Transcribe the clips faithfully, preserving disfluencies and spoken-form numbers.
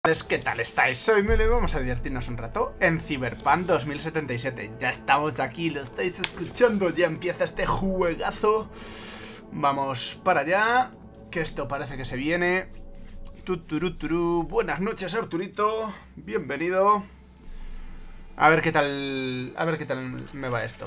¿Qué tal estáis? Soy Melo y vamos a divertirnos un rato en Cyberpunk dos mil setenta y siete. Ya estamos aquí, lo estáis escuchando, ya empieza este juegazo. Vamos para allá, que esto parece que se viene. Tuturuturu. Buenas noches, Arturito, bienvenido. A ver qué tal, a ver qué tal me va esto.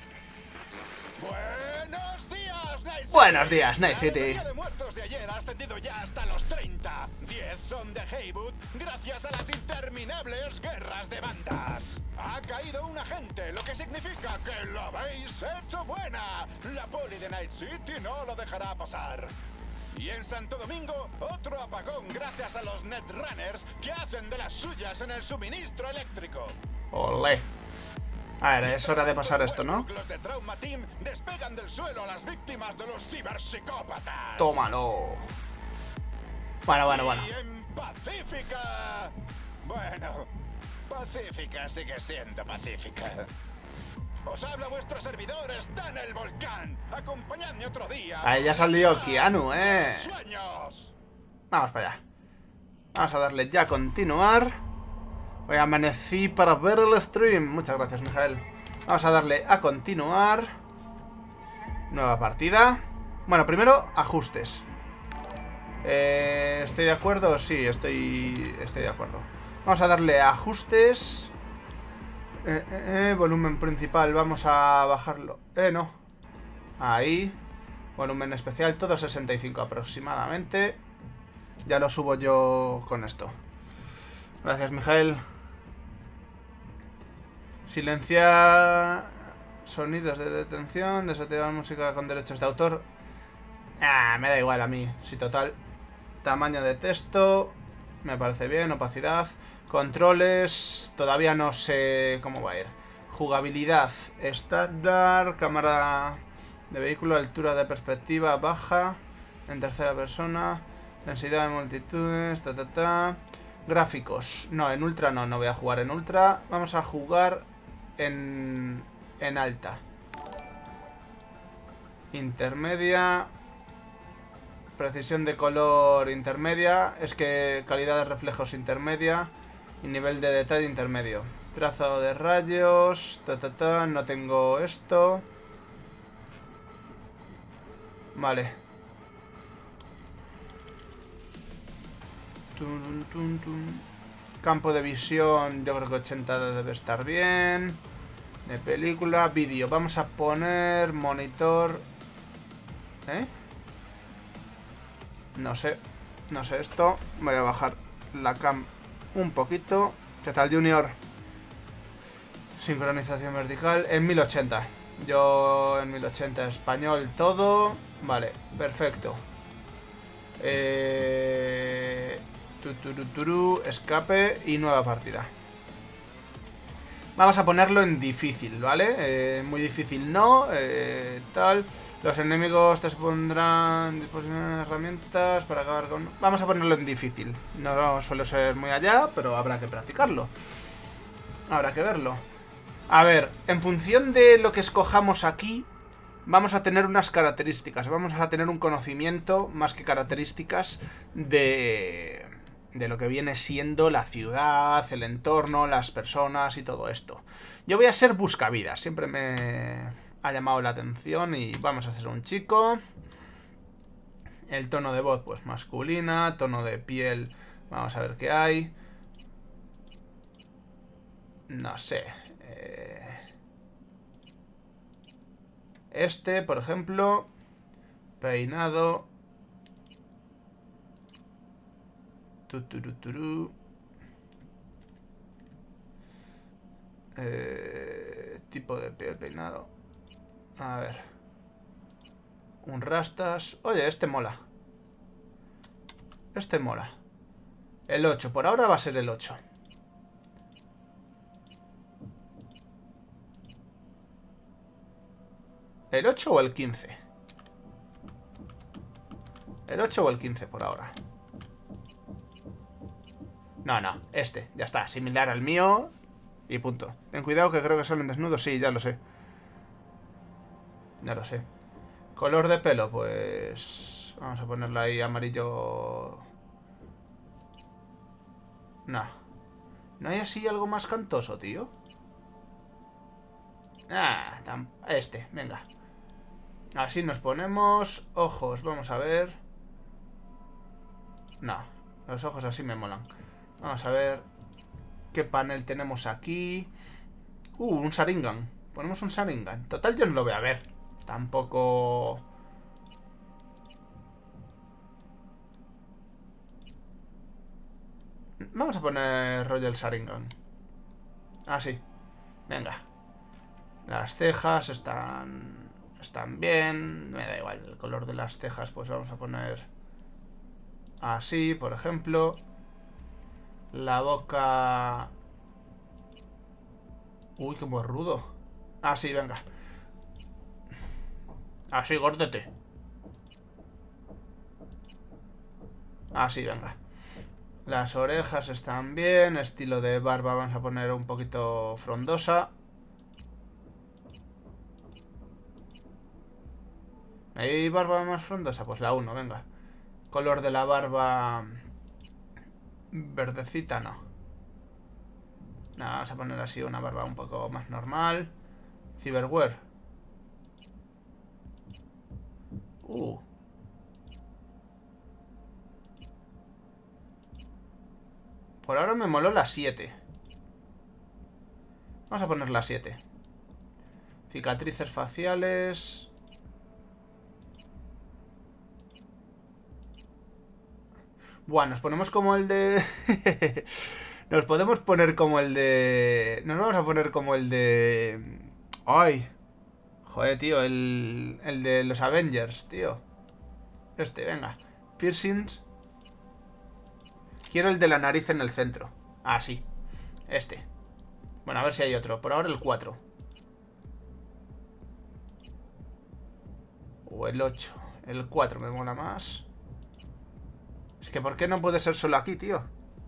Buenos días, Night City. Buenos días, Night City. La mayoría de muertos de ayer ha ascendido ya hasta los treinta. diez son de Haywood gracias a las interminables guerras de bandas. Ha caído un agente, lo que significa que lo habéis hecho buena. La poli de Night City no lo dejará pasar. Y en Santo Domingo, otro apagón gracias a los Netrunners que hacen de las suyas en el suministro eléctrico. Olé. A ver, es hora de pasar esto, ¿no? Los de Trauma Team despegan del suelo a las víctimas de los ciberpsicópatas. Tómalo. Bueno, bueno, bueno. Y en Pacífica... Bueno, Pacífica sigue siendo Pacífica. Os habla vuestro servidor, está en el volcán. Acompañadme otro día. Ahí ya salió Keanu, eh. ¡Sueños! Vamos para allá. Vamos a darle ya a continuar. Hoy amanecí para ver el stream. Muchas gracias, Mijael. Vamos a darle a continuar. Nueva partida. Bueno, primero, ajustes. Eh, ¿Estoy de acuerdo? Sí, estoy, estoy de acuerdo. Vamos a darle a ajustes. Eh, eh, eh, volumen principal, vamos a bajarlo. Eh, no. Ahí. Volumen especial, todo sesenta y cinco aproximadamente. Ya lo subo yo con esto. Gracias, Mijael. Silenciar sonidos de detención, desactivar música con derechos de autor. Ah, me da igual a mí. Sí, total. Tamaño de texto. Me parece bien. Opacidad. Controles. Todavía no sé cómo va a ir. Jugabilidad estándar. Cámara de vehículo. Altura de perspectiva baja. En tercera persona. Densidad de multitudes. Ta, ta, ta. Gráficos. No, en ultra no. No voy a jugar en ultra. Vamos a jugar en, en alta. Intermedia. Precisión de color intermedia. Es que calidad de reflejos intermedia. Y nivel de detalle intermedio. Trazado de rayos. Ta, ta, ta. No tengo esto. Vale. Tun, tun, tun. Campo de visión. Yo creo que ochenta debe estar bien. De película. Vídeo. Vamos a poner monitor. ¿Eh? No sé, no sé esto. Voy a bajar la cam un poquito. ¿Qué tal, Junior? Sincronización vertical en mil ochenta. Yo en mil ochenta español todo. Vale, perfecto. Eh... Tuturuturu, escape y nueva partida. Vamos a ponerlo en difícil, ¿vale? Eh, muy difícil no, eh, tal... Los enemigos te supondrán disposición de herramientas para acabar con... Vamos a ponerlo en difícil. No suele ser muy allá, pero habrá que practicarlo. Habrá que verlo. A ver, en función de lo que escojamos aquí, vamos a tener unas características. Vamos a tener un conocimiento, más que características, de... de lo que viene siendo la ciudad, el entorno, las personas y todo esto. Yo voy a ser buscavidas. Siempre me... ha llamado la atención y vamos a hacer un chico. El tono de voz pues masculina. Tono de piel, vamos a ver qué hay. No sé. Eh... Este, por ejemplo. Peinado. Tuturuturu. Eh... Tipo de piel, peinado. A ver. Un rastas. Oye, este mola. Este mola. El ocho. Por ahora va a ser el ocho. ¿El ocho o el quince? ¿El ocho o el quince por ahora? No, no. Este. Ya está. Similar al mío. Y punto. Ten cuidado que creo que salen desnudos. Sí, ya lo sé. Ya lo sé. Color de pelo, pues... Vamos a ponerlo ahí amarillo... No. ¿No hay así algo más cantoso, tío? Ah, este, venga. Así nos ponemos. Ojos, vamos a ver. No, los ojos así me molan. Vamos a ver qué panel tenemos aquí. Uh, un Sharingan. Ponemos un Sharingan. Total, yo no lo voy a ver. Tampoco... Vamos a poner Royal Sharingan. Ah, sí. Venga. Las cejas están... Están bien. Me da igual el color de las cejas. Pues vamos a poner... Así, por ejemplo. La boca... Uy, qué rudo. Así, venga. Así, gordete. Así, venga. Las orejas están bien. Estilo de barba vamos a poner un poquito frondosa. ¿Hay barba más frondosa? Pues la uno, venga. Color de la barba... Verdecita, no. No, vamos a poner así una barba un poco más normal. Cyberwear. Uh. Por ahora me moló la siete. Vamos a poner la siete. Cicatrices faciales. Buah, nos ponemos como el de... Nos podemos poner como el de... Nos vamos a poner como el de... ¡Ay! Joder, tío, el... El de los Avengers, tío. Este, venga. Piercings. Quiero el de la nariz en el centro. Ah, sí. Este. Bueno, a ver si hay otro. Por ahora el cuatro. O el ocho. El cuatro me mola más. Es que ¿por qué no puede ser solo aquí, tío?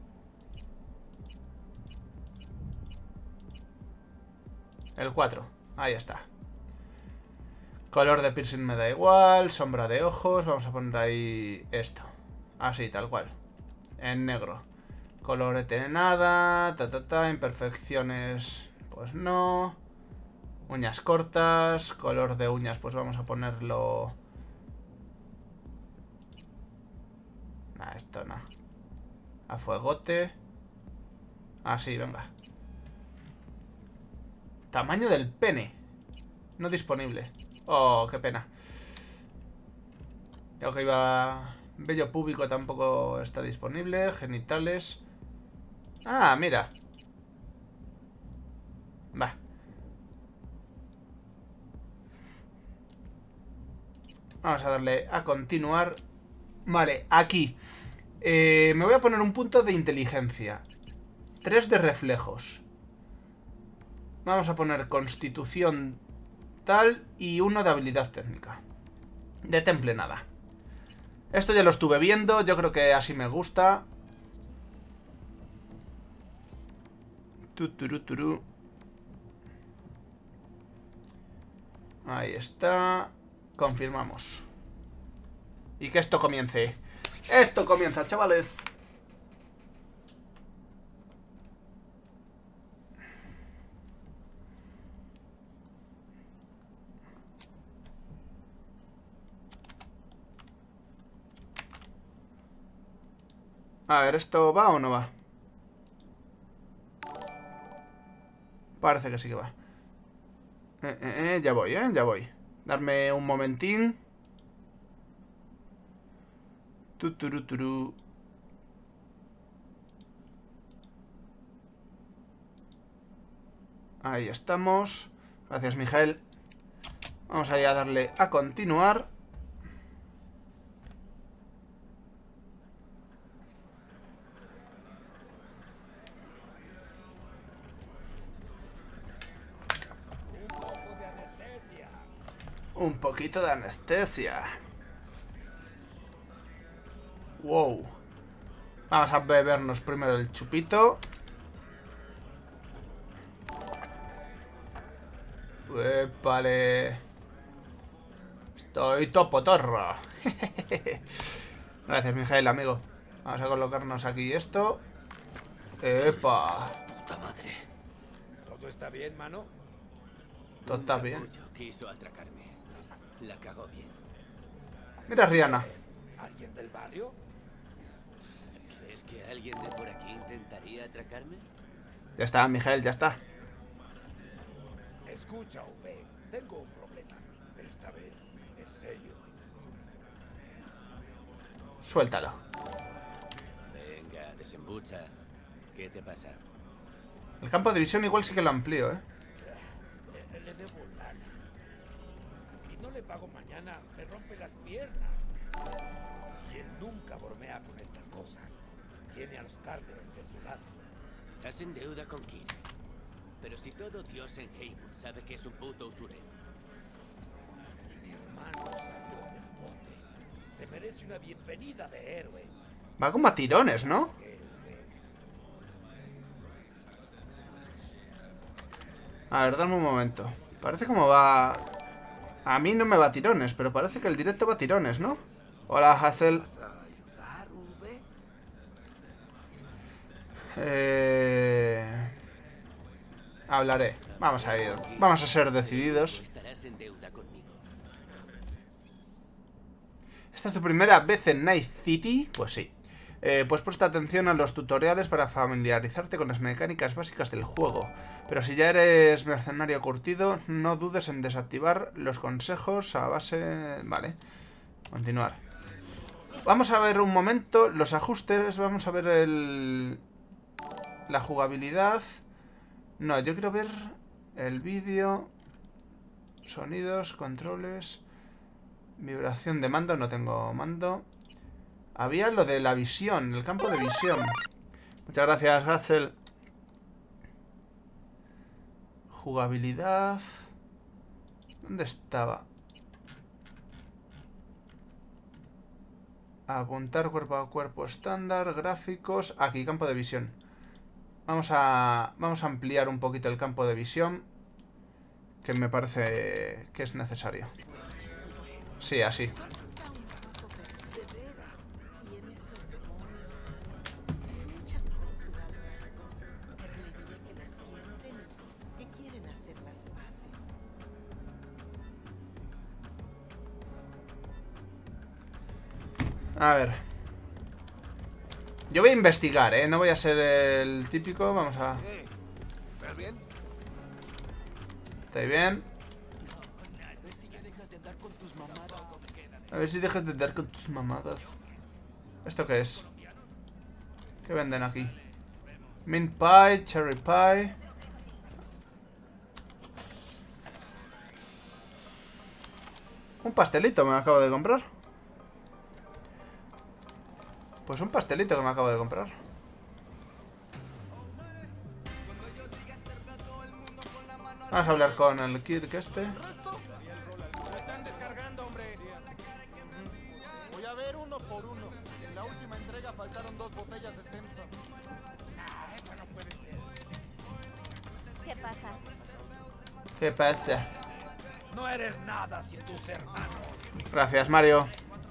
El cuatro. Ahí está. Color de piercing me da igual. Sombra de ojos. Vamos a poner ahí esto. Así, tal cual. En negro. Colorete de nada. Ta, ta, ta. Imperfecciones. Pues no. Uñas cortas. Color de uñas, pues vamos a ponerlo... Nah, esto no. A fuegote. Así, venga. Tamaño del pene. No disponible. Oh, qué pena. Creo que iba... Vello púbico tampoco está disponible. Genitales. Ah, mira. Va. Vamos a darle a continuar. Vale, aquí. Eh, me voy a poner un punto de inteligencia. Tres de reflejos. Vamos a poner constitución tal y uno de habilidad técnica. De temple nada. Esto ya lo estuve viendo, yo creo que así me gusta. Tuturuturu. Ahí está. Confirmamos. Y que esto comience. Esto comienza, chavales. A ver, ¿esto va o no va? Parece que sí que va. Eh, eh, eh, ya voy, ¿eh? Ya voy. Darme un momentín. Tuturuturu. Ahí estamos. Gracias, Miguel. Vamos a ir a darle a continuar. Un poquito de anestesia. Wow. Vamos a bebernos primero el chupito. Vale. Estoy topotorro. Gracias, Miguel, amigo. Vamos a colocarnos aquí esto. Epa. Puta madre. ¿Todo está bien, mano? Todo está bien. Capullo quiso atracarme. La cagó bien. Mira, Rihanna. ¿Alguien del barrio? ¿Crees que alguien de por aquí intentaría atracarme? Ya está, Miguel, ya está. Escucha, V. Tengo un problema. Esta vez es serio. Suéltalo. Venga, desembucha. ¿Qué te pasa? El campo de visión igual sí que lo amplío, ¿eh? Le, le debo lana. Si no le pago mañana, me rompe las piernas. Y él nunca bromea con estas cosas. Tiene a los Carters de su lado. Estás en deuda con Kirk. Pero si todo Dios en Haywood sabe que es un puto usurero. Mi hermano salió del bote. Se merece una bienvenida de héroe. Va como a tirones, ¿no? A ver, dame un momento. Parece como va... A mí no me va a tirones, pero parece que el directo va a tirones, ¿no? Hola, Hassel. ¿Vas a ayudar, V? Eh... Hablaré. Vamos a ir. Vamos a ser decididos. Estarás en deuda conmigo. ¿Esta es tu primera vez en Night City? Pues sí. Eh, pues presta atención a los tutoriales para familiarizarte con las mecánicas básicas del juego. Pero si ya eres mercenario curtido, no dudes en desactivar los consejos a base... Vale. Continuar. Vamos a ver un momento los ajustes. Vamos a ver el... la jugabilidad. No, yo quiero ver el vídeo. Sonidos, controles. Vibración de mando. No tengo mando. Había lo de la visión, el campo de visión. Muchas gracias, Gatzel. Jugabilidad. ¿Dónde estaba? Apuntar cuerpo a cuerpo estándar, gráficos. Aquí, campo de visión. Vamos a, vamos a ampliar un poquito el campo de visión, que me parece que es necesario. Sí, así. A ver. Yo voy a investigar, ¿eh? No voy a ser el típico. Vamos a... ¿Estás bien? ¿Estáis bien? A ver si dejas de dar con tus mamadas. ¿Esto qué es? ¿Qué venden aquí? Mint pie, cherry pie. Un pastelito me acabo de comprar. Pues un pastelito que me acabo de comprar. Vamos a hablar con el Kirk este. Lo están descargando, hombre. Voy a ver uno por uno. En la última entrega faltaron dos botellas de Simpson. Ah, esto no puede ser. ¿Qué pasa? ¿Qué pasa? No eres nada sin tus hermanos. Gracias, Mario.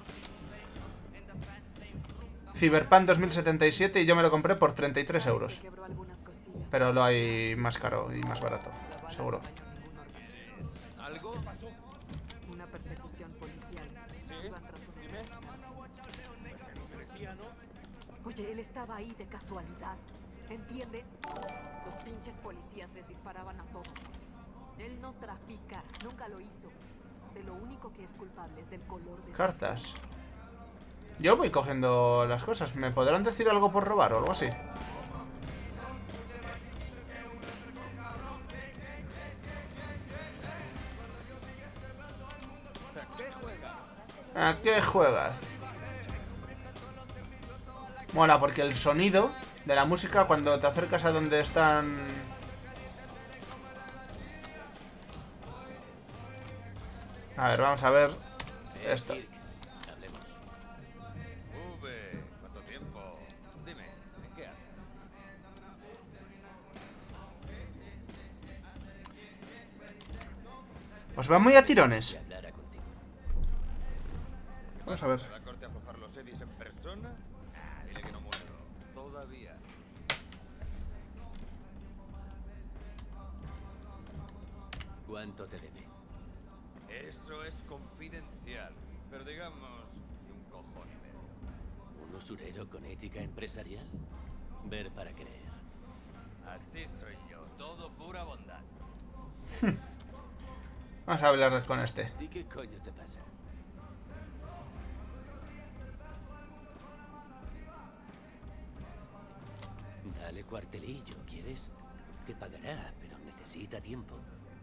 Cyberpunk dos mil setenta y siete y yo me lo compré por treinta y tres euros. Pero lo hay más caro y más barato, seguro. ¿Algo? Una persecución policial. Iban tras un- Dime. Pues se lo merecía, ¿no? Oye, él estaba ahí de casualidad. ¿Entiendes? Los pinches policías les disparaban a todos. Él no trafica, nunca lo hizo. De lo único que es culpable es del color de su Cartas. Yo voy cogiendo las cosas. ¿Me podrán decir algo por robar o algo así? ¿A qué juegas? Mola, porque el sonido de la música cuando te acercas a donde están... A ver, vamos a ver Eh, esto. Kirk, hablemos. V, ¿cuánto tiempo? Dime, ¿en qué andas? Os va muy a tirones. Si hablara contigo. Vamos a ver. ¿Va a corte a aflojar los Eddies en persona? Ah, dile que no muero. Todavía. ¿Cuánto te debe? Eso es confidencial, pero digamos un cojón y medio. ¿Un usurero con ética empresarial? Ver para creer. Así soy yo, todo pura bondad. Vamos a hablar con este. ¿Y qué coño te pasa? Dale cuartelillo, ¿quieres? Te pagará, pero necesita tiempo.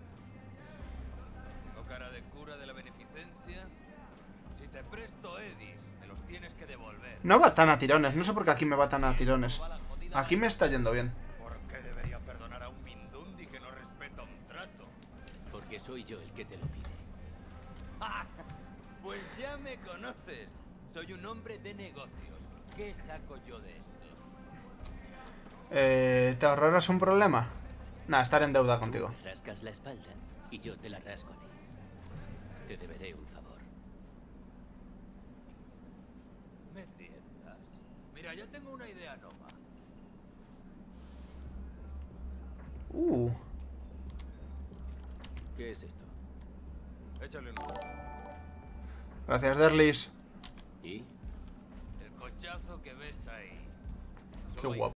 ¿Tengo cara de cura de la beneficencia? Si te presto Edis, me los tienes que devolver. No va tan a tirones, no sé por qué aquí me va tan a tirones. Aquí me está yendo bien. ¿Por qué debería perdonar a un Mindundi que no respeta un trato? Porque soy yo el que te lo pide. ¡Ah! Pues ya me conoces. Soy un hombre de negocios. ¿Qué saco yo de esto? Eh, ¿Te ahorrarás un problema? Nah, estar en deuda contigo. Me rascas la espalda y yo te la rasco a ti. Te deberé un favor. Me tientas. Mira, yo tengo una idea nova. Uh, ¿Qué es esto? Échale un ojo. gracias, Derlis. ¿Y? El cochazo que ves ahí. Qué Soy guapo.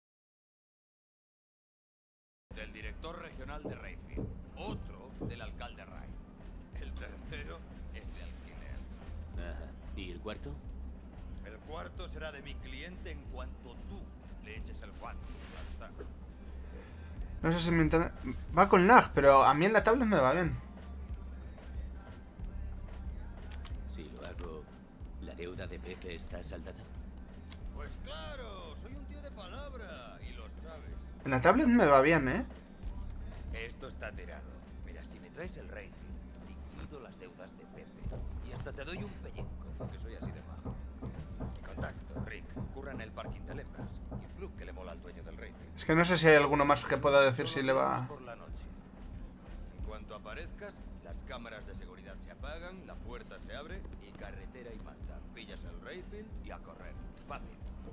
del director regional de Rayfield. Otro del alcalde Ray. El tercero es de alquiler. Ajá. ¿Y el cuarto? El cuarto será de mi cliente en cuanto tú le eches el guante. Ya está. No sé si mi internet... Va con lag, pero a mí en la tablet me va bien. Si lo hago, ¿la deuda de Pepe está saldada? Pues claro, soy un tío de palabra y lo sabes. En la tablet me va bien, ¿eh? Esto está tirado. Mira, si me traes el Rayfield, liquido las deudas de Pepe. Y hasta te doy un pellizco, porque soy así de majo. Mi contacto, Rick, curra en el parking de Lembras. Y el club que le mola al dueño del Rayfield. Es que no sé si hay alguno más que pueda decir si le va... Por la noche. En cuanto aparezcas, las cámaras de seguridad se apagan, la puerta se abre y carretera y manta. Pillas el Rayfield y a correr. Fácil.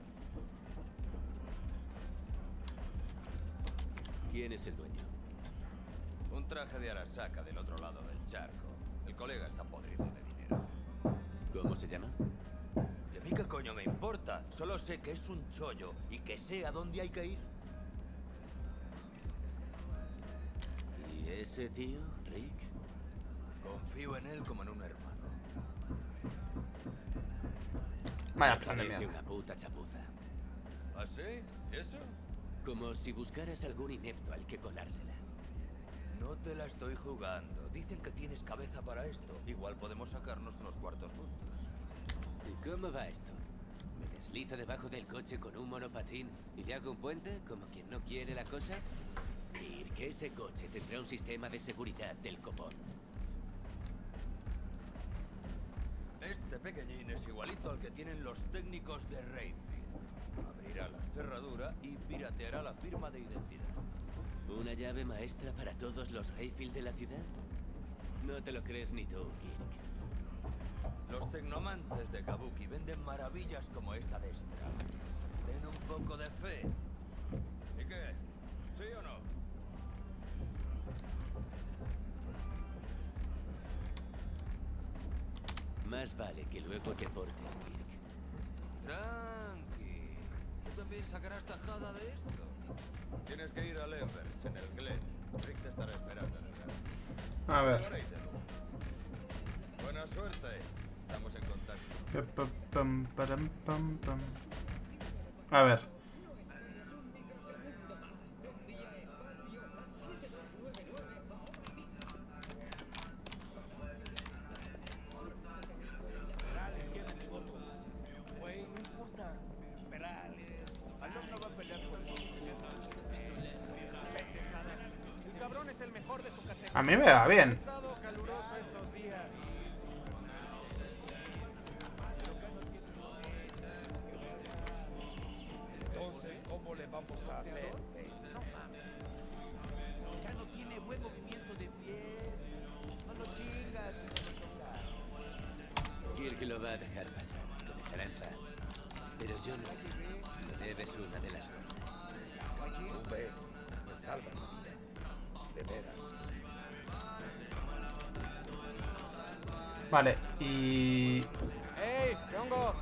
¿Quién es el dueño? Un traje de Arasaka del otro lado del charco. El colega está podrido de dinero. ¿Cómo se llama? ¿Y a mí qué coño me importa? Solo sé que es un chollo y que sé a dónde hay que ir. ¿Y ese tío, Rick? Confío en él como en un hermano. Vaya Me plan de parece mierda. una puta chapuza. ¿Ah, sí? ¿Eso? Como si buscaras algún inepto al que colársela. No te la estoy jugando. Dicen que tienes cabeza para esto. Igual podemos sacarnos unos cuartos juntos. ¿Y cómo va esto? ¿Me deslizo debajo del coche con un monopatín y le hago un puente como quien no quiere la cosa? Y que ese coche tendrá un sistema de seguridad del copón. Este pequeñín es igualito al que tienen los técnicos de Rayfield. Abrirá la cerradura y pirateará la firma de identidad. ¿Una llave maestra para todos los Rayfield de la ciudad? No te lo crees ni tú, Kirk. Los tecnomantes de Kabuki venden maravillas como esta de Stravis. Ten un poco de fe. ¿Y qué? ¿Sí o no? Más vale que luego te portes, Kirk. Tranqui. ¿Tú también sacarás tajada de esto? Tienes que ir a Lembers, en el Glen. Rick te estará esperando en el garaje. A ver. Lo haréis de lujo. Buena suerte. Estamos en contacto. Pa, pa, pam, param, pam, pam. A ver. Güey, no importa. Perales. Alon no va a pelear por el mundo. El cabrón es el mejor de su categoría. A mí me va Ha bien. estado caluroso estos días. Entonces, ¿cómo le vamos a hacer? No mames. Ya no tiene buen movimiento de pies. No lo chingas, hijo de tocar. Kirk lo va a dejar pasar, lo dejará en paz. Pero yo no. Me debes una de las gordas. Tú ve, me salvas la vida. De veras. Vale, y... ¡Ey, chongo!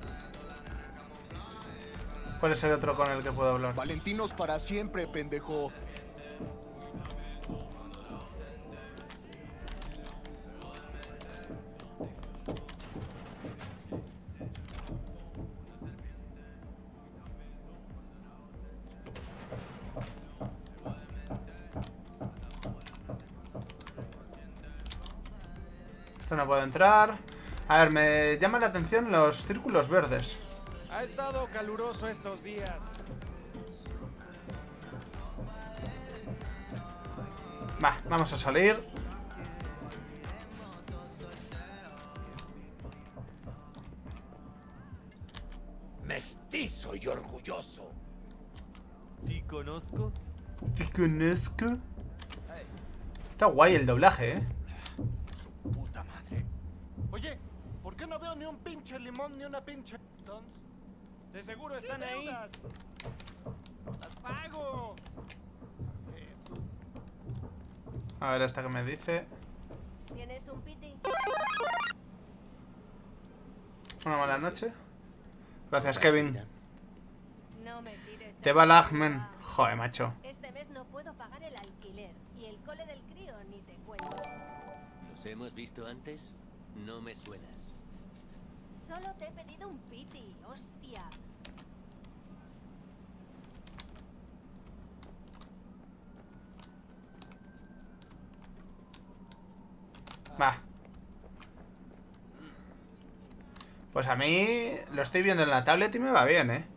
¿cuál es el otro con el que puedo hablar? Valentinos para siempre, pendejo. Esto no puedo entrar. A ver, me llama la atención los círculos verdes. Ha estado caluroso estos días. Va, vamos a salir. Mestizo y orgulloso. ¿Te conozco? ¿Te conozco? Está guay el doblaje, ¿eh? Su puta madre. Oye, ¿por qué no veo ni un pinche limón ni una pinche... Entonces, de seguro están ahí. ¡Las pago! A ver, esta que me dice. ¿Tienes un piti? Una mala noche. Gracias, Kevin. No me tires de Te va la lag, men. culpa. Joder, macho. Este mes no puedo pagar el alquiler. Y el cole del crío ni te cuento. ¿Los hemos visto antes? No me suenas. Solo te he pedido un piti, hostia. Va. Pues a mí lo estoy viendo en la tablet y me va bien, ¿eh?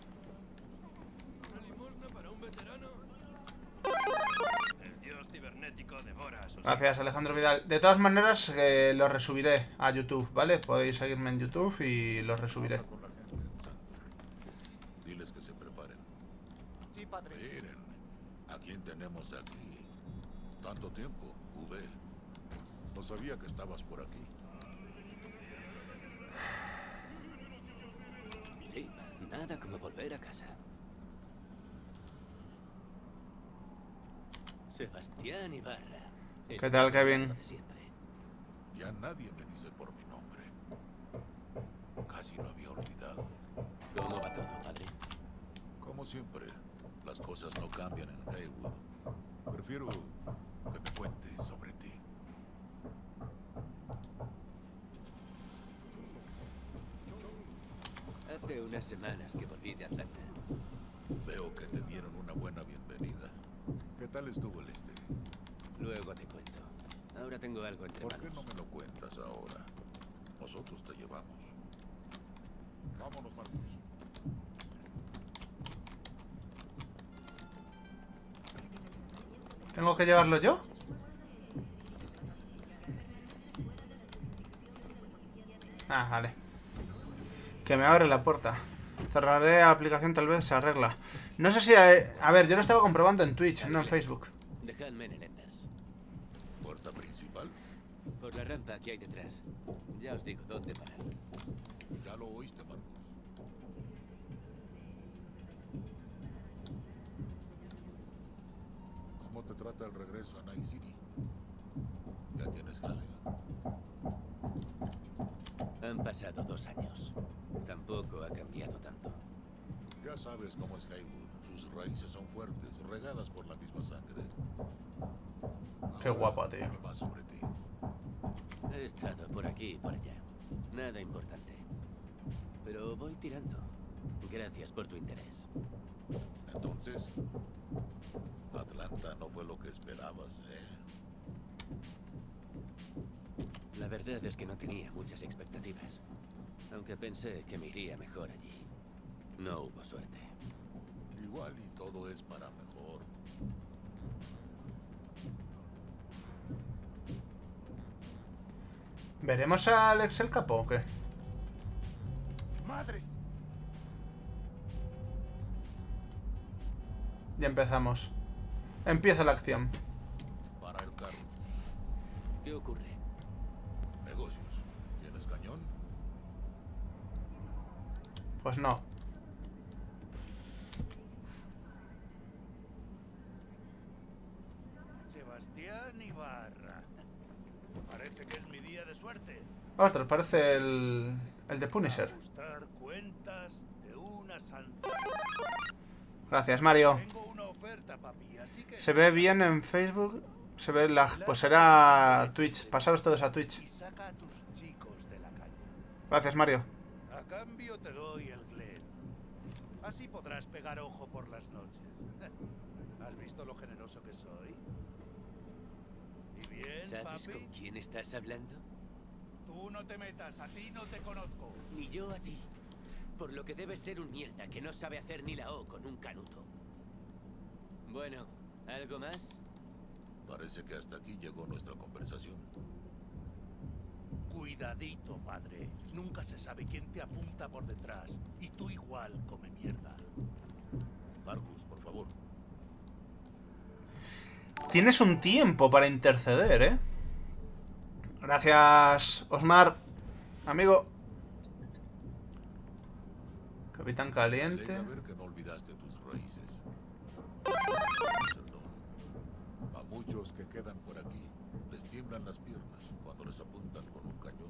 Gracias, Alejandro Vidal. De todas maneras, eh, lo resubiré a YouTube, ¿vale? Podéis seguirme en YouTube y lo resubiré. Diles que se preparen. Sí, padre. Miren, ¿a quién tenemos aquí? Tanto tiempo, V. No sabía que estabas por aquí. Sí, nada como volver a casa. Sebastián Ibarra. el ¿Qué tal, Kevin? de siempre. Ya nadie me dice por mi nombre. Casi lo había olvidado. ¿Cómo va todo, padre? Como siempre, las cosas no cambian en Haywood. Prefiero que me cuentes sobre ti. Hace unas semanas que volví de Atlanta. Veo que te dieron una buena bienvenida. ¿Qué tal estuvo el este? Luego te cuento. Ahora tengo algo entre ¿Por qué manos. no me lo cuentas ahora? Nosotros te llevamos. Vámonos, Marcos. ¿Tengo que llevarlo yo? Ah, vale. Que me abre la puerta. Cerraré la aplicación, tal vez se arregla. No sé si... eh, a ver, yo lo estaba comprobando en Twitch, no en Facebook. Dejadme en el Enders. ¿Puerta principal? Por la rampa que hay detrás. Ya os digo dónde parar. Ya lo oíste, Marcos. ¿Cómo te trata el regreso a Night City? ¿Ya tienes jale? Han pasado dos años. Tampoco ha cambiado tanto. Ya sabes cómo es Haywood. Sus raíces son fuertes, regadas por la misma sangre. Qué guapo, tío. Dime más sobre ti. He estado por aquí y por allá. Nada importante. Pero voy tirando. Gracias por tu interés. Entonces, Atlanta no fue lo que esperabas, ¿eh? La verdad es que no tenía muchas expectativas. Aunque pensé que me iría mejor allí. No hubo suerte. Igual y todo es para mejor. ¿Veremos a Alex el Capo o qué? ¡Madres! Ya empezamos. Empieza la acción. Para el carro. ¿Qué ocurre? Negocios. ¿Tienes cañón? Pues no. Sebastián Ibarra. Parece que es mi día de suerte. Ostras, parece el, el de Punisher. Ajustar cuentas de una santa. Gracias, Mario. Tengo una oferta, papi, así que Se ve bien en Facebook. Se ve la... Pues será Twitch. Pasaros todos a Twitch. y saca a tus chicos de la calle. Gracias, Mario. A cambio te doy el Glen. Así podrás pegar ojo por las noches. ¿Has visto lo generoso que soy? ¿Y bien, ¿Sabes papi? con quién estás hablando? Tú no te metas, a ti no te conozco. Ni yo a ti. Por lo que debes ser un mierda que no sabe hacer ni la O con un canuto. Bueno, ¿algo más? Parece que hasta aquí llegó nuestra conversación. Cuidadito, padre. Nunca se sabe quién te apunta por detrás. Y tú igual come mierda. Marcus, por favor. Tienes un tiempo para interceder, ¿eh? Gracias, Osmar. Amigo. Capitán Me Caliente. alegra ver que no olvidaste tus raíces. Tienes el don. A muchos que quedan por aquí les tiemblan las piernas cuando les apuntan con un cañón.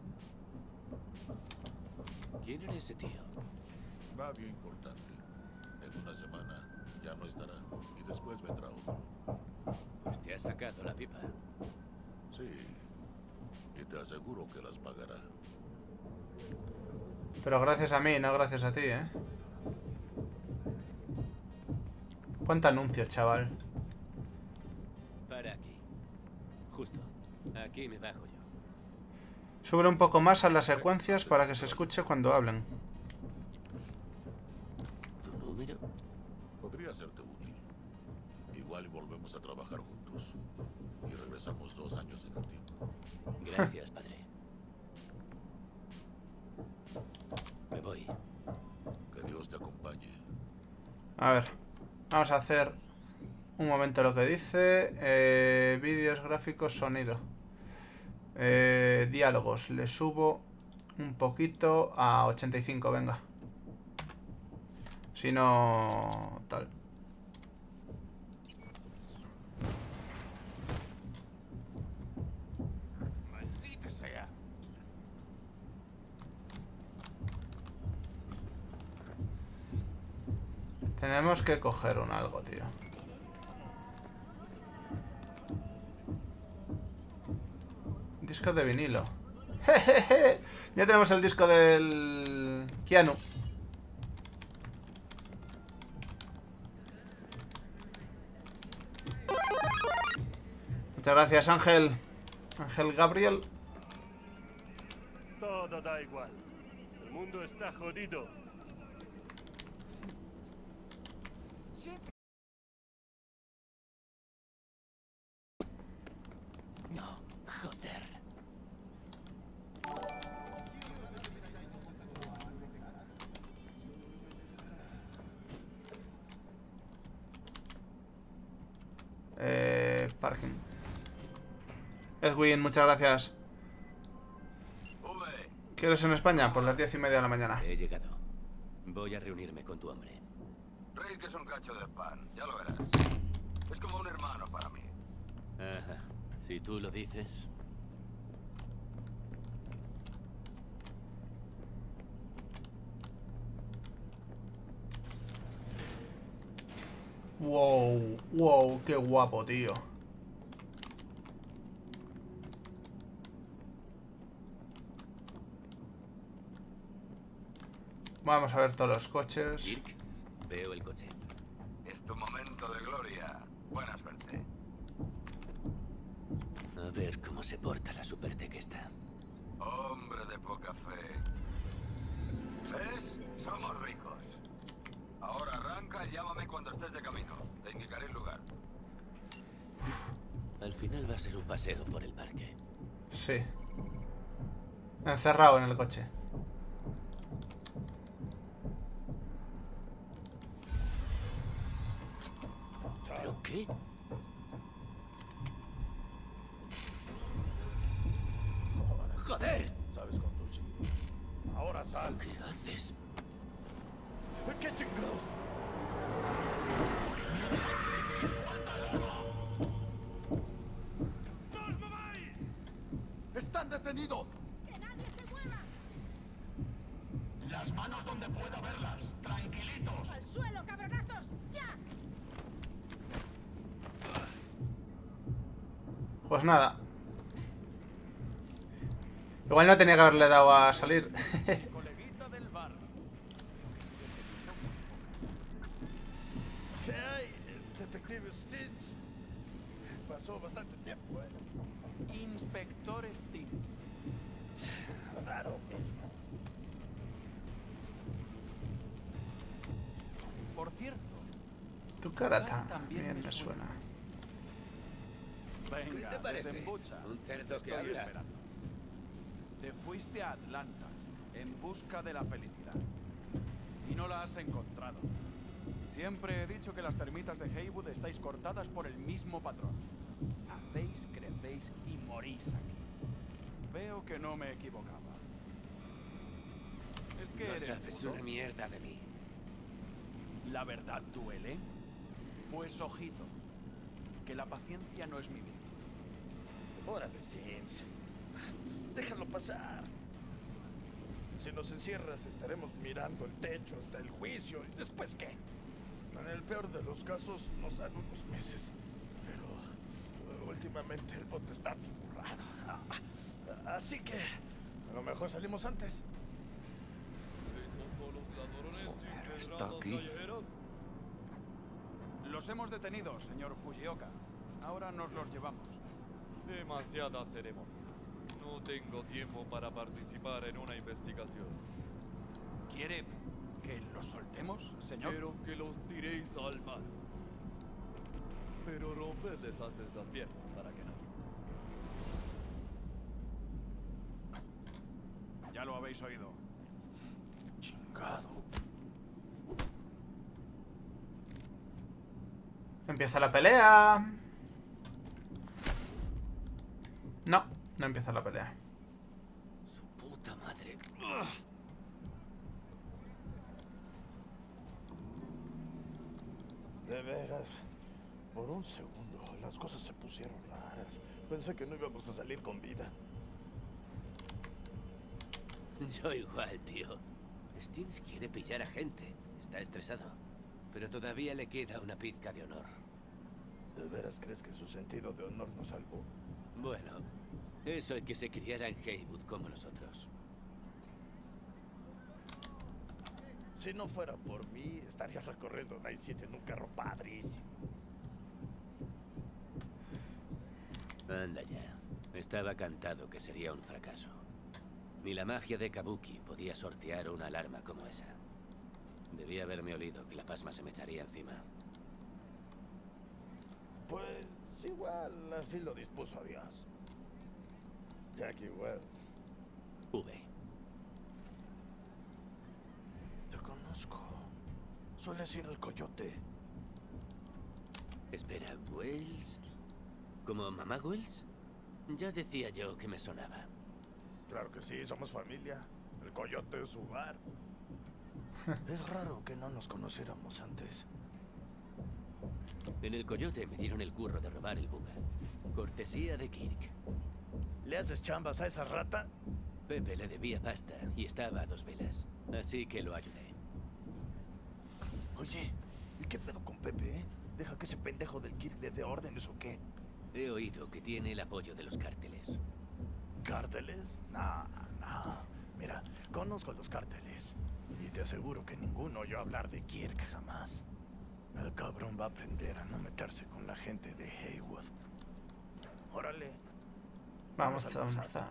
¿Quién era ese tío? Nadie importante. En una semana ya no estará y después vendrá otro. Pues te has sacado la pipa. Sí, y te aseguro que las pagará. Pero gracias a mí, no gracias a ti, ¿eh? ¿Cuánto anuncio, chaval? Para aquí. Justo. Aquí me bajo yo. Sube un poco más a las secuencias para que se escuche cuando hablen. ¿Tu número? Podría serte útil. Igual y volvemos a trabajar juntos. Y regresamos dos años en el tiempo. Gracias, padre. Me voy. Que Dios te acompañe. A ver. Vamos a hacer un momento lo que dice. Eh, vídeos, gráficos, sonido. Eh, diálogos. Le subo un poquito a ochenta y cinco, venga. Si no... tal. Maldita sea. Tenemos que coger un algo, tío. Disco de vinilo. Jejeje. Ya tenemos el disco del Keanu. Muchas gracias, Ángel. Ángel Gabriel. Todo da igual. El mundo está jodido. No, joder. Eh, parking. Edwin, muchas gracias. ¿Qué eres en España? Por las diez y media de la mañana. He llegado. Voy a reunirme con tu hombre. Rick es un cacho de pan, ya lo verás. Es como un hermano para mí. Ajá. Si tú lo dices. Wow, wow, qué guapo, tío. Vamos a ver todos los coches. Kirk, veo el coche. Es tu momento de gloria. Buena suerte. A ver cómo se porta la Supertech esta. Hombre de poca fe. ¿Ves? Somos ricos. Ahora arranca y llámame cuando estés de camino. Te indicaré el lugar. Al final va a ser un paseo por el parque. Sí. Encerrado en el coche. ¿Pero qué? ¡Joder! Sabes conducir. Ahora sal. ¿Qué haces? ¿Qué chingados? ¡Están detenidos! ¡Que nadie se mueva! Las manos donde pueda verlas. Tranquilitos. ¡Al suelo, cabronazos! ¡Ya! Pues nada. Igual no tenía que haberle dado a salir. Coleguita del bar. ¿Qué hay, detective Stitz? Pasó bastante tiempo, ¿eh? Inspector Stitz. Raro mismo. Por cierto, Tu cara también me suena. Venga, ¿Qué te parece? desembucha. Un cerdo Estoy que habla. esperando. Te fuiste a Atlanta en busca de la felicidad. Y no la has encontrado. Siempre he dicho que las termitas de Heywood estáis cortadas por el mismo patrón. Hacéis, crecéis y morís aquí. Veo que no me equivocaba. Es que No eres sabes mudo. una mierda de mí. ¿La verdad duele? Pues ojito, que la paciencia no es mi virtud. Órale, Stitz. Déjalo pasar. Si nos encierras, estaremos mirando el techo hasta el juicio. ¿Y después qué? En el peor de los casos, nos dan unos meses. Pero uh, últimamente el bote está atiborrado. Así que a lo mejor salimos antes. ¿Está aquí? Los hemos detenido, señor Fujioka. Ahora nos los llevamos. Demasiada ceremonia. No tengo tiempo para participar en una investigación. ¿Quiere que los soltemos, señor? Quiero que los tiréis al mar. Pero romperles antes las piernas para que no. Ya lo habéis oído. Chingado. Empieza la pelea. No, no empieza la pelea. Su puta madre. De veras, por un segundo las cosas se pusieron raras. Pensé que no íbamos a salir con vida. Yo igual, tío. Stitz quiere pillar a gente. Está estresado. Pero todavía le queda una pizca de honor. ¿De veras crees que su sentido de honor nos salvó? Bueno, eso es que se criara en Heywood como nosotros. Si no fuera por mí, estarías recorriendo Night City en un carro padrísimo. Anda ya. Estaba cantado que sería un fracaso. Ni la magia de Kabuki podía sortear una alarma como esa. Debía haberme olido que la pasma se me echaría encima. Pues igual así lo dispuso Dios. Jackie Wells. V. Te conozco. Sueles ir al Coyote. Espera, ¿Wells? ¿Como mamá Wells? Ya decía yo que me sonaba. Claro que sí, somos familia. El Coyote es su bar. Es raro que no nos conociéramos antes. En el Coyote me dieron el curro de robar el buga. Cortesía de Kirk. ¿Le haces chambas a esa rata? Pepe le debía pasta y estaba a dos velas. Así que lo ayudé. Oye, ¿y qué pedo con Pepe, eh? ¿Deja que ese pendejo del Kirk le dé órdenes o qué? He oído que tiene el apoyo de los cárteles. ¿Cárteles? No, no. Mira, conozco a los cárteles. Y te aseguro que ninguno oyó hablar de Kirk jamás. El cabrón va a aprender a no meterse con la gente de Heywood. Órale. Vamos a almorzar.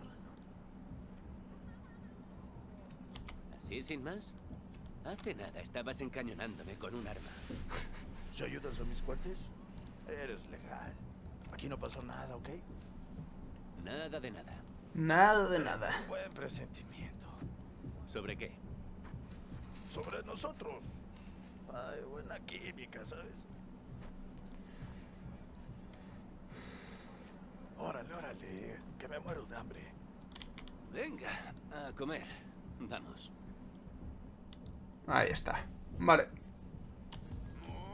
¿Así sin más? Hace nada estabas encañonándome con un arma. Si ayudas a mis cuates, eres legal. Aquí no pasó nada, ¿ok? Nada de nada. Nada de nada. Buen presentimiento. ¿Sobre qué? Sobre nosotros. Ay, buena química, ¿sabes? Órale, órale, que me muero de hambre. Venga, a comer. Vamos. Ahí está. Vale.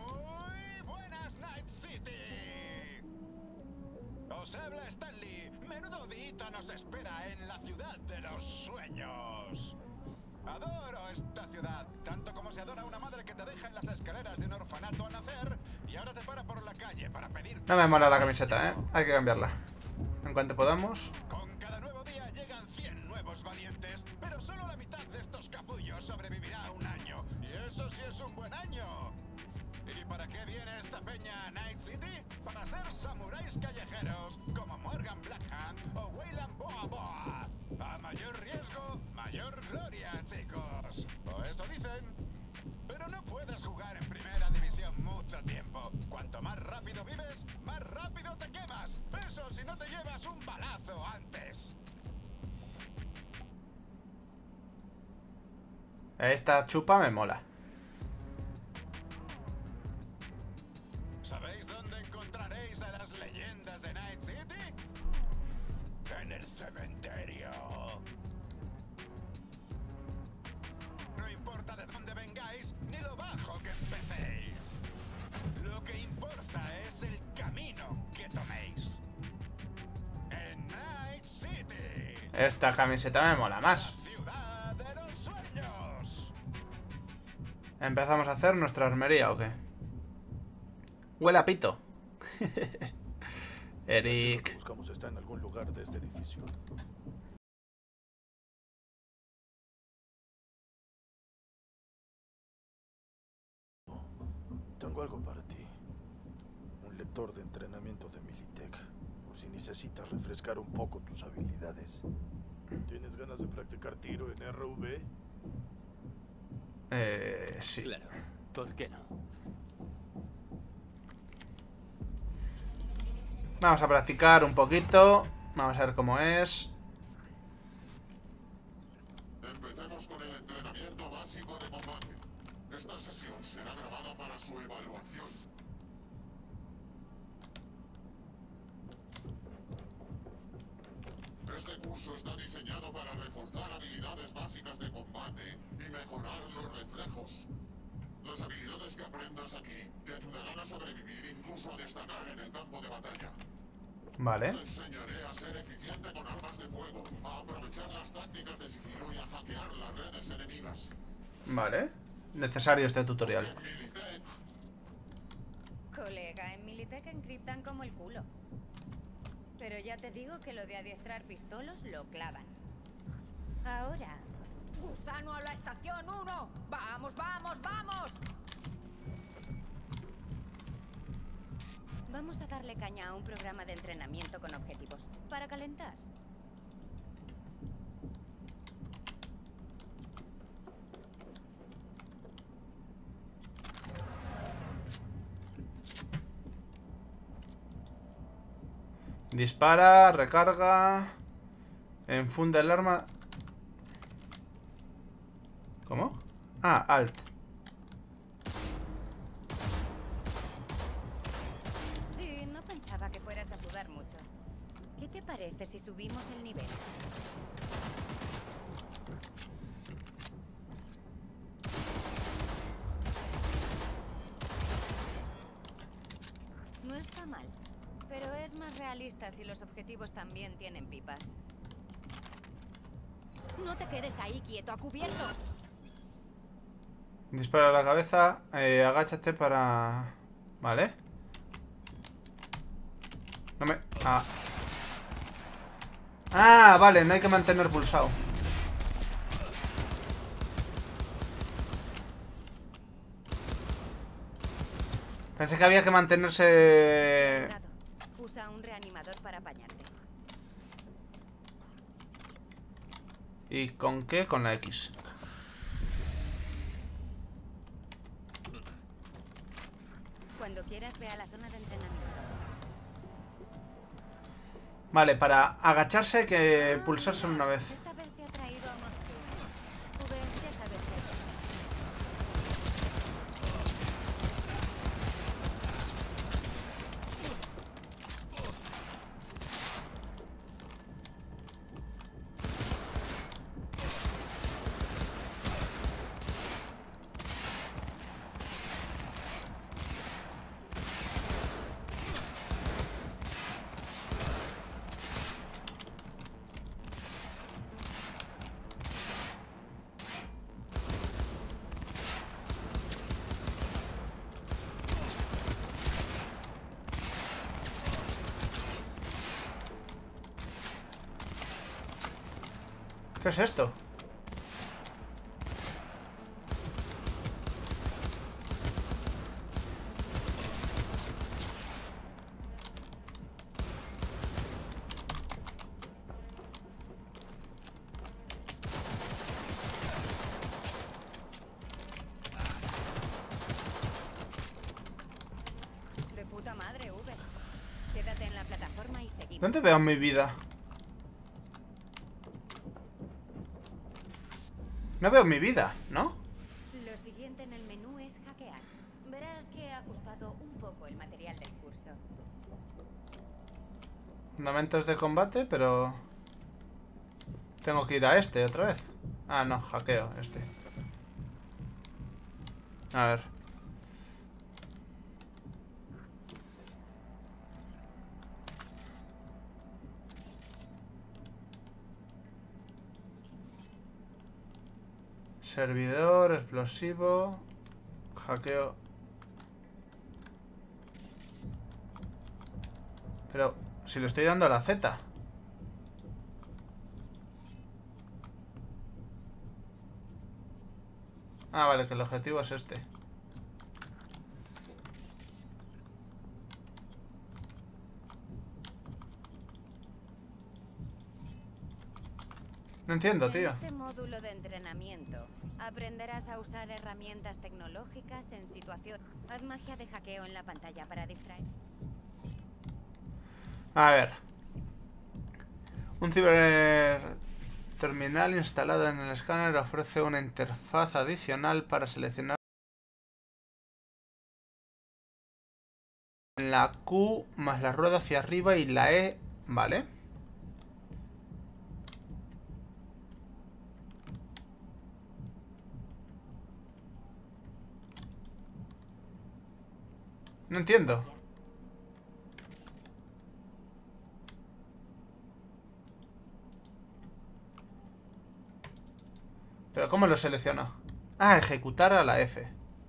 Muy buenas, Night City. Os habla Stanley, Menudo día nos espera en la ciudad de los sueños. Adoro esta ciudad, tanto como se adora una madre que te deja en las escaleras de un orfanato al nacer y ahora te para por la calle para pedir... No me mola la camiseta, ¿eh? Hay que cambiarla. En cuanto podamos. Con cada nuevo día llegan cien nuevos valientes, pero solo la mitad de estos capullos sobrevivirá un año. Y eso sí es un buen año. ¿Y para qué viene esta peña a Night City? Para ser samuráis callejeros como Morgan Blackhand o Weyland Boa Boa. A mayor riesgo, mayor gloria, chicos. O eso dicen. Pero no puedes jugar en primera división mucho tiempo. Cuanto más rápido vives, más rápido te quemas. Eso si no te llevas un balazo antes. Esta chupa me mola. ¿Sabéis dónde encontraréis a las leyendas de Night City? En el cementerio. No importa de dónde vengáis, ni lo bajo que empecéis. Lo que importa es el camino que toméis. En Night City. Esta camiseta me mola más. Ciudad de los sueños. ¿Empezamos a hacer nuestra armería o qué? Huele a pito. Eric. Lo que buscamos está en algún lugar de este edificio. Tengo algo para ti. Un lector de entrenamiento de Militech. Por si necesitas refrescar un poco tus habilidades. ¿Tienes ganas de practicar tiro en R V? Eh, sí. Claro. ¿Por qué no? Vamos a practicar un poquito. Vamos a ver cómo es. Empecemos con el entrenamiento básico de combate. Esta sesión será grabada para su evaluación. Este curso está diseñado para reforzar habilidades básicas de combate y mejorar los reflejos. Las habilidades que aprendas aquí te ayudarán a sobrevivir, incluso a destacar en el campo de batalla. Vale. Te enseñaré a ser eficiente con armas de fuego, a aprovechar las tácticas de sigilo y a hackear las redes enemigas. Vale. Necesario este tutorial. Colega, en Militech encriptan como el culo. Pero ya te digo que lo de adiestrar pistolos lo clavan. Ahora... ¡Gusano a la estación uno! ¡Vamos, vamos, vamos! Vamos a darle caña a un programa de entrenamiento con objetivos. Para calentar. Dispara, recarga. Enfunde el arma. ¿Cómo? Ah, alt. Sí, no pensaba que fueras a sudar mucho. ¿Qué te parece si subimos el nivel? No está mal, pero es más realista si los objetivos también tienen pipas. No te quedes ahí quieto, a cubierto. Dispara a la cabeza. Eh, agáchate para... Vale. No me... Ah. Ah, vale, no hay que mantener pulsado. Pensé que había que mantenerse... Usa un reanimador para apañarte. ¿Y con qué? Con la X. Cuando quieras, ve a la zona de entrenamiento. Vale, para agacharse hay que pulsar solo una vez. Esta vez se ha traído a unos tunes. V, ya sabes qué hay que hacer. ¿Qué es esto? De puta madre, V. Quédate en la plataforma y seguimos. ¿Dónde veo mi vida? No veo mi vida, ¿no? Lo siguiente en el menú es hackear. Verás que he ajustado un poco el material del curso. Fundamentos de combate, pero... Tengo que ir a este otra vez. Ah, no, hackeo este. A ver. Servidor, explosivo, hackeo. Pero si le estoy dando a la Z. Ah, vale, que el objetivo es este. No entiendo, tío. En este módulo de entrenamiento aprenderás a usar herramientas tecnológicas en situación. Haz magia de hackeo en la pantalla para distraer. A ver. Un ciberterminal instalado en el escáner ofrece una interfaz adicional para seleccionar la Q más la rueda hacia arriba y la E, ¿vale? No entiendo. ¿Pero cómo lo selecciono? Ah, ejecutar a la F.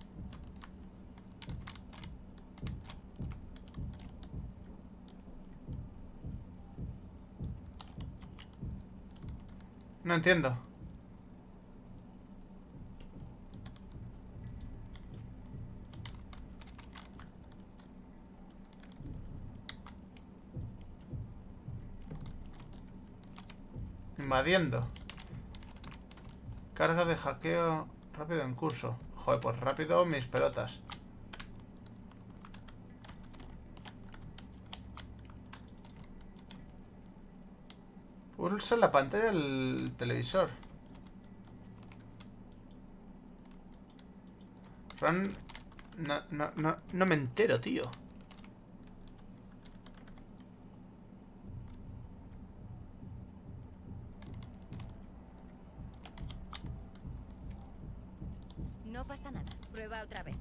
No entiendo. Invadiendo. Carga de hackeo rápido en curso. Joder, pues rápido mis pelotas. Pulsa la pantalla del televisor. Run... No, no, no, no me entero, tío. No pasa nada. Prueba otra vez.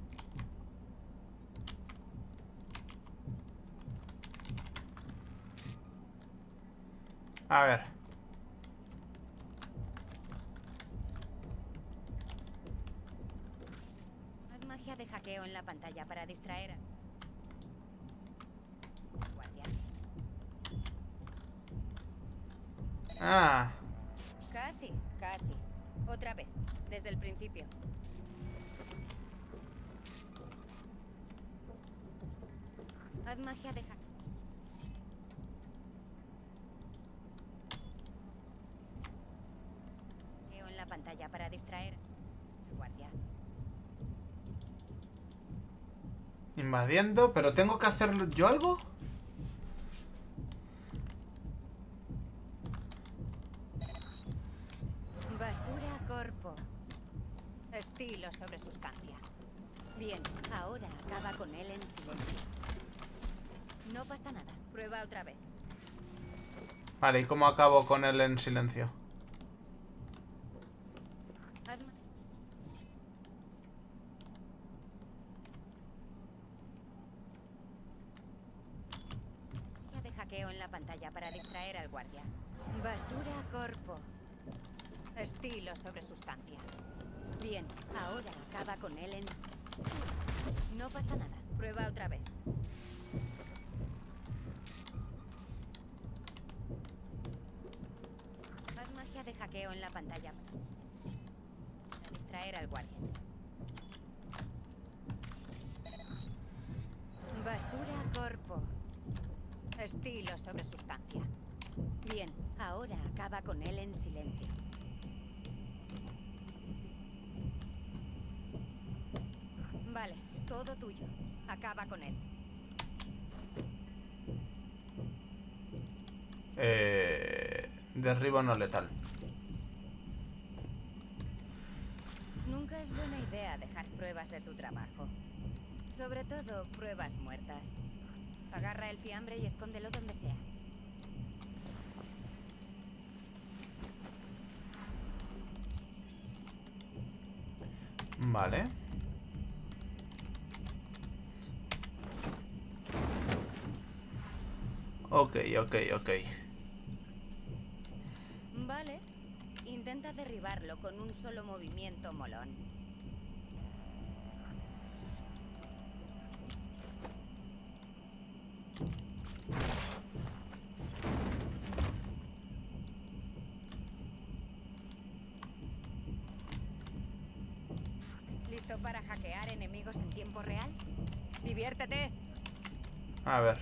A ver. Haz magia de hackeo en la pantalla para distraer a... Guardián. Ah. Casi, casi. Otra vez, desde el principio. Haz magia de hackeo. En la pantalla para distraer. Guardia. Invadiendo, pero tengo que hacer yo algo. Basura corpo. Estilo sobre sustancia. Bien, ahora acaba con él en silencio. No pasa nada. Prueba otra vez. Vale, ¿y cómo acabo con él en silencio? De hackeo en la pantalla para distraer al guardia. Basura corpo. Estilo sobre sustancia. Bien, ahora acaba con él en... No pasa nada. Prueba otra vez. Haz magia de hackeo en la pantalla para distraer al guardia. Basura corpo. Estilo sobre sustancia. Bien, ahora acaba con él en silencio. Vale, todo tuyo. Acaba con él. Eh, derribo no letal. Nunca es buena idea dejar pruebas de tu trabajo. Sobre todo pruebas muertas. Agarra el fiambre y escóndelo donde sea. Vale. Ok, ok, ok. Vale. Intenta derribarlo con un solo movimiento molón. ¿Listo para hackear enemigos en tiempo real? ¡Diviértete! A ver.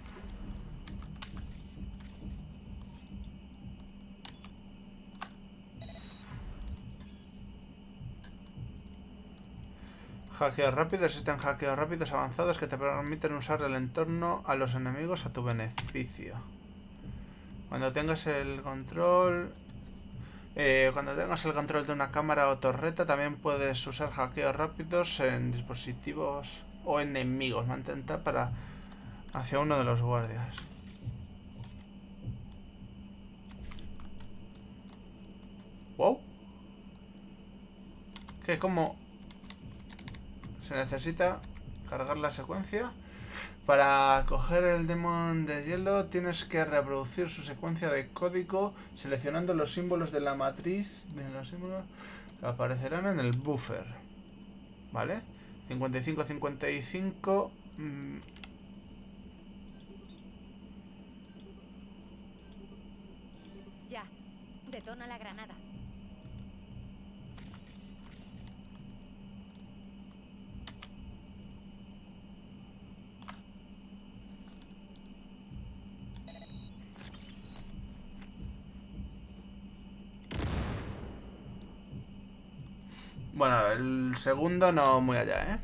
Hackeos rápidos. Existen hackeos rápidos avanzados que te permiten usar el entorno a los enemigos a tu beneficio. Cuando tengas el control... Eh, cuando tengas el control de una cámara o torreta, también puedes usar hackeos rápidos en dispositivos o enemigos. Mantén tab para hacia uno de los guardias. Wow. ¿Qué? ¿Cómo? Se necesita cargar la secuencia. Para coger el demon de hielo tienes que reproducir su secuencia de código seleccionando los símbolos de la matriz de los símbolos que aparecerán en el buffer. ¿Vale? cincuenta y cinco, cincuenta y cinco... Mmm. Ya. Detona la granada. Bueno, el segundo no muy allá, ¿eh?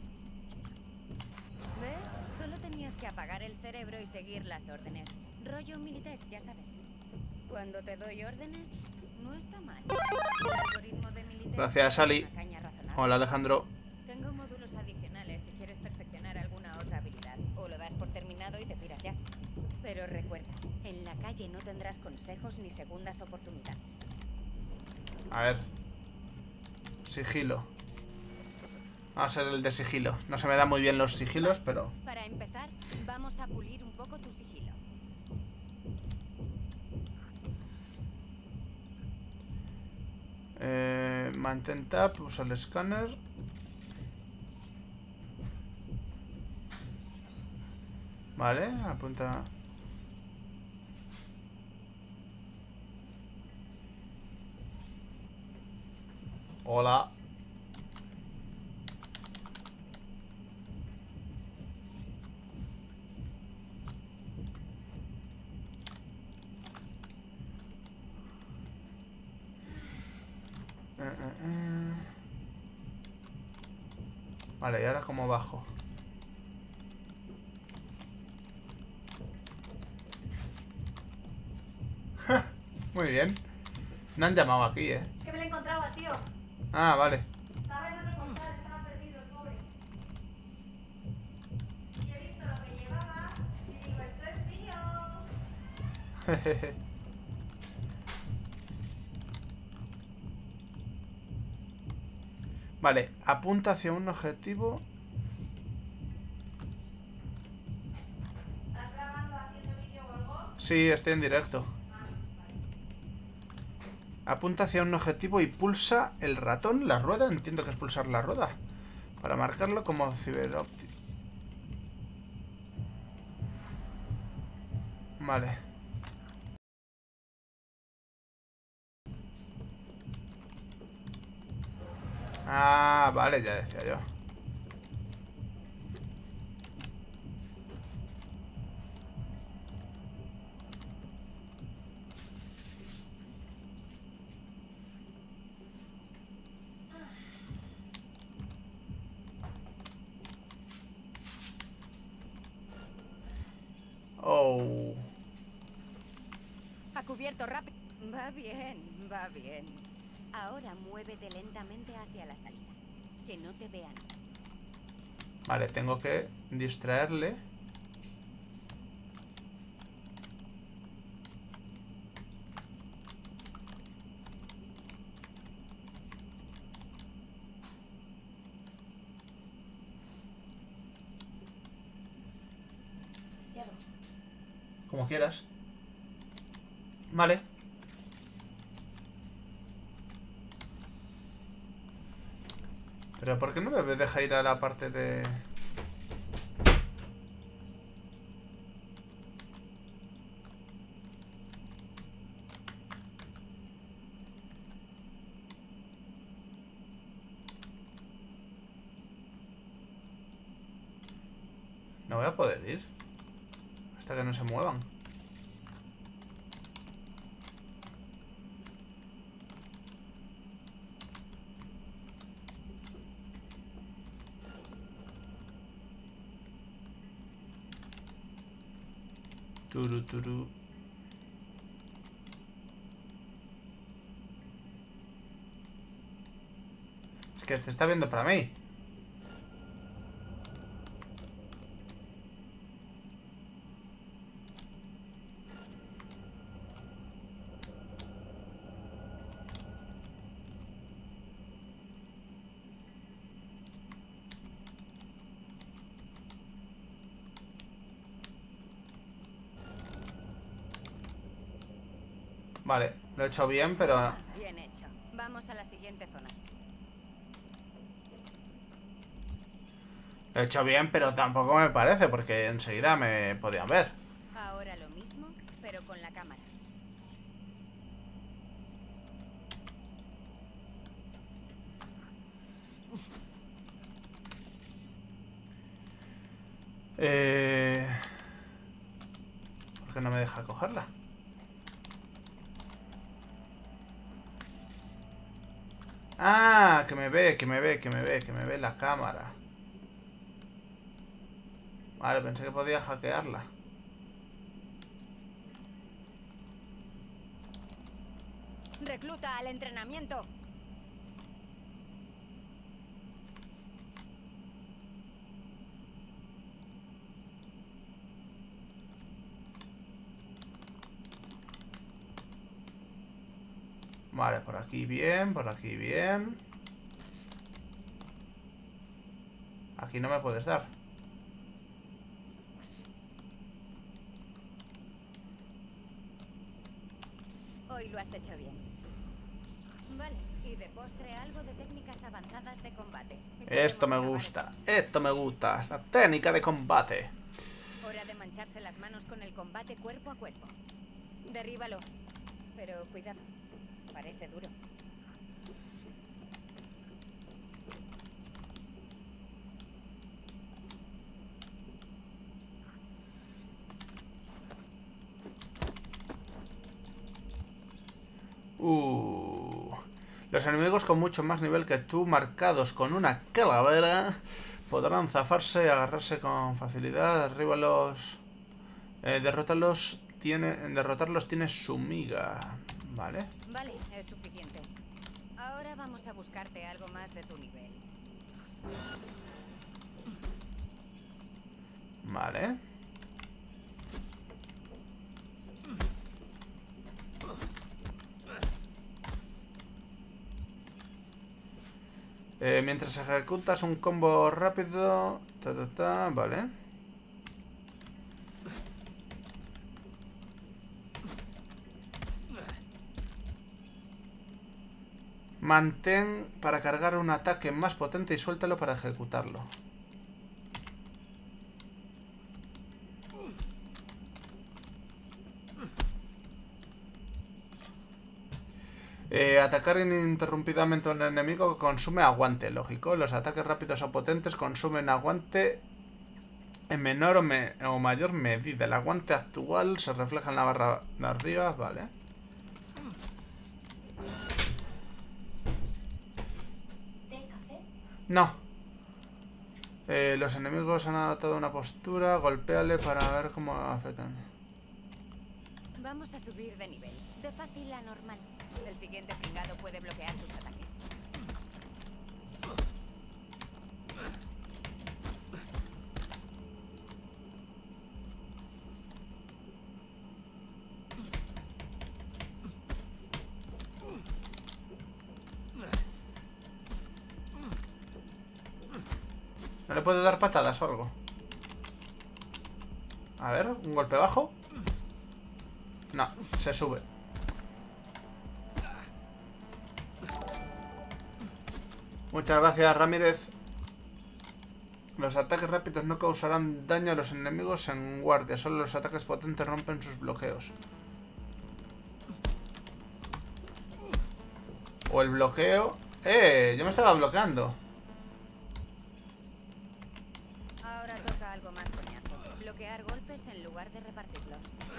¿Ves? Solo tenías que apagar el cerebro y seguir las órdenes. Rollo Militech, ya sabes. Cuando te doy órdenes, no está mal. El algoritmo de Militech... Gracias, Ali. Hola, Alejandro. Tengo módulos adicionales si quieres perfeccionar alguna otra habilidad. O lo das por terminado y te piras ya. Pero recuerda, en la calle no tendrás consejos ni segundas oportunidades. A ver... Sigilo. Vamos a ser el de sigilo. No se me dan muy bien los sigilos, pero... Para empezar, vamos a pulir un poco tu sigilo. Eh, mantén tab, usa el escáner. Vale, apunta... Hola. Eh, eh, eh. Vale, y ahora cómo bajo. Muy bien. Me han llamado aquí, eh. Es que me lo encontraba, tío. Ah, vale. Estaba en otro portal, estaba perdido el pobre. Y he visto lo que llevaba y digo, esto es mío. Jejeje. Vale, apunta hacia un objetivo. ¿Estás grabando, haciendo vídeo o algo? Sí, estoy en directo. Apunta hacia un objetivo y pulsa el ratón, la rueda. Entiendo que es pulsar la rueda. Para marcarlo como ciberóptico. Vale. Ah, vale, ya decía yo. Oh. A cubierto rápido. Va bien, va bien. Ahora muévete lentamente hacia la salida. Que no te vean. Vale, tengo que distraerle. Como quieras. Vale. Pero ¿por qué no me deja ir a la parte de...? No voy a poder ir hasta que no se muevan. Turu, turu. Es que este está viendo para mí. Vale, lo he hecho bien, pero... Bien hecho. Vamos a la siguiente zona. Lo he hecho bien, pero tampoco me parece, porque enseguida me podían ver. Ahora lo mismo, pero con la cámara. Eh... ¿Por qué no me deja cogerla? Ah, que me ve, que me ve, que me ve, que me ve la cámara. Vale, pensé que podía hackearla. Recluta al entrenamiento. Vale, por aquí bien, por aquí bien. Aquí no me puedes dar. Hoy lo has hecho bien. Vale, y de postre algo de técnicas avanzadas de combate. Esto me gusta, esto me gusta. La técnica de combate. Hora de mancharse las manos con el combate cuerpo a cuerpo. Derríbalo. Pero cuidado. Parece duro. Uh, los enemigos con mucho más nivel que tú, marcados con una calavera, podrán zafarse y agarrarse con facilidad. Derríbalos. Eh, derrótalos. Tiene, derrotarlos tiene su miga. Vale. Vale, es suficiente. Ahora vamos a buscarte algo más de tu nivel. Vale. Eh, mientras ejecutas un combo rápido... Ta, ta, ta, vale. Mantén para cargar un ataque más potente y suéltalo para ejecutarlo. Eh, atacar ininterrumpidamente a un enemigo consume aguante, lógico. Los ataques rápidos o potentes consumen aguante en menor o, me o mayor medida. El aguante actual se refleja en la barra de arriba, vale. No. Eh, los enemigos han adoptado una postura. Golpéale para ver cómo afectan. Vamos a subir de nivel. De fácil a normal. El siguiente pringado puede bloquear tus ataques. ¿No le puedo dar patadas o algo? A ver, un golpe bajo. No, se sube. Muchas gracias, Ramírez. Los ataques rápidos no causarán daño a los enemigos en guardia. Solo los ataques potentes rompen sus bloqueos. O el bloqueo... ¡Eh! Yo me estaba bloqueando. Ahora toca algo más coñazo. Bloquear golpes en lugar de repartirlos.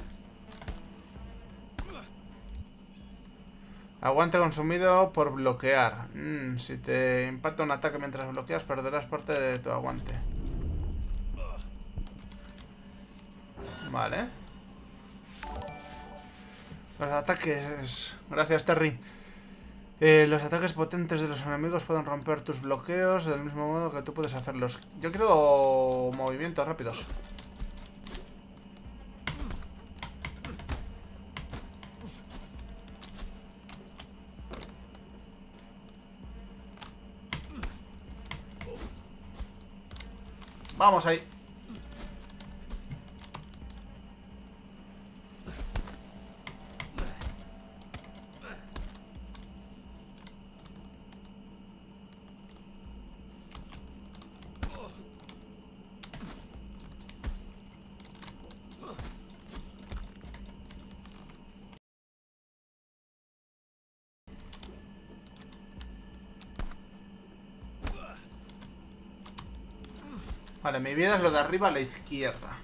Aguante consumido por bloquear. Mm, si te impacta un ataque mientras bloqueas, perderás parte de tu aguante. Vale. Los ataques... Gracias, Terry. Eh, los ataques potentes de los enemigos pueden romper tus bloqueos del mismo modo que tú puedes hacerlos. Yo quiero movimientos rápidos. Vamos ahí. Vale, mi vida es lo de arriba a la izquierda.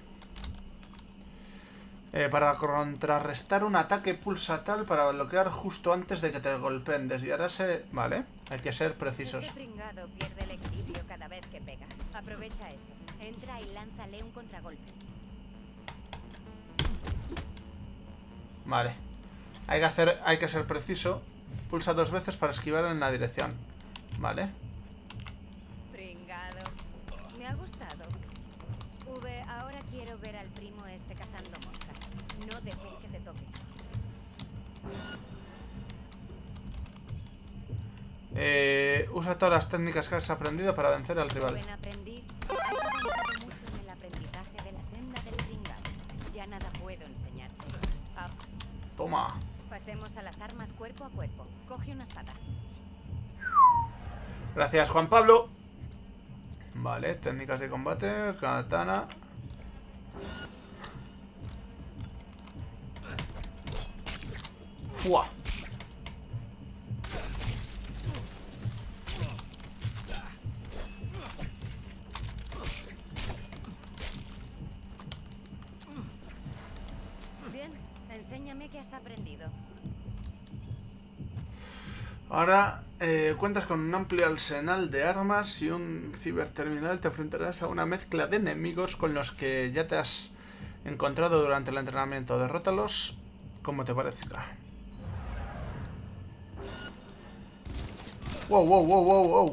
Eh, para contrarrestar un ataque, pulsa tal para bloquear justo antes de que te golpeen. Desviarse... Vale, hay que ser precisos. Este pringado pierde el equilibrio cada vez que pega. Aprovecha eso. Entra y lánzale un contragolpe. Vale. Hay que hacer, hay que ser preciso. Pulsa dos veces para esquivar en la dirección. Vale. Pringado. Me ha gustado. V, ahora quiero ver al primo este cazando moscas. No dejes que te toque. Eh, usa todas las técnicas que has aprendido para vencer al rival. Buen aprendiz. Has avanzado mucho en el aprendizaje de la senda del pringado. Ya nada puedo enseñarte. Ah. Toma. Pasemos a las armas cuerpo a cuerpo. Coge una espada. Gracias, Juan Pablo. Vale, técnicas de combate, katana. ¡Fua! Bien, enséñame qué has aprendido. Ahora eh, cuentas con un amplio arsenal de armas y un ciberterminal. Te enfrentarás a una mezcla de enemigos con los que ya te has encontrado durante el entrenamiento. Derrótalos como te parezca. Wow, wow, wow, wow, wow.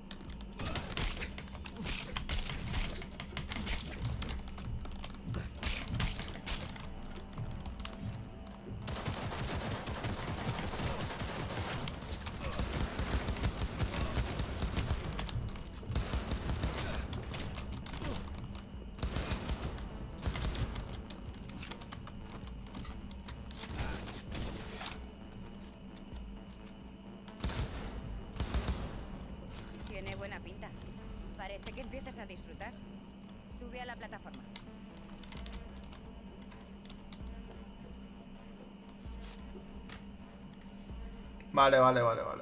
Tiene buena pinta. Parece que empiezas a disfrutar. Sube a la plataforma. Vale, vale, vale, vale.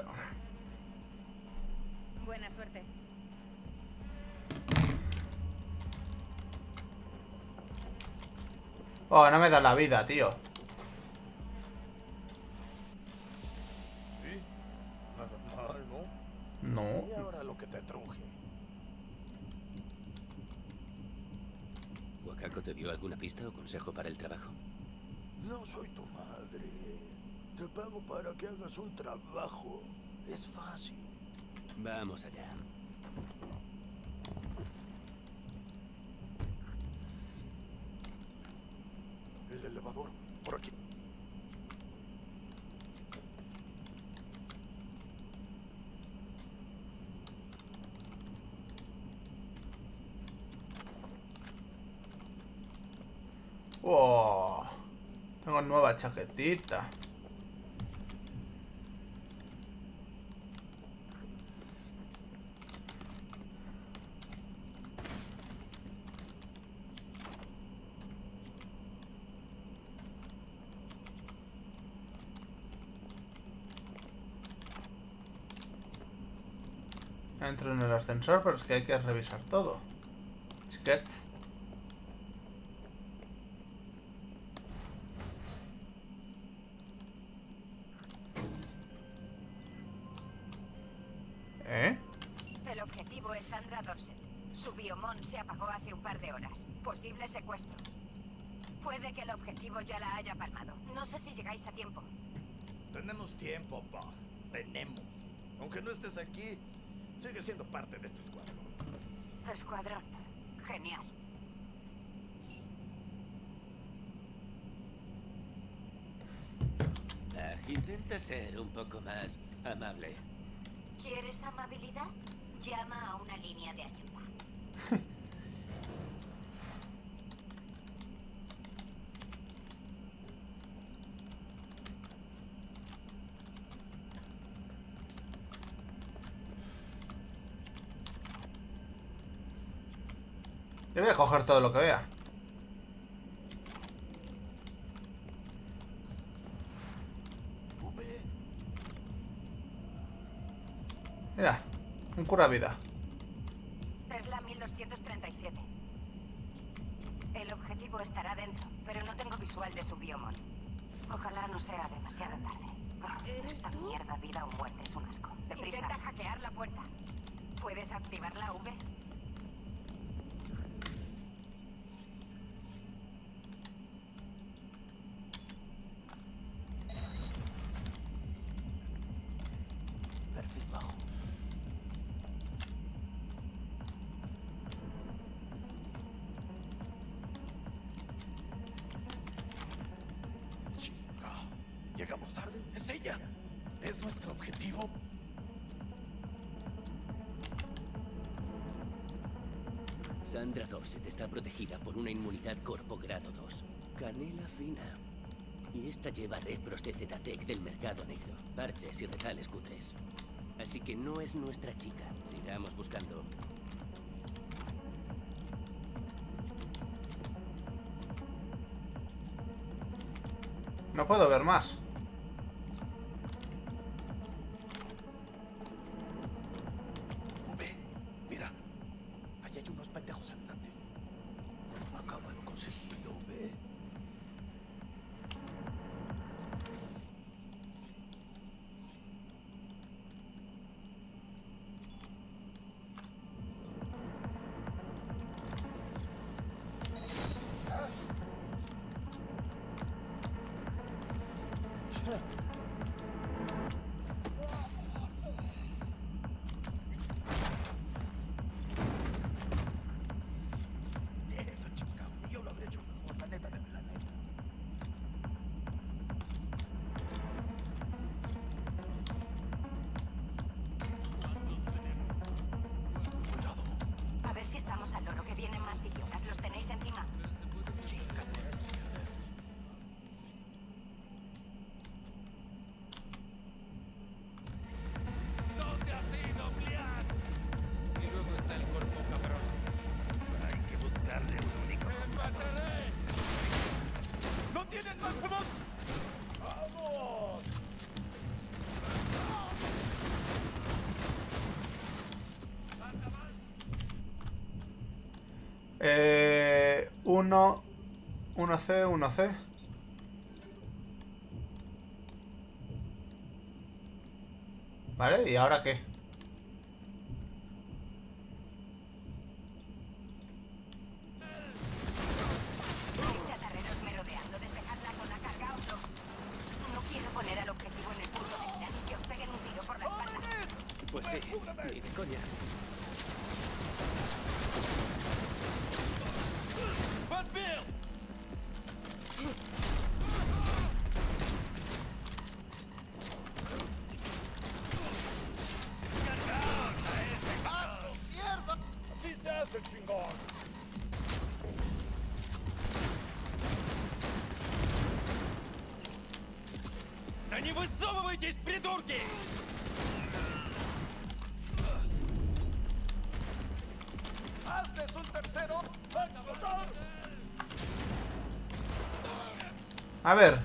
Buena suerte. Oh, no me da la vida, tío. Sí, nada mal, ¿no? No. Y ahora lo que te truje. ¿Wakako te dio alguna pista o consejo para el trabajo? No soy tu madre. Te pago para que hagas un trabajo. Es fácil. Vamos allá. El elevador, por aquí. Oh, tengo nueva chaquetita. Entro en el ascensor, pero es que hay que revisar todo. Chiquets. ¿Eh? El objetivo es Sandra Dorset. Su biomon se apagó hace un par de horas. Posible secuestro. Puede que el objetivo ya la haya palmado. No sé si llegáis a tiempo. Tenemos tiempo, pa. Tenemos. Aunque no estés aquí, sigue siendo parte de este escuadrón. Escuadrón. Genial. Ah, intenta ser un poco más amable. ¿Quieres amabilidad? Llama a una línea de ayuda. Yo voy a coger todo lo que vea. Mira, un cura vida. Es la mil doscientos treinta y siete. El objetivo estará dentro, pero no tengo visual de su biomon. Ojalá no sea demasiado tarde. Oh, esta mierda, vida o muerte, es un asco. Deprisa. Intenta hackear la puerta. ¿Puedes activar la V? Perfil bajo. Chica, llegamos tarde. Es ella. Es nuestro objetivo. Sandra Dorset está protegida por una inmunidad corpo grado dos. Canela fina. Y esta lleva repros de Zetatec del mercado negro. Parches y retales cutres. Así que no es nuestra chica. Sigamos buscando. No puedo ver más. V, mira. Allí hay unos pendejos andando. Acabo de conseguirlo, V. Eso, chica. Yo lo habría hecho mejor, la neta, la neta. A ver si estamos al loro, que vienen más idiotas. ¿Los tenéis encima? Chica, por esto. Eh, uno, uno C, uno C. Vale, ¿y ahora qué? Chatarreros merodeando, despejad la zona, cargaos dos. No quiero poner al objetivo en el punto de mira ni que os peguen un tiro por la espalda. Pues sí, ni de coña. ¡Mierda! ¡Así se hace, chingón! Да не высовывайтесь, придурки! ¡Hazles un tercero! ¡Va a explotar! A ver.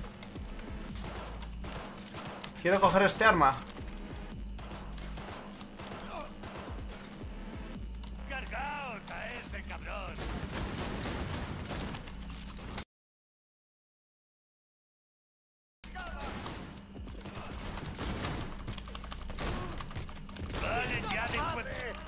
Quiero coger este arma. ¡Cargaos a ese cabrón! ¡Vale, ya después!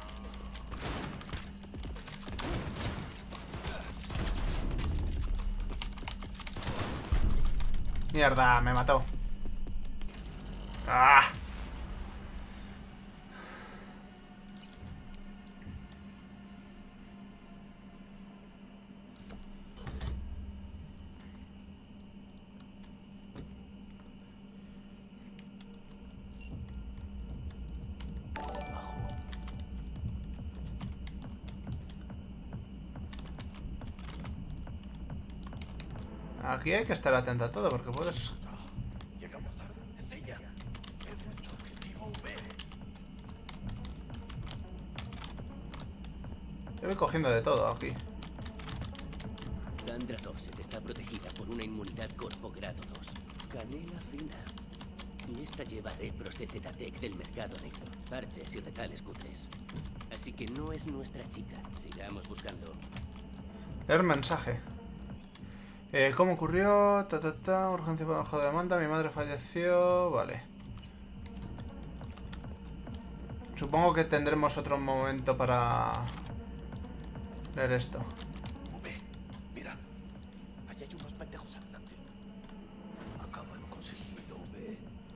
Mierda, me mató. ¡Ah! Aquí hay que estar atento a todo porque puedes... Llegamos tarde. Es ella. Es nuestro objetivo B. Te voy cogiendo de todo aquí. Sandra Dorset está protegida por una inmunidad corpo grado dos. Canela fina. Y esta lleva repros de Z-Tech del mercado negro. Parches y retales cutres. Así que no es nuestra chica. Sigamos buscando. Leer mensaje. Eh, ¿Cómo ocurrió? Ta, ta, ta, urgencia bajo demanda. Mi madre falleció. Vale. Supongo que tendremos otro momento para leer esto. V, mira. Allí hay unos pendejos adelante. Acabo de conseguirlo, V.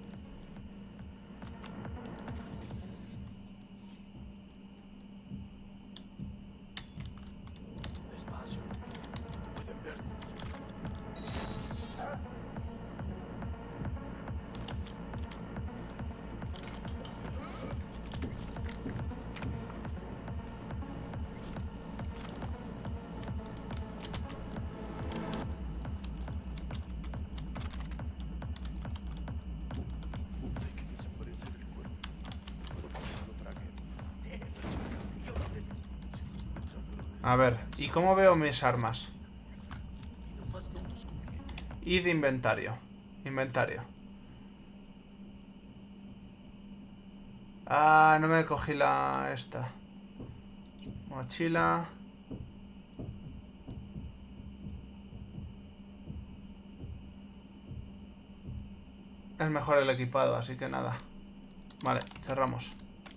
Despacio, V. Pueden vernos. A ver, ¿y cómo veo mis armas? Y de inventario. Inventario. Ah, no me cogí la... esta. Mochila. Es mejor el equipado, así que nada. Vale, cerramos.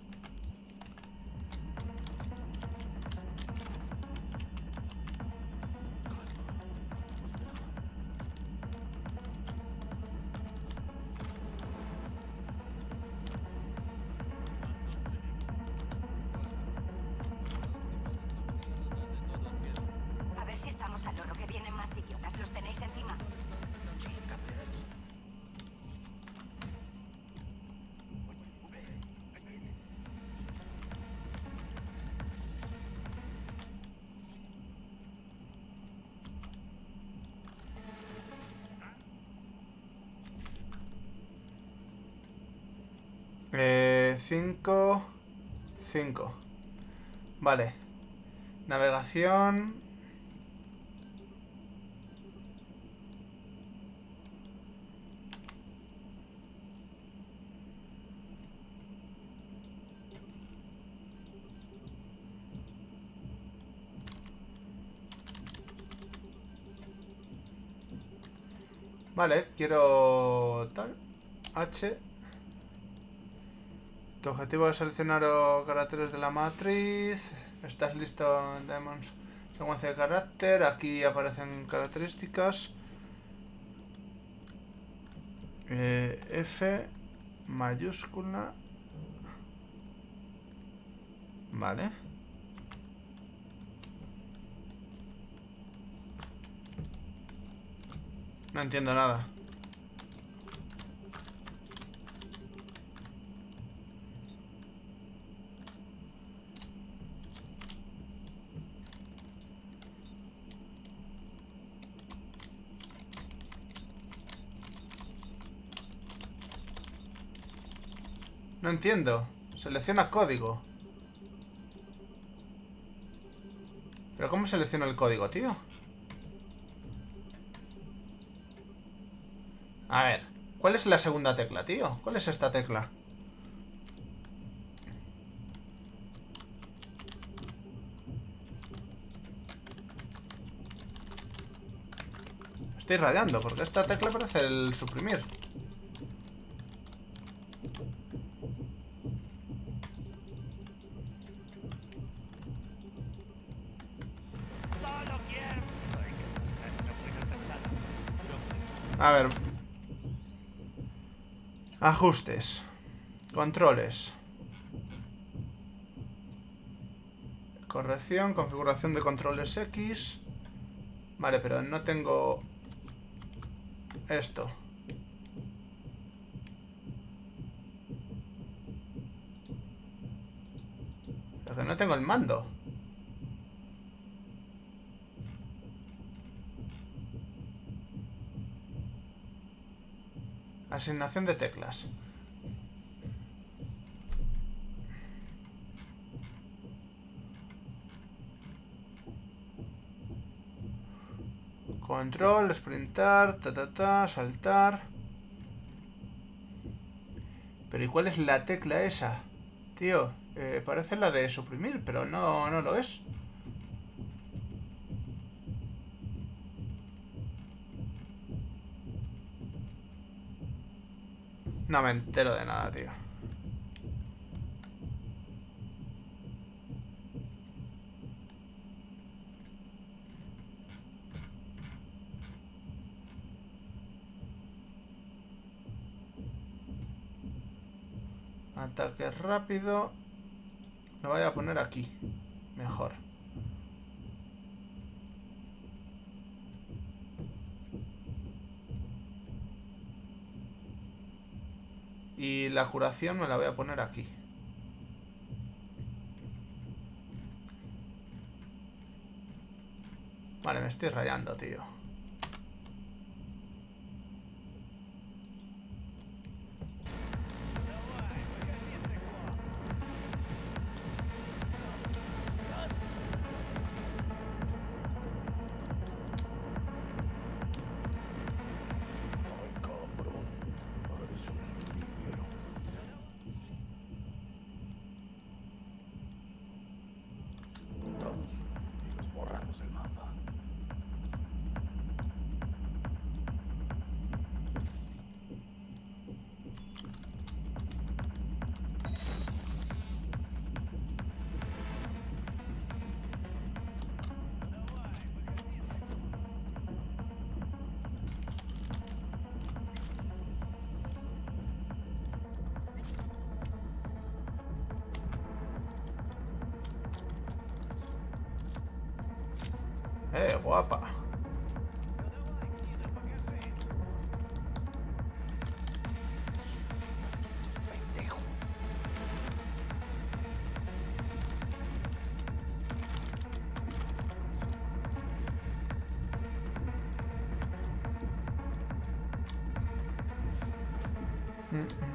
A ver si estamos al loro, que vienen más idiotas. ¿Los tenéis encima? Eh, cinco. cinco. Vale. Navegación. Vale, quiero... tal. H. Tu objetivo es seleccionar los caracteres de la matriz. Estás listo en Demons. Secuencia de carácter. Aquí aparecen características. Eh, F mayúscula. Vale. No entiendo nada. No entiendo. Selecciona código. ¿Pero cómo selecciono el código, tío? A ver, ¿cuál es la segunda tecla, tío? ¿Cuál es esta tecla? Estoy rayando, porque esta tecla parece el suprimir. A ver. Ajustes. Controles. Corrección, configuración de controles X. Vale, pero no tengo esto. Pero que no tengo el mando. Asignación de teclas. Control, sprintar, ta ta ta, saltar. Pero ¿y cuál es la tecla esa? Tío, eh, parece la de suprimir, pero no, no lo es. No me entero de nada, tío. Ataque rápido. Lo voy a poner aquí. Mejor. Y la curación me la voy a poner aquí. Vale, me estoy rayando, tío. Eh, guapa. Mm -mm.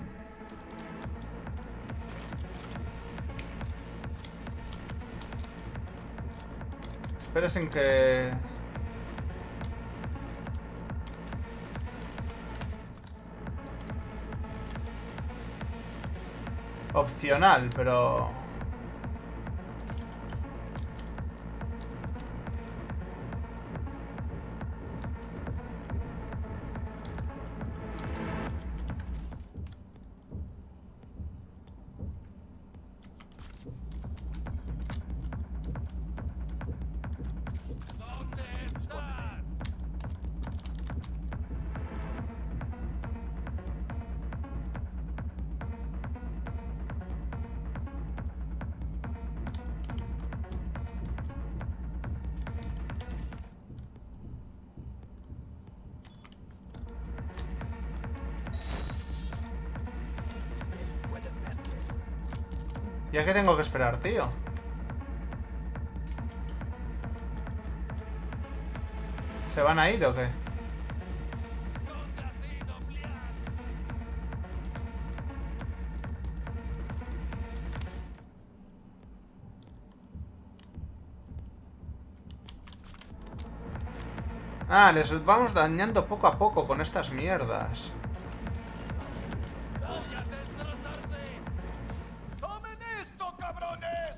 Esperen que... Opcional, pero... ¿Y a qué tengo que esperar, tío? ¿Se van a ir o qué? Ah, les vamos dañando poco a poco con estas mierdas. ¡Tomen esto, cabrones!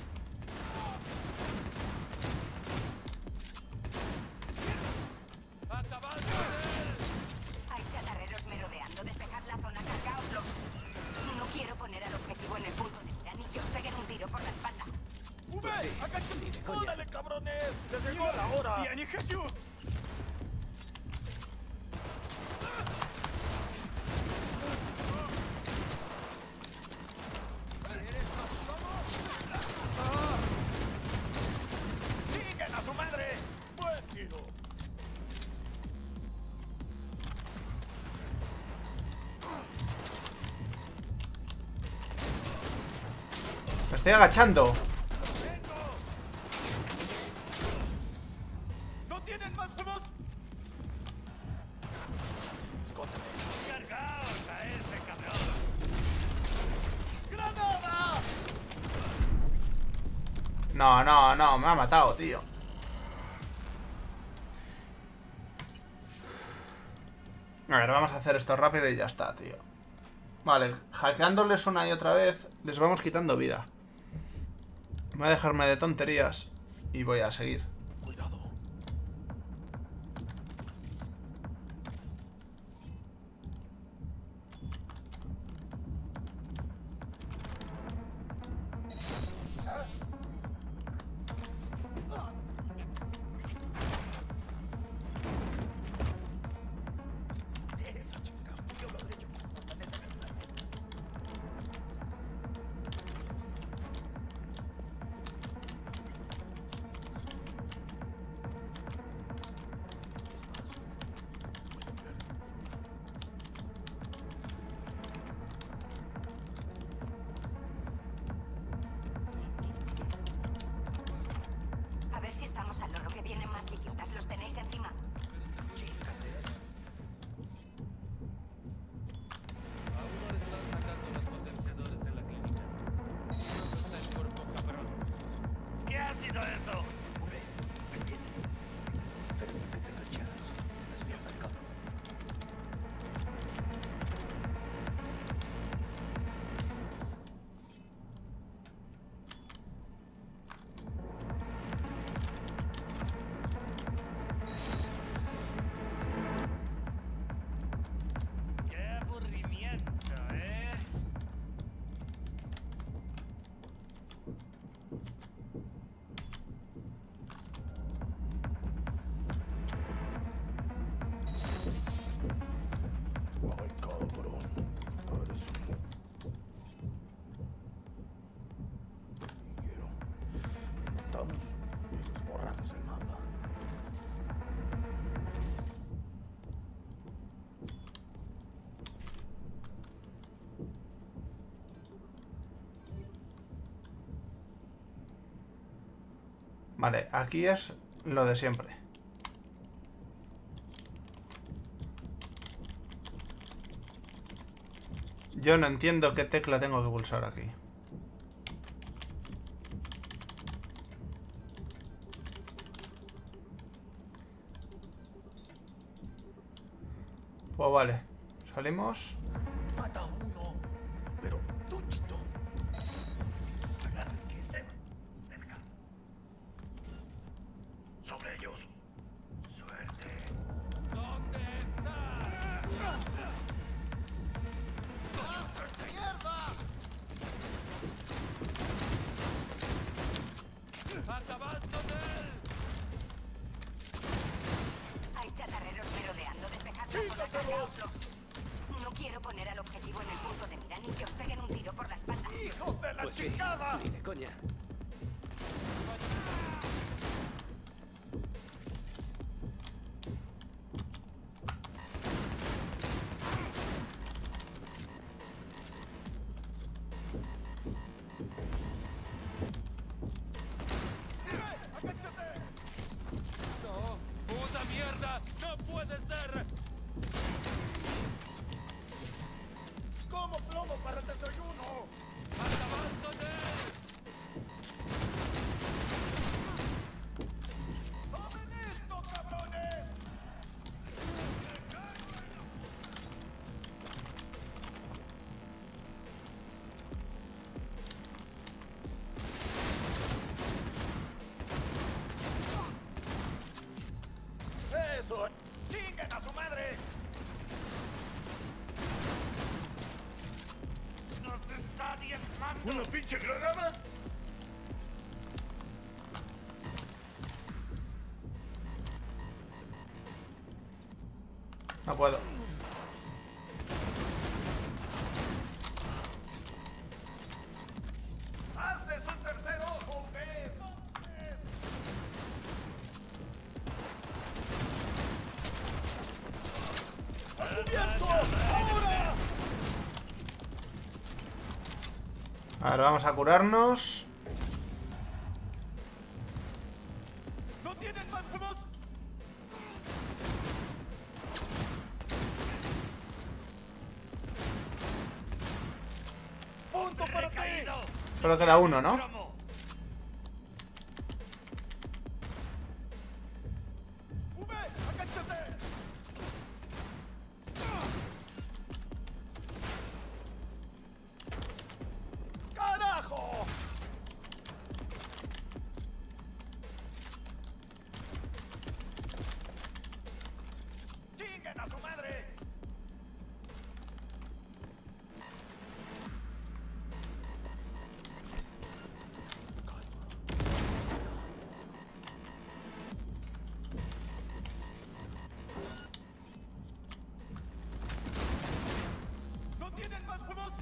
Hay chatarreros merodeando. Despejar la zona, cargaoslos. No quiero poner al objetivo en el punto de mira ni que os peguen un tiro por la espalda. ¡Ube! ¡Agáchense! ¡Órale, cabrones! ¡Les llegó la hora! ¡Bien, y Jesús! ¡Siguen a su madre! ¡Buen tiro! Me estoy agachando. ¿No tienen más huevos? Escóndete. ¡Cargaos a ese cabrón! ¡Granada! No, no, no, me ha matado, tío. A ver, vamos a hacer esto rápido y ya está, tío. Vale, hackeándoles una y otra vez, les vamos quitando vida. Voy a dejarme de tonterías y voy a seguir. Cuidado. A ver si estamos al loro, que vienen más idiotas. ¿Los tenéis encima? Aún no están sacando los contenedores de la clínica. ¿Dónde está el cuerpo, cabrón? ¿Qué ha sido eso? Ube, ahí viene. Espero que tengas chance. Despierta el cabrón. ¡Qué aburrimiento, eh! Ay, cabrón. Eres un... Quiero. Estamos y los borramos el mapa. Vale, aquí es lo de siempre. Yo no entiendo qué tecla tengo que pulsar aquí. Pues vale, salimos. Mata a uno. Pero tú, chito. Agarra el que esté cerca. Sobre ellos. Suerte. ¿Dónde está? ¡Mierda! ¡Acabando de él! Hay chatarreros merodeando. Despejad la zona, cargaoslos. No quiero poner al objetivo en el punto de mira ni que os peguen un tiro por la espalda. ¡Hijos de la Pues sí, chingada! ni de coña. pinche granada? No puedo. ¡Hazles un tercer ojo, ¿ves? ¡Cubierto! ¡Ahora! A ver, vamos a curarnos. ¿No tienen más huevos? ¡Punto para ti! Solo queda uno, ¿no? ¡V! ¡Agáchate! ¡Carajo! ¡Chinguen a su madre! ¿No tienen más huevos?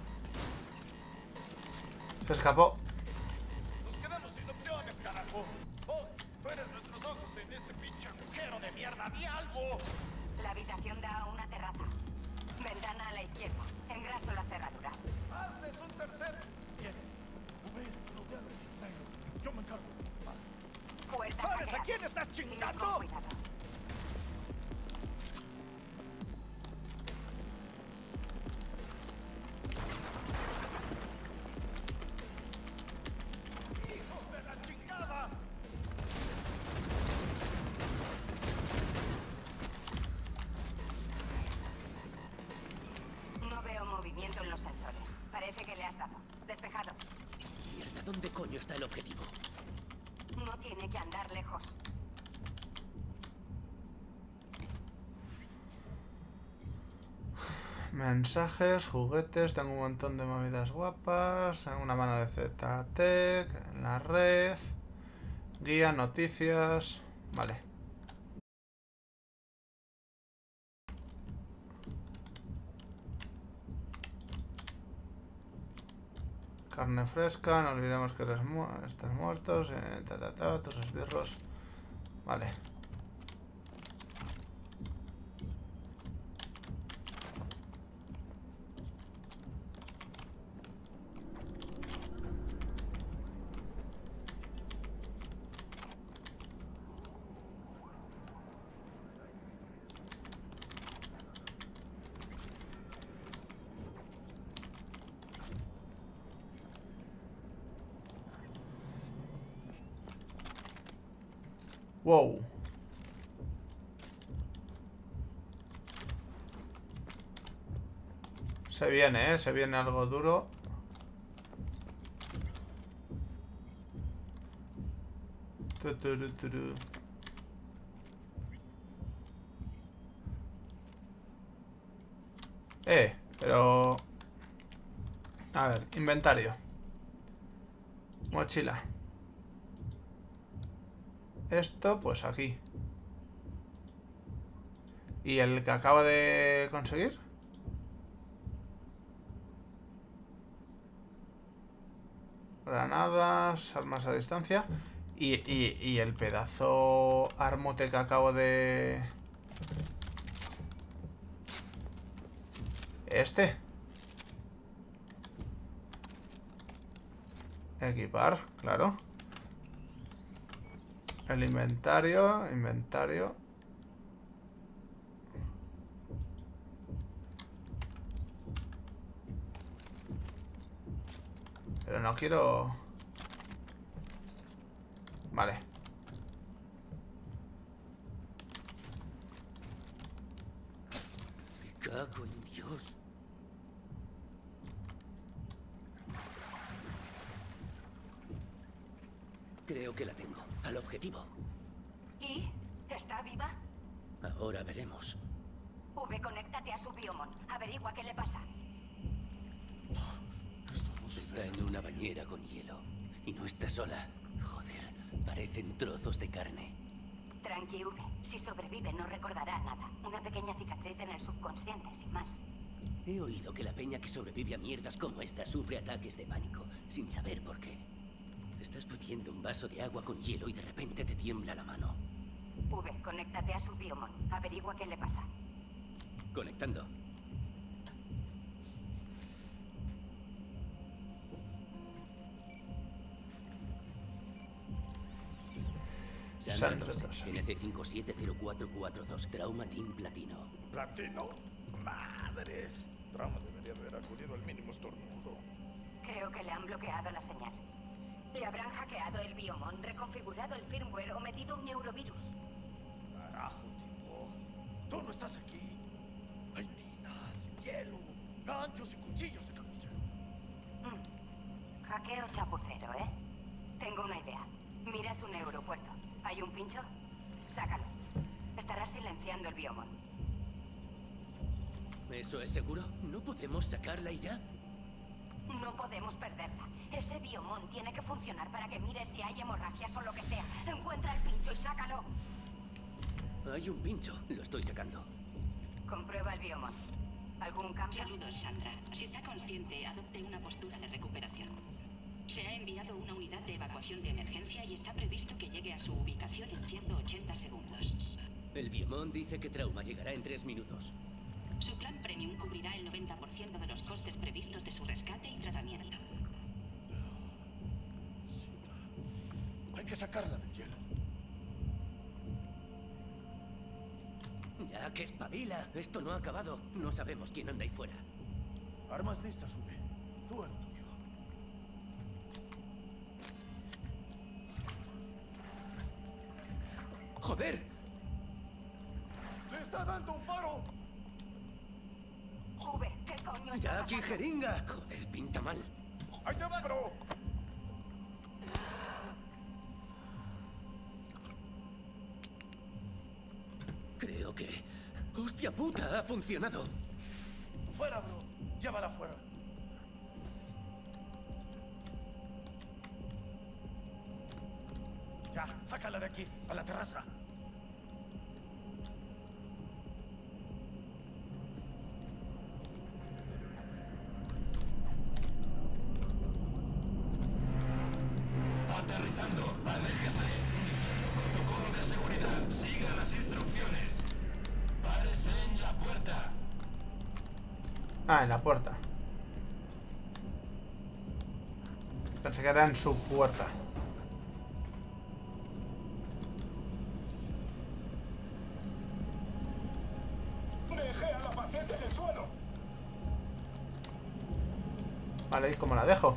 Se escapó. Nos quedamos sin opciones, carajo. Oh, tú eres nuestros ojos en este pinche agujero de mierda. ¡Di algo! La habitación da a una terraza. Ventana a la izquierda. Engraso la cerradura. ¡Hazles un tercer! Bien. V, rodealo y distráelo. Yo me encargo. Vas. Puerta ¿Sabes a saqueada. quién estás Con chingando? cuidado. ¡Hijos de la chingada! No veo movimiento en los sensores. Parece que le has dado. Despejado. Mierda, ¿dónde coño está el objetivo? No tiene que andar lejos. Mensajes, juguetes, tengo un montón de movidas guapas, una mano de Z-Tech, en la red, guía, noticias, vale. Carne fresca, no olvidemos que eres mu estás muertos, eh, ta, ta, ta, tus esbirros, vale. Wow. Se viene, ¿eh? Se viene algo duro. Tuturu, turu. Eh, pero... A ver, inventario. Mochila. Esto, pues aquí. ¿Y el que acabo de conseguir? Granadas, armas a distancia. Y, y, y el pedazo armote que acabo de... Este. Equipar, claro. El inventario, inventario. Pero no quiero... Vale. Me cago en Dios. Creo que la tengo. Al objetivo. ¿Y? ¿Está viva? Ahora veremos. V, conéctate a su biomon. Averigua qué le pasa. Esto no Está en una bañera con hielo. Y no está sola. Joder, parecen trozos de carne. Tranqui, V. Si sobrevive no recordará nada. Una pequeña cicatriz en el subconsciente, sin más. He oído que la peña que sobrevive a mierdas como esta sufre ataques de pánico, sin saber por qué. Estás bebiendo un vaso de agua con hielo y de repente te tiembla la mano. V, conéctate a su biomon. Averigua qué le pasa. Conectando. Sandra N C cinco siete cero cuatro cuatro dos, Trauma Team Platino. ¿Platino? ¡Madres! Trauma debería haber acudido al mínimo estornudo. Creo que le han bloqueado la señal. Le habrán hackeado el biomon, reconfigurado el firmware o metido un neurovirus. Carajo, tipo. Tú no estás aquí. Hay tinas, hielo, ganchos y cuchillos de camisa. Mm. Hackeo chapucero, ¿eh? Tengo una idea. Mira su neuropuerto. ¿Hay un pincho? Sácalo. Estará silenciando el biomon. ¿Eso es seguro? ¿No podemos sacarla y ya? No podemos perderla. Ese biomon tiene que funcionar para que mire si hay hemorragias o lo que sea. Encuentra el pincho y sácalo. Hay un pincho. Lo estoy sacando. Comprueba el biomon. ¿Algún cambio? Saludos, Sandra. Si está consciente, adopte una postura de recuperación. Se ha enviado una unidad de evacuación de emergencia y está previsto que llegue a su ubicación en ciento ochenta segundos. El biomon dice que Trauma llegará en tres minutos. Su plan Premium cubrirá el noventa por ciento de los costes previstos de su rescate y tratamiento. Hay que sacarla del hielo. Ya que espabila. Esto no ha acabado. No sabemos quién anda ahí fuera. Armas listas, V. Tú a lo tuyo. ¡Joder! ¡Le está dando un paro! V, ¿qué coño ¡Ya aquí jeringa! Joder, pinta mal. ¡Ahí te va, bro! Creo que... ¡Hostia puta! ¡Ha funcionado! ¡Fuera, bro! Llévala fuera. Ya, sácala de aquí, a la terraza. Aterrizando, aléjese. Protocolo de seguridad, siga las instrucciones. Párese en la puerta. Ah, en la puerta. Pensé que era en su puerta. Deje a la paciente en el suelo. Vale, ¿y cómo la dejo?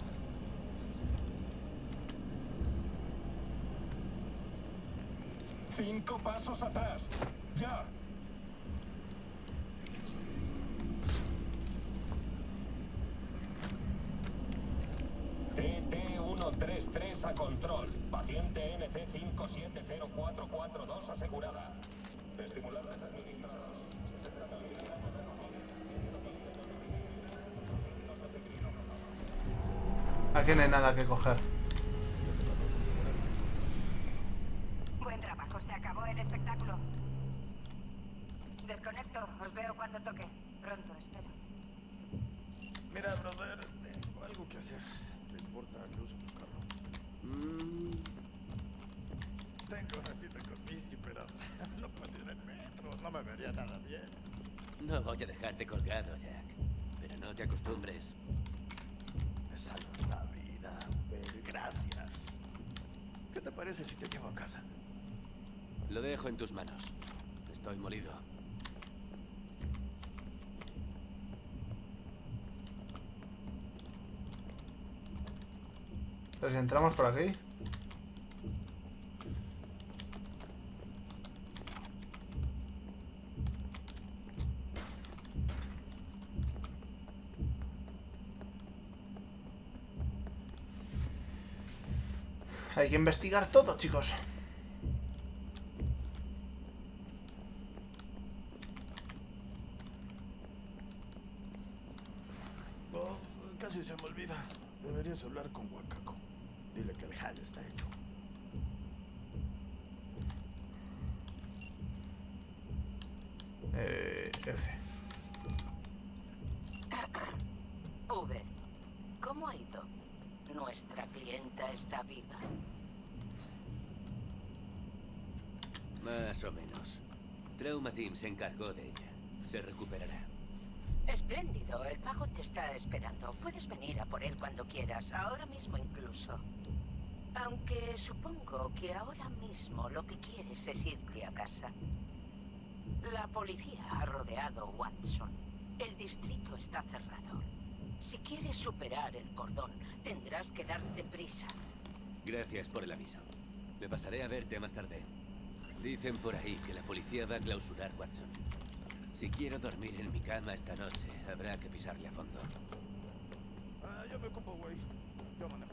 Cinco pasos atrás. Ya. T T ciento treinta y tres a control. Paciente N C cinco siete cero cuatro cuatro dos asegurada. Estimulantes administrados. Aquí no hay nada que coger. Buen trabajo, se acabó el espectáculo. Desconecto, os veo cuando toque. Pronto, espero. Mira, brother, tengo algo que hacer. ¿Te importa que use tu carro? Mm. Tengo una cita con Misty, pero no puedo ir en metro. No me vería nada bien. No voy a dejarte colgado, Jack. Pero no te acostumbres. Me salvas la vida, güey. Gracias. ¿Qué te parece si te llevo a casa? Lo dejo en tus manos. Estoy molido. Pero si entramos por aquí. Hay que investigar todo, chicos. Oh, casi se me olvida. Deberías hablar con Wakako. Dile que el jale está hecho. Eh, F. V, ¿cómo ha ido? ¿Nuestra clienta está viva? Más o menos. Trauma Team se encargó de ella. Se recuperará. Espléndido, el pago te está esperando. Puedes venir a por él cuando quieras, ahora mismo incluso. Aunque supongo que ahora mismo lo que quieres es irte a casa. La policía ha rodeado Watson. El distrito está cerrado. Si quieres superar el cordón, tendrás que darte prisa. Gracias por el aviso. Me pasaré a verte más tarde. Dicen por ahí que la policía va a clausurar Watson. Si quiero dormir en mi cama esta noche, habrá que pisarle a fondo. Ah, yo me ocupo, güey. Yo manejo.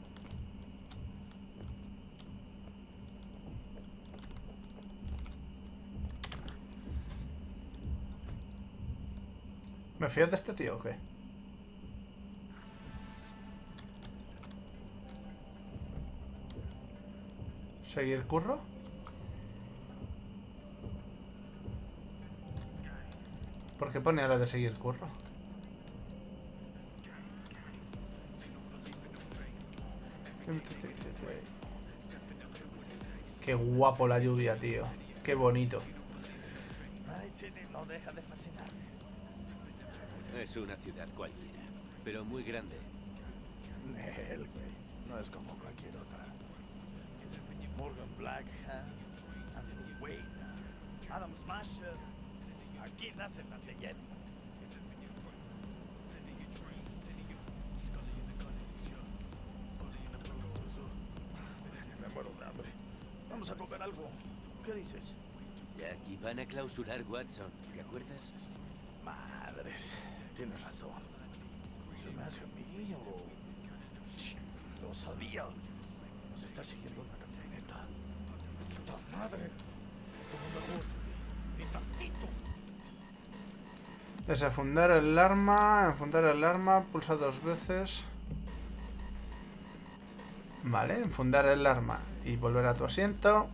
¿Me fías de este tío o qué? ¿Seguir curro? ¿Por qué pone ahora de seguir curro? Qué guapo la lluvia, tío. Qué bonito. Ay, Chile, no deja de fascinarme. Es una ciudad cualquiera, pero muy grande. Él, güey. No es como cualquier otra. Morgan Black, ¿eh? Andrew Wayne, Adam Smasher. Aquí nacen las leyendas. Me muero de hambre. Vamos a comer algo. ¿Qué dices? Y aquí van a clausurar Watson, ¿te acuerdas? Madres, tienes razón. Se me hace a mí o... Lo sabía. Nos está siguiendo una camioneta. ¡Puta madre! Esto no me gusta. Ni tantito. Desenfundar el arma, enfundar el arma, pulsa dos veces. Vale, enfundar el arma y volver a tu asiento.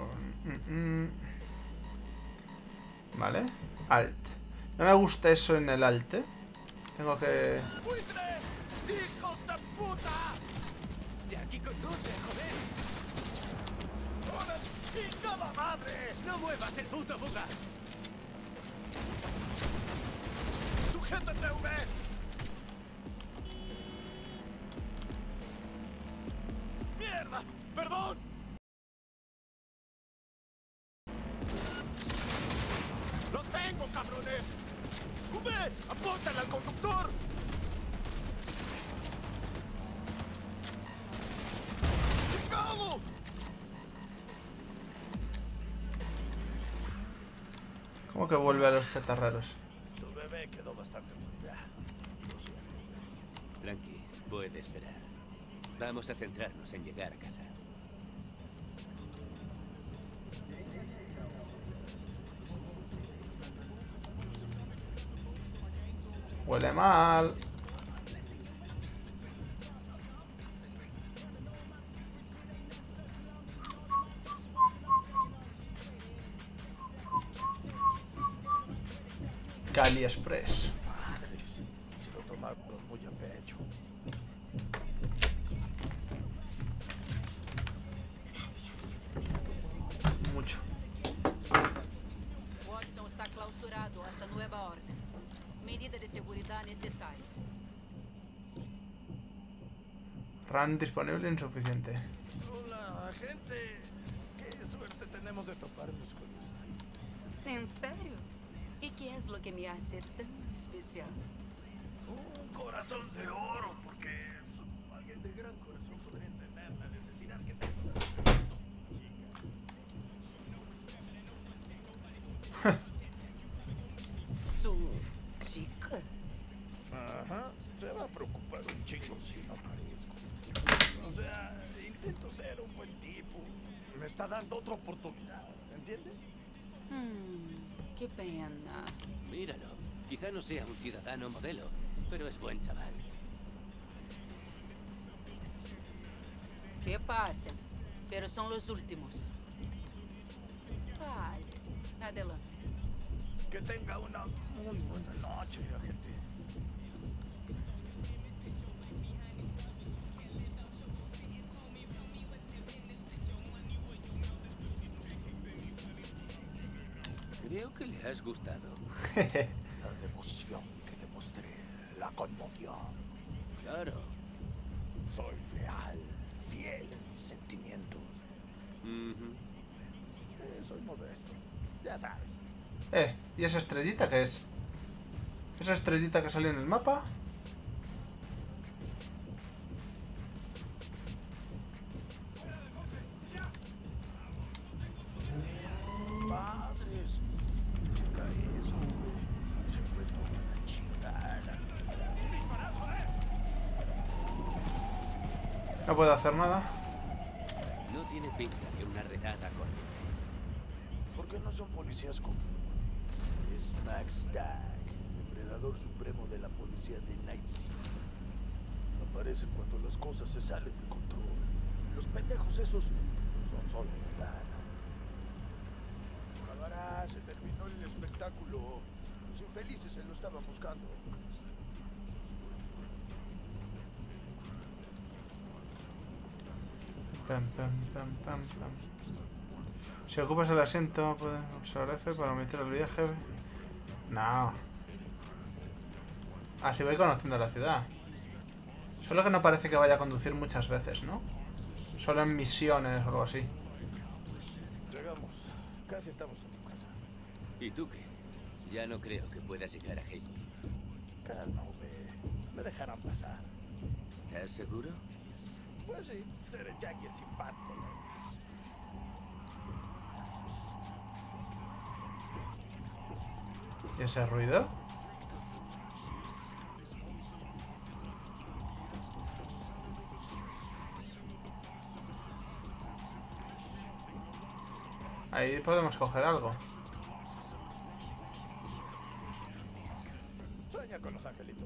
Vale, alt. No me gusta eso en el alt. Tengo que... ¡Buitres! ¡Hijos de puta! De aquí conduce, joder. ¡Joder, chingada madre! ¡No muevas el puto buga! ¡Sujétate, V! ¡Mierda! ¡Perdón! ¡Los tengo, cabrones! ¡V! ¡Apúntale al conductor! ¡Chingado! ¿Cómo que vuelve a los chatarreros? Tu bebé quedó bastante bonita. Lo siento. Tranqui, puede esperar. Vamos a centrarnos en llegar a casa. Huele mal. Cali Express. Madre, se lo tomaron muy a pecho. Mucho. Watson está clausurado hasta nueva orden. Medida de seguridad necesaria. RAM disponible insuficiente. Hola, gente. Qué suerte tenemos de toparnos con usted. ¿En serio? ¿Y qué es lo que me hace tan especial? Un corazón de oro, porque alguien de gran corazón podría entender la necesidad que tengo. ¿Su chica? Ajá, se va a preocupar un chico si no aparezco. O sea, intento ser un buen tipo. Me está dando otra oportunidad, ¿entiendes? Hmm, qué pena. Míralo. Quizá no sea un ciudadano modelo, pero es buen chaval. ¿Qué pasa? Pero son los últimos. Vale, adelante. Que tenga una muy buena noche, agente. Creo que le has gustado. La devoción que demostré la conmovió. Claro. Soy leal, fiel en mis sentimientos. Uh-huh. eh, soy modesto, ya sabes. Eh, ¿y esa estrellita qué es? ¿Esa estrellita que salió en el mapa? Padres, checa eso, güey. Se fue toda la chingada. No puedo hacer nada. No tiene pinta de una redada corriente. Porque no son policías comunes. Es Max Stagg, el depredador supremo de la policía de Night City. Aparece cuando las cosas se salen de control. Los pendejos esos son solo ventana. Acabará, se terminó el espectáculo. Los infelices se lo estaban buscando. Pam, pam, pam, pam, pam. Si ocupas el asiento, puedes usar F para omitir el viaje. No. Así voy conociendo la ciudad. Solo que no parece que vaya a conducir muchas veces, ¿no? Solo en misiones o algo así. Llegamos. Casi estamos en tu casa. ¿Y tú qué? Ya no creo que puedas llegar a Haywood. Calma, güey. Me dejarán pasar. ¿Estás seguro? Pues sí, seré Jackie el simpático. ¿Y ese ruido? Ahí podemos coger algo. Sueña con los angelitos.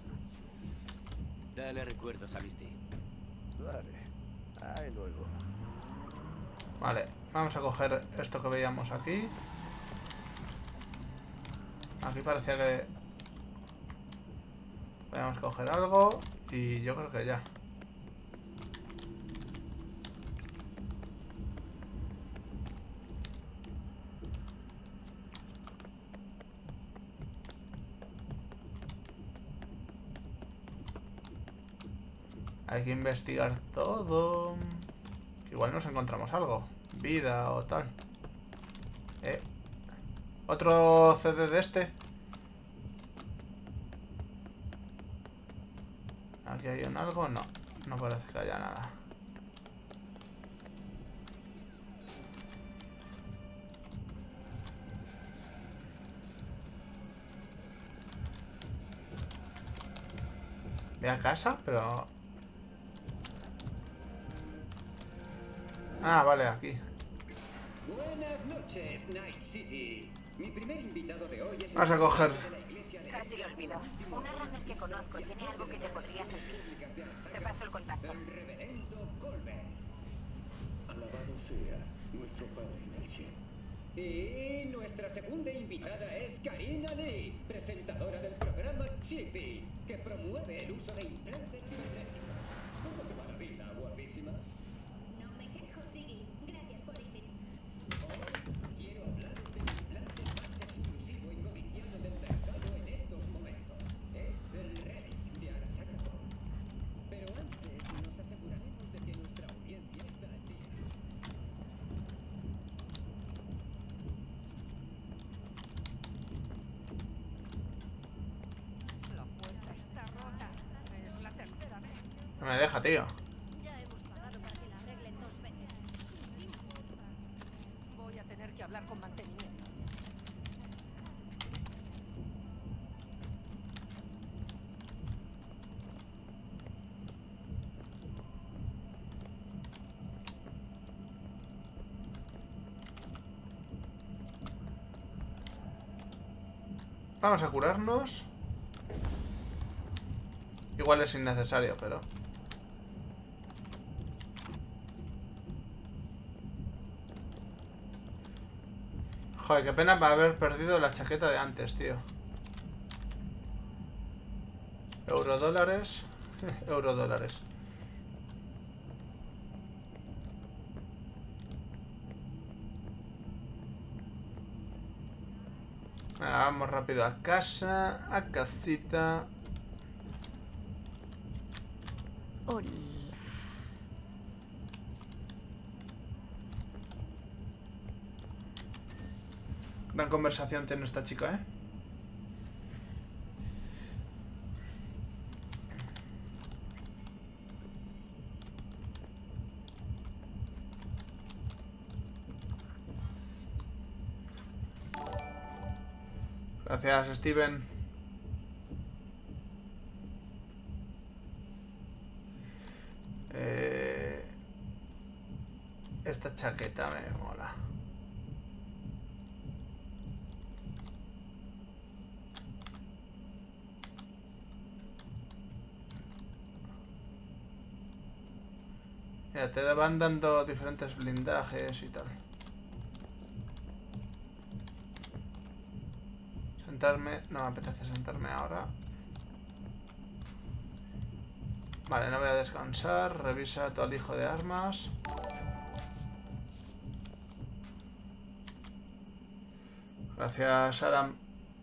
Dale recuerdos a Misty. Dale. Ahí luego. Vale, vamos a coger esto que veíamos aquí. Aquí parecía que podíamos coger algo y yo creo que ya. Hay que investigar todo. Igual nos encontramos algo. Vida o tal. Eh. Otro C D de este. ¿Aquí hay un algo? No. No parece que haya nada. Ve a casa, pero... Ah, vale, aquí. Buenas noches, Night City. Mi primer invitado de hoy es... Vas a coger. Casi lo olvido. Una runner que conozco tiene algo que te podría servir. Te paso el contacto. El reverendo Colbert. Alabado sea nuestro Padre en el cielo. Y nuestra segunda invitada es Karina Lee, presentadora del programa Chippy, que promueve el uso de implantes cibernéticos. ¿Cómo te va la vida, guapísima? No me quejo, Siggy. Gracias por invitarme. Hoy quiero hablaros del implante más exclusivo y codiciado del mercado en estos momentos. Es el Relic de Arasaka Gold. Pero antes nos aseguraremos de que nuestra audiencia está al día. La puerta está rota. Es la tercera vez. No me deja, tío. Ya hemos pagado para que la arreglen dos veces. Voy a tener que hablar con mantenimiento. Vamos a curarnos. Igual es innecesario, pero... Joder, qué pena para haber perdido la chaqueta de antes, tío. Eurodólares. Eurodólares. Vamos rápido a casa, a casita. Hola. Gran conversación tiene esta chica, ¿eh? Gracias, Steven. Eh, esta chaqueta me mola. Mira, te van dando diferentes blindajes y tal. Sentarme, no me apetece sentarme ahora. Vale, no voy a descansar. Revisa tu alijo de armas. Gracias, Aram.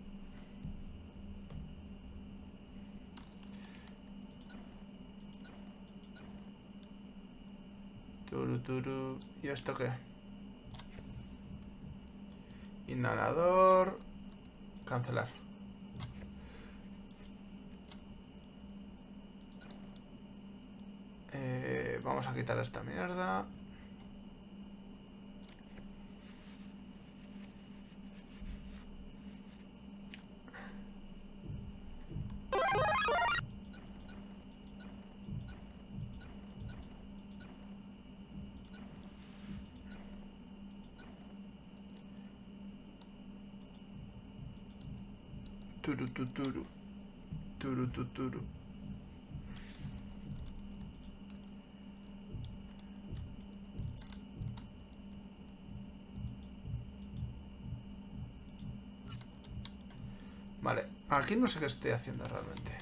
Turu, turu. ¿Y esto qué? Inhalador. Cancelar. Eh, vamos a quitar esta mierda. Turu, tuturu. Turu, tuturu. Vale, aquí no sé qué estoy haciendo realmente.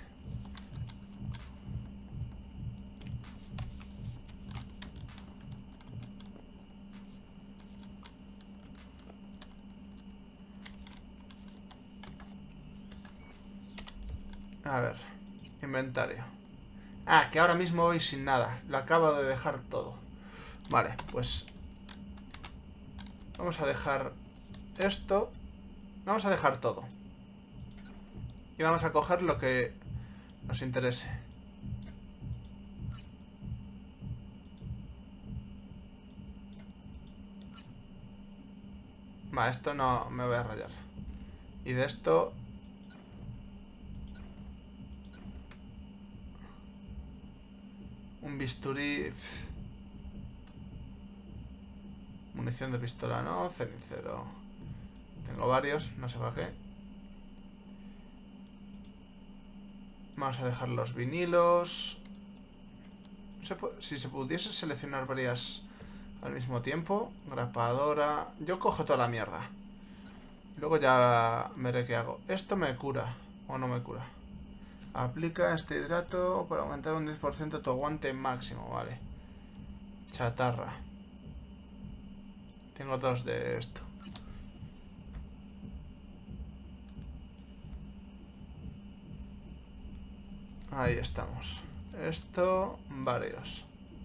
A ver, inventario. Ah, que ahora mismo voy sin nada. Lo acabo de dejar todo. Vale, pues vamos a dejar esto. Vamos a dejar todo. Y vamos a coger lo que nos interese. Va, esto no me voy a rayar. Y de esto... Un bisturí... Munición de pistola, no. Cenicero. Tengo varios, no sé para qué. Vamos a dejar los vinilos. No sé si se pudiese seleccionar varias al mismo tiempo. Grapadora. Yo cojo toda la mierda. Luego ya veré qué hago. Esto me cura o no me cura. Aplica este hidrato para aumentar un diez por ciento tu aguante máximo. Vale. Chatarra. Tengo dos de esto. Ahí estamos. Esto, varios.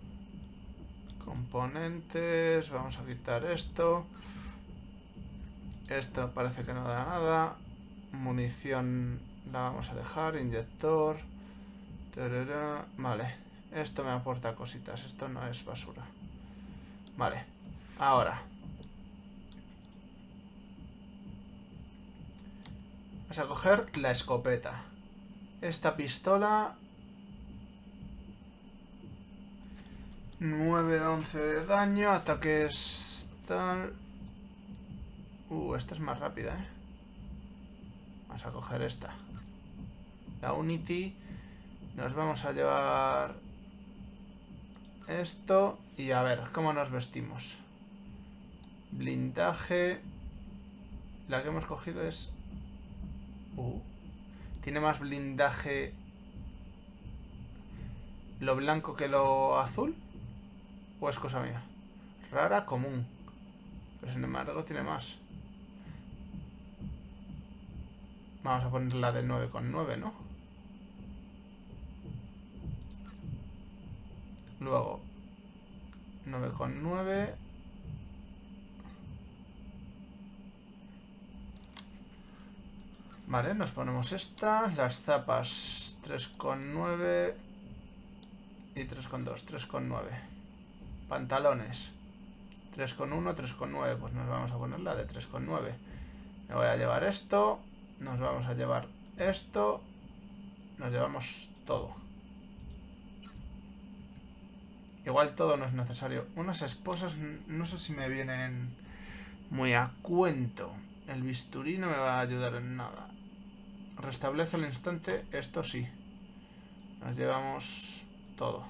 Componentes. Vamos a quitar esto. Esto parece que no da nada. Munición la vamos a dejar. Inyector. Tarara. Vale. Esto me aporta cositas. Esto no es basura. Vale. Ahora. Vamos a coger la escopeta. Esta pistola... nueve de once de daño. Ataques... tal... Uh, esta es más rápida, ¿eh? Vamos a coger esta. La Unity. Nos vamos a llevar... esto. Y a ver, ¿cómo nos vestimos? Blindaje... La que hemos cogido es... Uh, tiene más blindaje lo blanco que lo azul. ¿O es cosa mía? Rara, común. Pero sin embargo tiene más. Vamos a poner la de nueve coma nueve, ¿no? Luego nueve coma nueve. Vale, nos ponemos estas. Las zapas tres coma nueve y tres coma dos, tres coma nueve. Pantalones tres coma uno, tres coma nueve. Pues nos vamos a poner la de tres coma nueve. Me voy a llevar esto. Nos vamos a llevar esto. Nos llevamos todo. Igual todo no es necesario. Unas esposas no sé si me vienen muy a cuento. El bisturí no me va a ayudar en nada. Restablece al instante. Esto sí. Nos llevamos todo.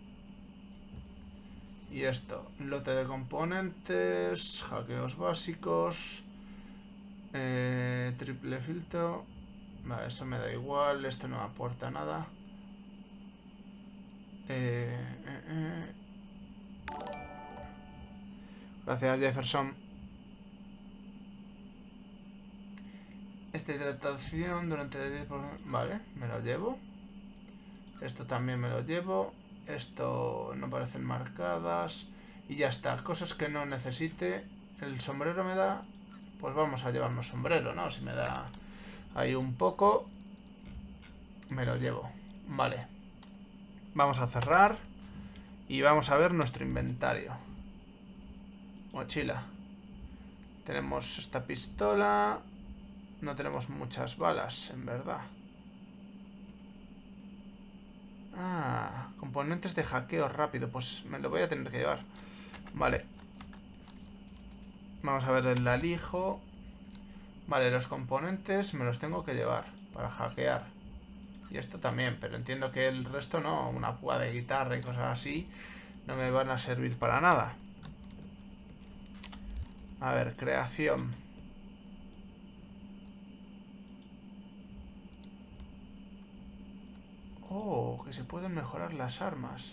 Y esto. Lote de componentes. Hackeos básicos. Eh, triple filtro. Vale, eso me da igual. Esto no aporta nada. Eh, eh, eh. Gracias, Jefferson. Esta hidratación durante el diez por ciento. Vale, me lo llevo. Esto también me lo llevo. Esto no parecen marcadas. Y ya está. Cosas que no necesite. El sombrero me da. Pues vamos a llevarnos sombrero, ¿no? Si me da ahí un poco, me lo llevo. Vale. Vamos a cerrar. Y vamos a ver nuestro inventario. Mochila. Tenemos esta pistola. No tenemos muchas balas, en verdad. Ah, componentes de hackeo rápido. Pues me lo voy a tener que llevar. Vale. Vamos a ver el alijo. Vale, los componentes me los tengo que llevar para hackear. Y esto también, pero entiendo que el resto no. Una púa de guitarra y cosas así no me van a servir para nada. A ver, creación. Oh, que se pueden mejorar las armas.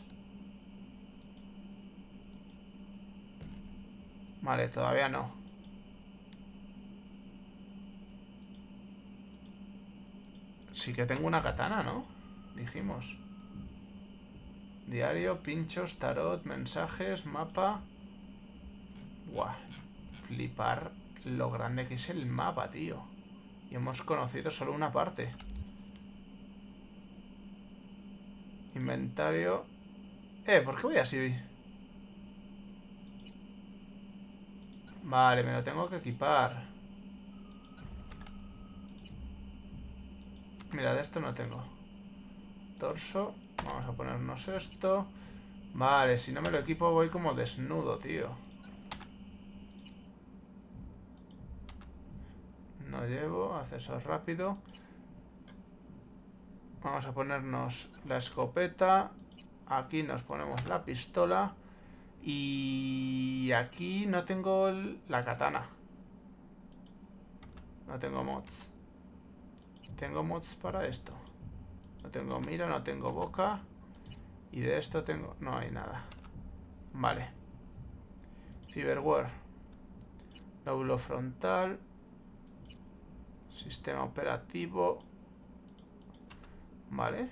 Vale, todavía no. Sí que tengo una katana, ¿no? Dijimos. Diario, pinchos, tarot, mensajes, mapa. Buah. Flipar lo grande que es el mapa, tío. Y hemos conocido solo una parte. Inventario. Eh, ¿por qué voy así? Vale, me lo tengo que equipar. Mira, de esto no tengo. Torso. Vamos a ponernos esto. Vale, si no me lo equipo voy como desnudo, tío. No llevo. Acceso rápido. Vamos a ponernos la escopeta. Aquí nos ponemos la pistola. Y aquí no tengo el, la katana. No tengo mods. Tengo mods para esto. No tengo mira, no tengo boca. Y de esto tengo... No hay nada. Vale. Cyberware. Lóbulo frontal. Sistema operativo. Vale.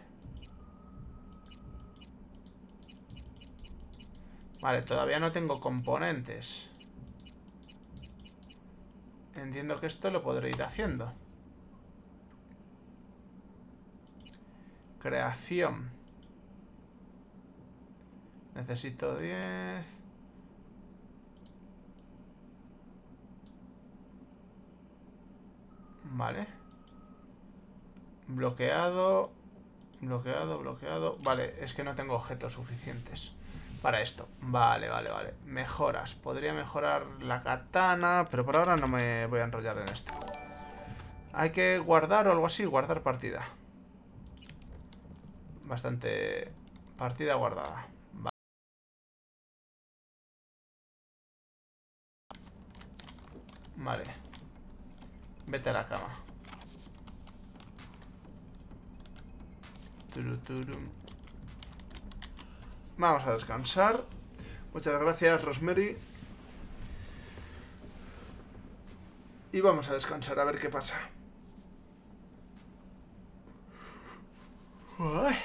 Vale, todavía no tengo componentes. Entiendo que esto lo podré ir haciendo. Creación. Necesito diez. Vale. Bloqueado. Bloqueado, bloqueado. Vale, es que no tengo objetos suficientes para esto. Vale, vale, vale. Mejoras. Podría mejorar la katana, pero por ahora no me voy a enrollar en esto. Hay que guardar o algo así. Guardar partida. Bastante... Partida guardada. Vale. Vale. Vete a la cama. Turu, turu. Vamos a descansar. Muchas gracias, Rosemary. Y vamos a descansar a ver qué pasa. Uy.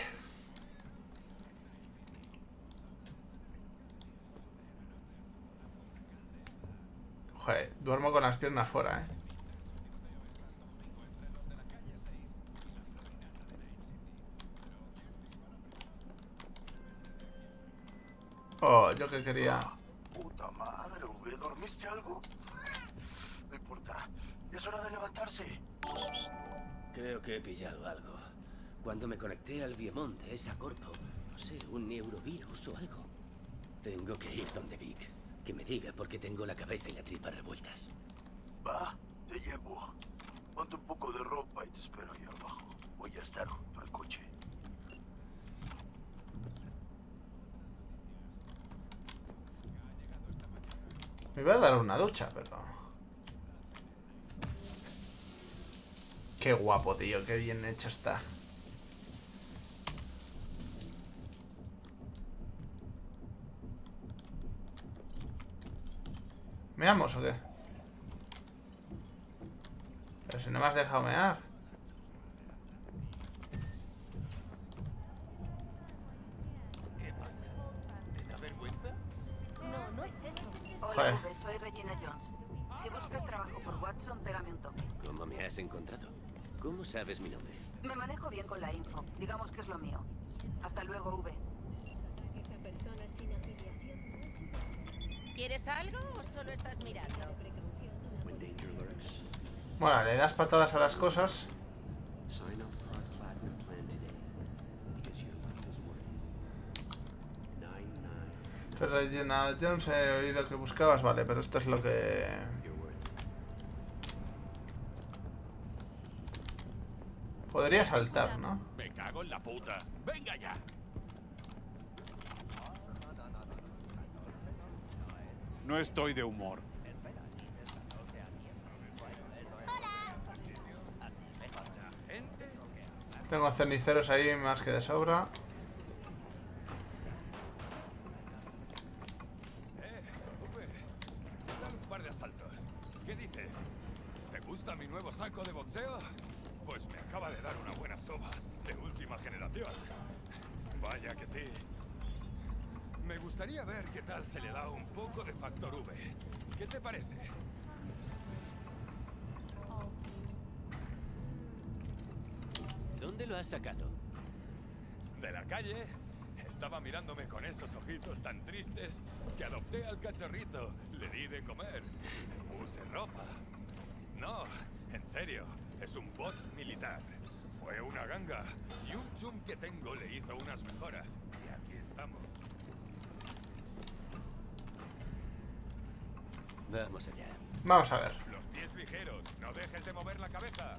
Joder, duermo con las piernas fuera, eh. Oh, yo que quería. Puta madre, V, ¿dormiste algo? No importa, es hora de levantarse. Creo que he pillado algo. Cuando me conecté al Biomonte, esa corpo, no sé, un neurovirus o algo. Tengo que ir donde Vic, que me diga por qué tengo la cabeza y la tripa revueltas. Va, te llevo. Ponte un poco de ropa y te espero ahí abajo. Voy a estar junto al coche. Me voy a dar una ducha, pero... Qué guapo, tío, qué bien hecho está. ¿Meamos o qué? Pero si no me has dejado mear. ¿Qué pasa? ¿Te da vergüenza? No, no es eso. Joder. Hola, Uber, soy Regina Jones. Si buscas trabajo por Watson, pégame un toque. ¿Cómo me has encontrado? ¿Cómo sabes mi nombre? Me manejo bien con la info. Digamos que es lo mío. Hasta luego, V. ¿Quieres algo o solo estás mirando? Bueno, le das patadas a las cosas. Soy Regina Jones, he oído que buscabas, vale, pero esto es lo que... Podría saltar, ¿no? Me cago en la puta. ¡Venga ya! No estoy de humor. Tengo ceniceros ahí más que de sobra. Eh, V, dale un par de asaltos. ¿Qué dices? ¿Te gusta mi nuevo saco de boxeo? Pues me acaba de dar una buena soba de última generación. Vaya que sí. Me gustaría ver qué tal se le da un poco de factor V. ¿Qué te parece? ¿Dónde lo has sacado? De la calle. Estaba mirándome con esos ojitos tan tristes que adopté al cachorrito, le di de comer, le puse ropa. No, en serio, es un bot militar. Fue una ganga y un chum que tengo le hizo unas mejoras. Y aquí estamos. Vamos allá. Vamos a ver. Los pies ligeros, no dejes de mover la cabeza.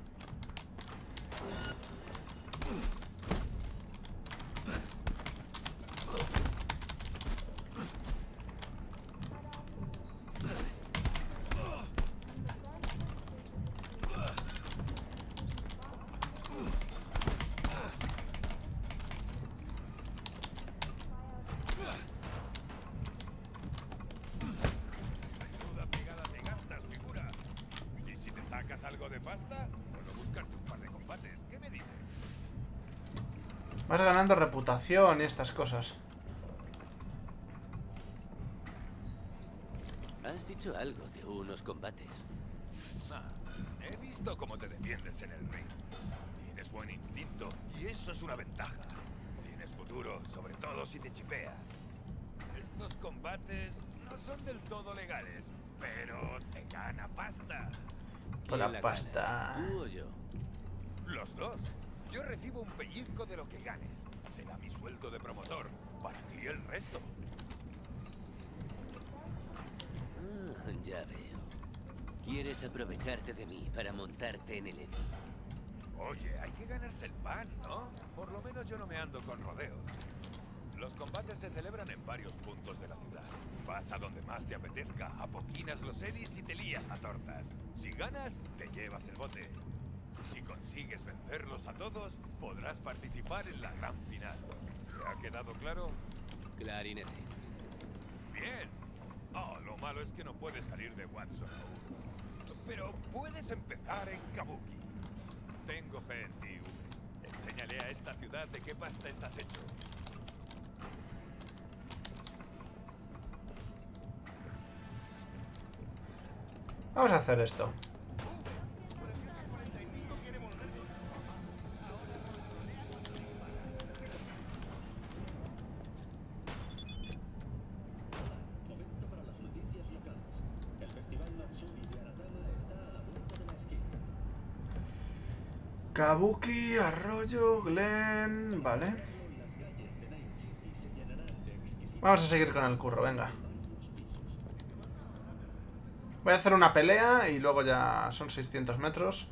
Menuda pegada te gastas, figura. Y si te sacas algo de pasta, puedo buscarte un par de combates. ¿Qué me dices? Vas ganando reputación y estas cosas. Has dicho algo de unos combates. Ah, he visto cómo te defiendes en el ring. Tienes buen instinto y eso es una ventaja. Tienes futuro, sobre todo si te chipeas. Estos combates no son del todo legales, pero se gana pasta. Por la pasta. ¿Tú o yo? Los dos. Yo recibo un pellizco de lo que ganes. Será mi sueldo de promotor. Para ti el resto. Ah, ya veo. Quieres aprovecharte de mí para montarte en el Eddie. Oye, hay que ganarse el pan, ¿no? Por lo menos yo no me ando con rodeos. Los combates se celebran en varios puntos de la ciudad. Vas a donde más te apetezca, apoquinas los eddies y te lías a tortas. Si ganas, te llevas el bote. Si consigues vencerlos a todos, podrás participar en la gran final. ¿Te ha quedado claro? Clarinete. Bien. Oh, lo malo es que no puedes salir de Watson aún. Pero puedes empezar en Kabuki. Tengo fe en ti, V. Enséñale a esta ciudad de qué pasta estás hecho. Vamos a hacer esto. Kabuki, Arroyo, Glen... Vale. Vamos a seguir con el curro, venga. Voy a hacer una pelea y luego ya son seiscientos metros.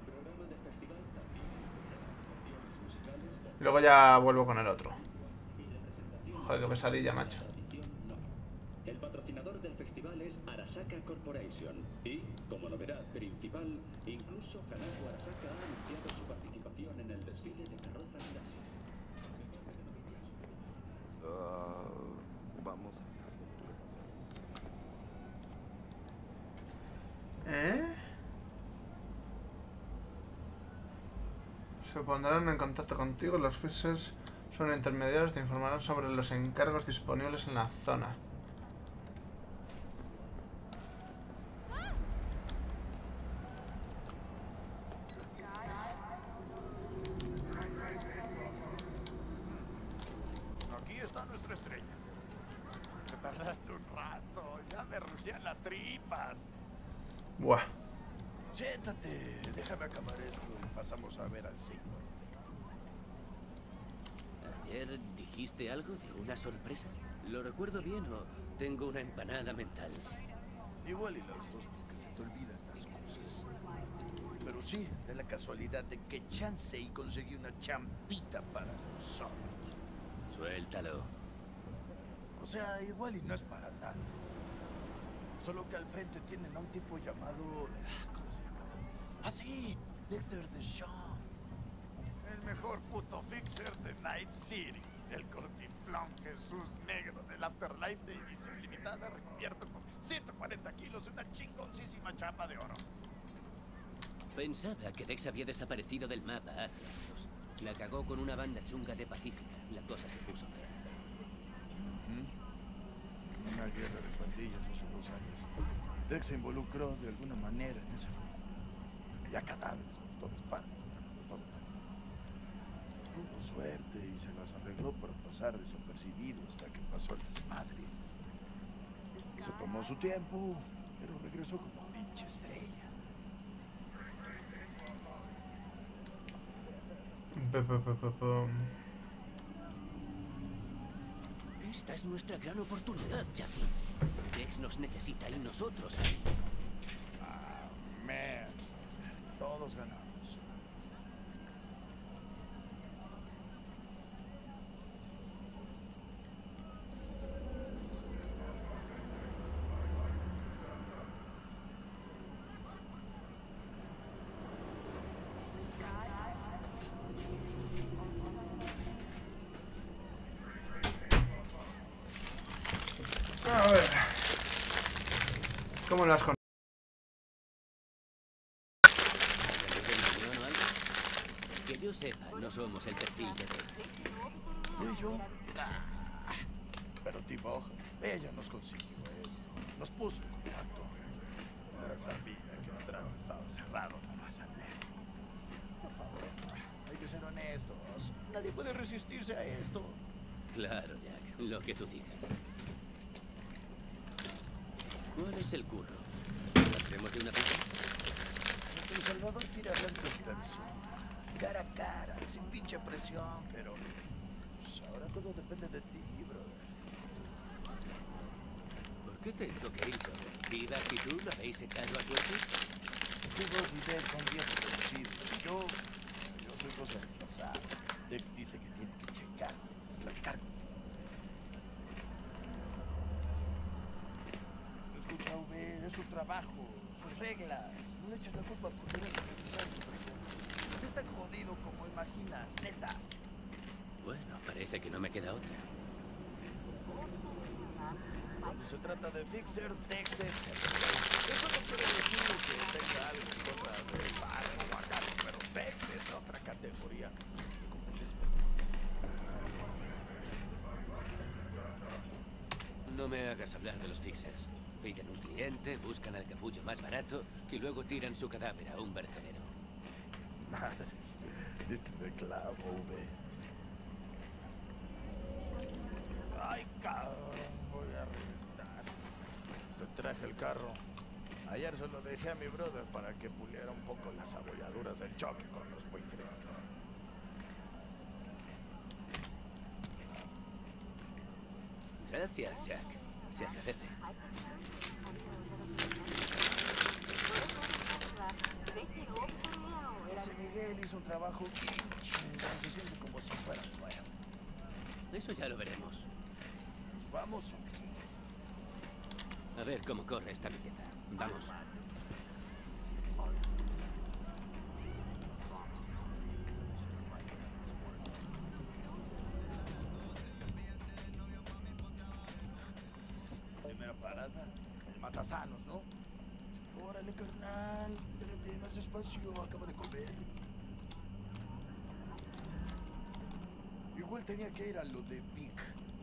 Y luego ya vuelvo con el otro. Joder, qué pesadilla, macho. El patrocinador del festival es Arasaka Corporation. Y, como novedad principal, incluso Hanaku Arasaka ha anunciado su participación en el desfile de carroza Hidashi. Uh, vamos. ¿Eh? Se pondrán en contacto contigo. Los Fixers son intermediarios. Te informarán sobre los encargos disponibles en la zona. Aquí está nuestra estrella. Te tardaste un rato. Ya me rugían las tripas. Buah. Siéntate, déjame acabar esto y pasamos a ver al signo. ¿Ayer dijiste algo de una sorpresa? ¿Lo recuerdo bien o tengo una empanada mental? Igual y los dos porque se te olvidan las cosas. Pero sí, de la casualidad de que chance y conseguí una champita para nosotros. Suéltalo. O sea, igual y no es para tanto. Solo que al frente tienen a un tipo llamado... ¿Cómo se llama? ¡Ah, sí! Dexter DeShawn. El mejor puto fixer de Night City. El cortiflón Jesús Negro del Afterlife de edición limitada recubierto con ciento cuarenta kilos de una chingoncísima chapa de oro. Pensaba que Dex había desaparecido del mapa hace años. La cagó con una banda chunga de Pacífica. La cosa se puso fea. Una guerra de pandillas hace dos años. Dex se involucró de alguna manera en ese mundo. Había cadáveres por todas partes, pero por todo. Tuvo suerte y se las arregló para pasar desapercibido hasta que pasó el desmadre. Se tomó su tiempo, pero regresó como pinche estrella. Esta es nuestra gran oportunidad, Jackie. Dex nos necesita y nosotros. Ah, man. Todos ganamos. A ver. ¿Cómo lo has con... Que yo sepa, no somos el perfil de Dex. ¿Tú y yo? Ah, pero tipo, ella nos consiguió esto. Nos puso en contacto. Ya sabía que el trato estaba cerrado, no vas a ver. Por favor, hay que ser honestos. Nadie puede resistirse a esto. Claro, Jack. Lo que tú digas. ¿Cuál es el curro? ¿Lo hacemos de una vez? El Salvador quiere hablar con García. Cara a cara, sin pinche presión, pero... Pues ahora todo depende de ti, brother. ¿Por qué tengo que ir yo? ¿Vivas y tú lo habéis echado a suerte? Tú dos y Dex son viejos conocidos. Yo... Yo soy cosa del pasado. Dex dice que tiene que checar, platicar. Es su trabajo, sus reglas. No le eches la culpa por tener que revisar su prisión. No es tan jodido como imaginas, neta. Bueno, parece que no me queda otra. Cuando se trata de fixers, Dexes. Eso no quiere decir que tenga algo en contra del barrio o acá, pero Dex es otra categoría. No me hagas hablar de los fixers. Pillan un cliente, buscan al capullo más barato y luego tiran su cadáver a un vertedero. Madres, diste de clavo, V. Ay, cabrón, voy a reventar. Te traje el carro. Ayer se lo dejé a mi brother para que puliera un poco las abolladuras del choque con los buitres. Gracias, Jack. Se agradece. Ese Miguel hizo un trabajo chingón, se siente como si fuera nuevo. Eso ya lo veremos. ¿Nos vamos o qué? A ver cómo corre esta belleza. Vamos. Primera parada, el Matasanos, ¿no? Órale, carnal, espérate, más espacio, acabo de comer. Igual tenía que ir a lo de Vic.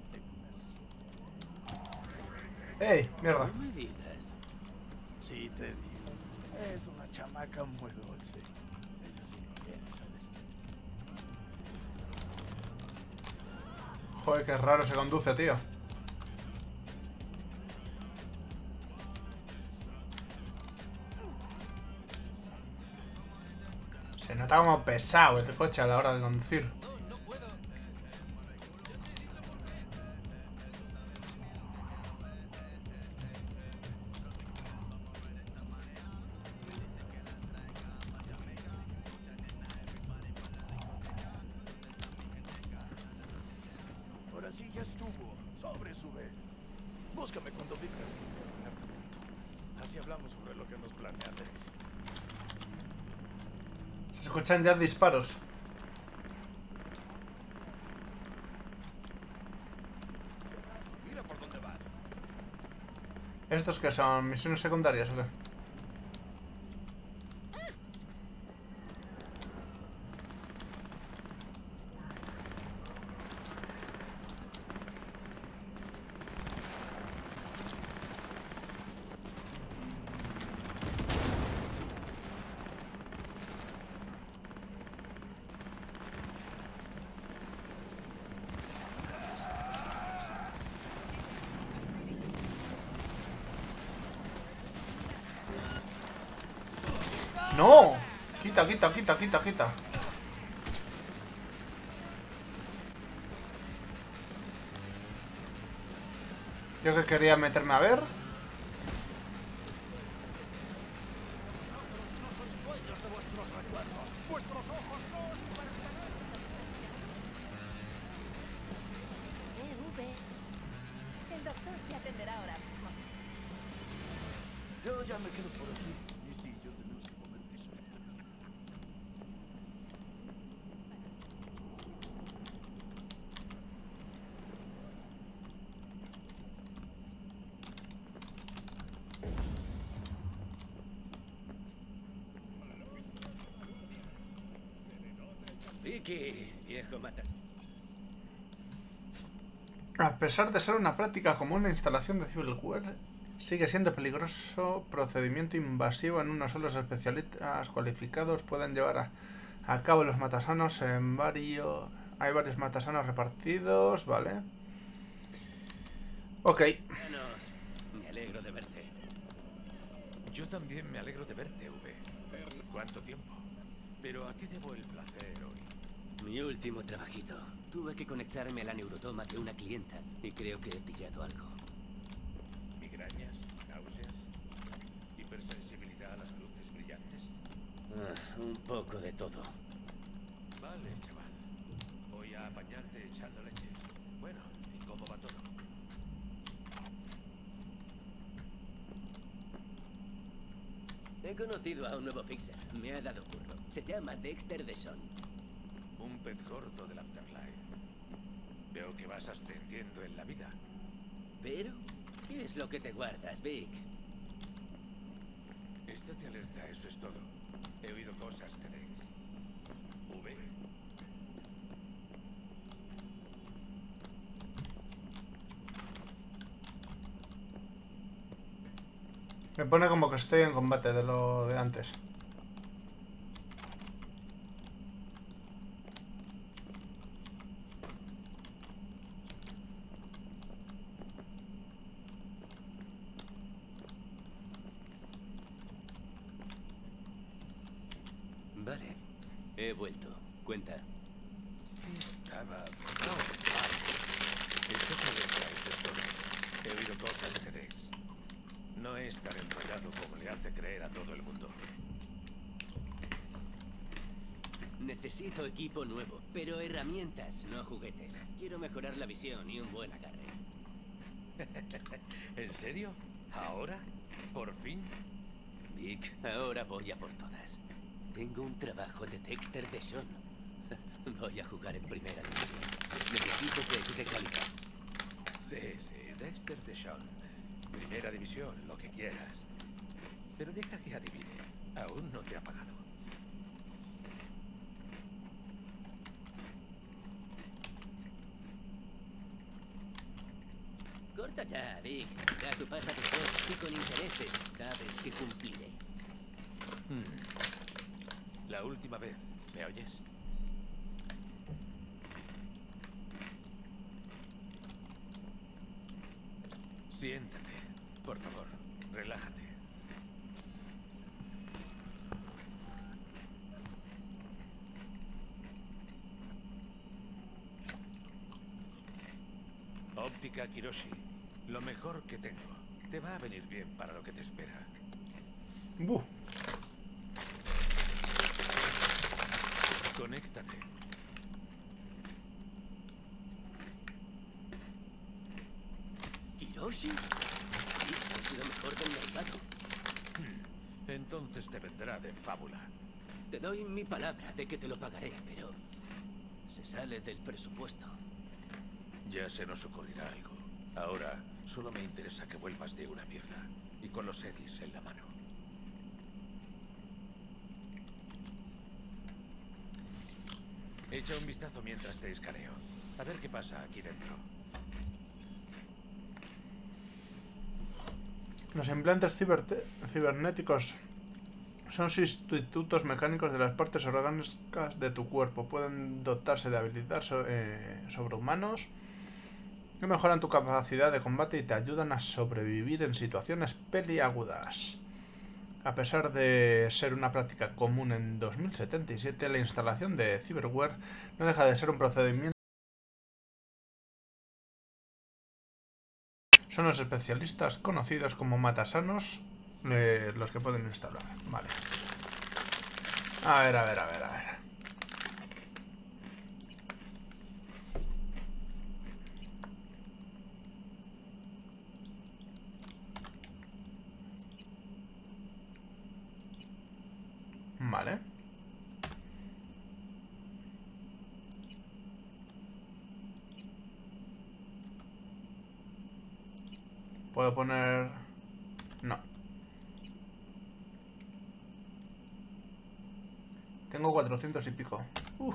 ¡Ey! ¡Mierda! No me digas. Sí, te digo. Es una chamaca muy dulce. Ella sí lo quiere, ¿sabes? Joder, qué raro se conduce, tío. Se nota como pesado el coche a la hora de conducir. Ahora sí ya estuvo. Sobre, sube. Búscame cuando Victor tenga ponerte a punto. Así hablamos sobre lo que nos planea Dex. Se escuchan ya disparos. Mira por dónde van. ¿Estos que son? ¿Misiones secundarias o qué? ¡No! Quita, quita, quita, quita, quita. Yo que quería meterme a ver. Eh, V. El doctor te atenderá ahora mismo. Yo ya me quedo por aquí. Listo, yo tenemos que comer piso. Vicky, viejo mata. A pesar de ser una práctica común, la instalación de Civilware sigue siendo peligroso. Procedimiento invasivo en unos solos especialistas cualificados pueden llevar a, a cabo los matasanos en varios... Hay varios matasanos repartidos, vale. Ok. Manos, me alegro de verte. Yo también me alegro de verte, V. ¿Cuánto tiempo? Pero ¿a qué debo el placer hoy? Mi último trabajito. Tuve que conectarme a la neurotoma de una clienta y creo que he pillado algo. ¿Migrañas? ¿Náuseas? ¿Hipersensibilidad a las luces brillantes? Ah, un poco de todo. Vale, chaval. Voy a apañarte echando leche. Bueno, ¿y cómo va todo? He conocido a un nuevo fixer. Me ha dado curro. Se llama Dexter Deshawn. Un pez gordo del Afterlife. Veo que vas ascendiendo en la vida. ¿Pero? ¿Qué es lo que te guardas, Vic? Estate alerta, eso es todo. He oído cosas de Dex. V. Me pone como que estoy en combate de lo de antes. Vale. He vuelto. Cuenta. Estaba... No, vale. Estate alerta, eso es todo. He oído cosas de Dex. No es tan enrollado como le hace creer a todo el mundo. Necesito equipo nuevo, pero herramientas, no juguetes. Quiero mejorar la visión y un buen agarre. ¿En serio? ¿Ahora? ¿Por fin? Vic, ahora voy a por todas. Tengo un trabajo de Dexter Deshawn. Voy a jugar en primera división. Necesito que de calidad. Sí, sí, Dexter Deshawn. Primera división, lo que quieras. Pero deja que adivine. Aún no te ha pagado. Corta ya, Vic. Da tu pasa después y con intereses. Sabes que cumpliré. Hmm. La última vez, ¿me oyes? Siéntate, por favor. Relájate. Óptica Kiroshi. Lo mejor que tengo. Te va a venir bien para lo que te espera. Buh. Conéctate. ¿Kiroshi? Sí, es lo mejor del mercado. Hmm. Entonces te vendrá de fábula. Te doy mi palabra de que te lo pagaré, pero se sale del presupuesto. Ya se nos ocurrirá algo. Ahora solo me interesa que vuelvas de una pieza y con los Eddies en la mano. Echa un vistazo mientras te escaneo. A ver qué pasa aquí dentro. Los implantes ciberte- cibernéticos son sustitutos mecánicos de las partes orgánicas de tu cuerpo. Pueden dotarse de habilidades so- eh, sobrehumanos que mejoran tu capacidad de combate y te ayudan a sobrevivir en situaciones peliagudas. A pesar de ser una práctica común en dos mil setenta y siete, la instalación de cyberware no deja de ser un procedimiento. Son los especialistas conocidos como matasanos eh, los que pueden instalar. Vale. A ver, a ver, a ver, a ver. Vale. ¿Puedo poner...? No. Tengo cuatrocientos y pico. Uh.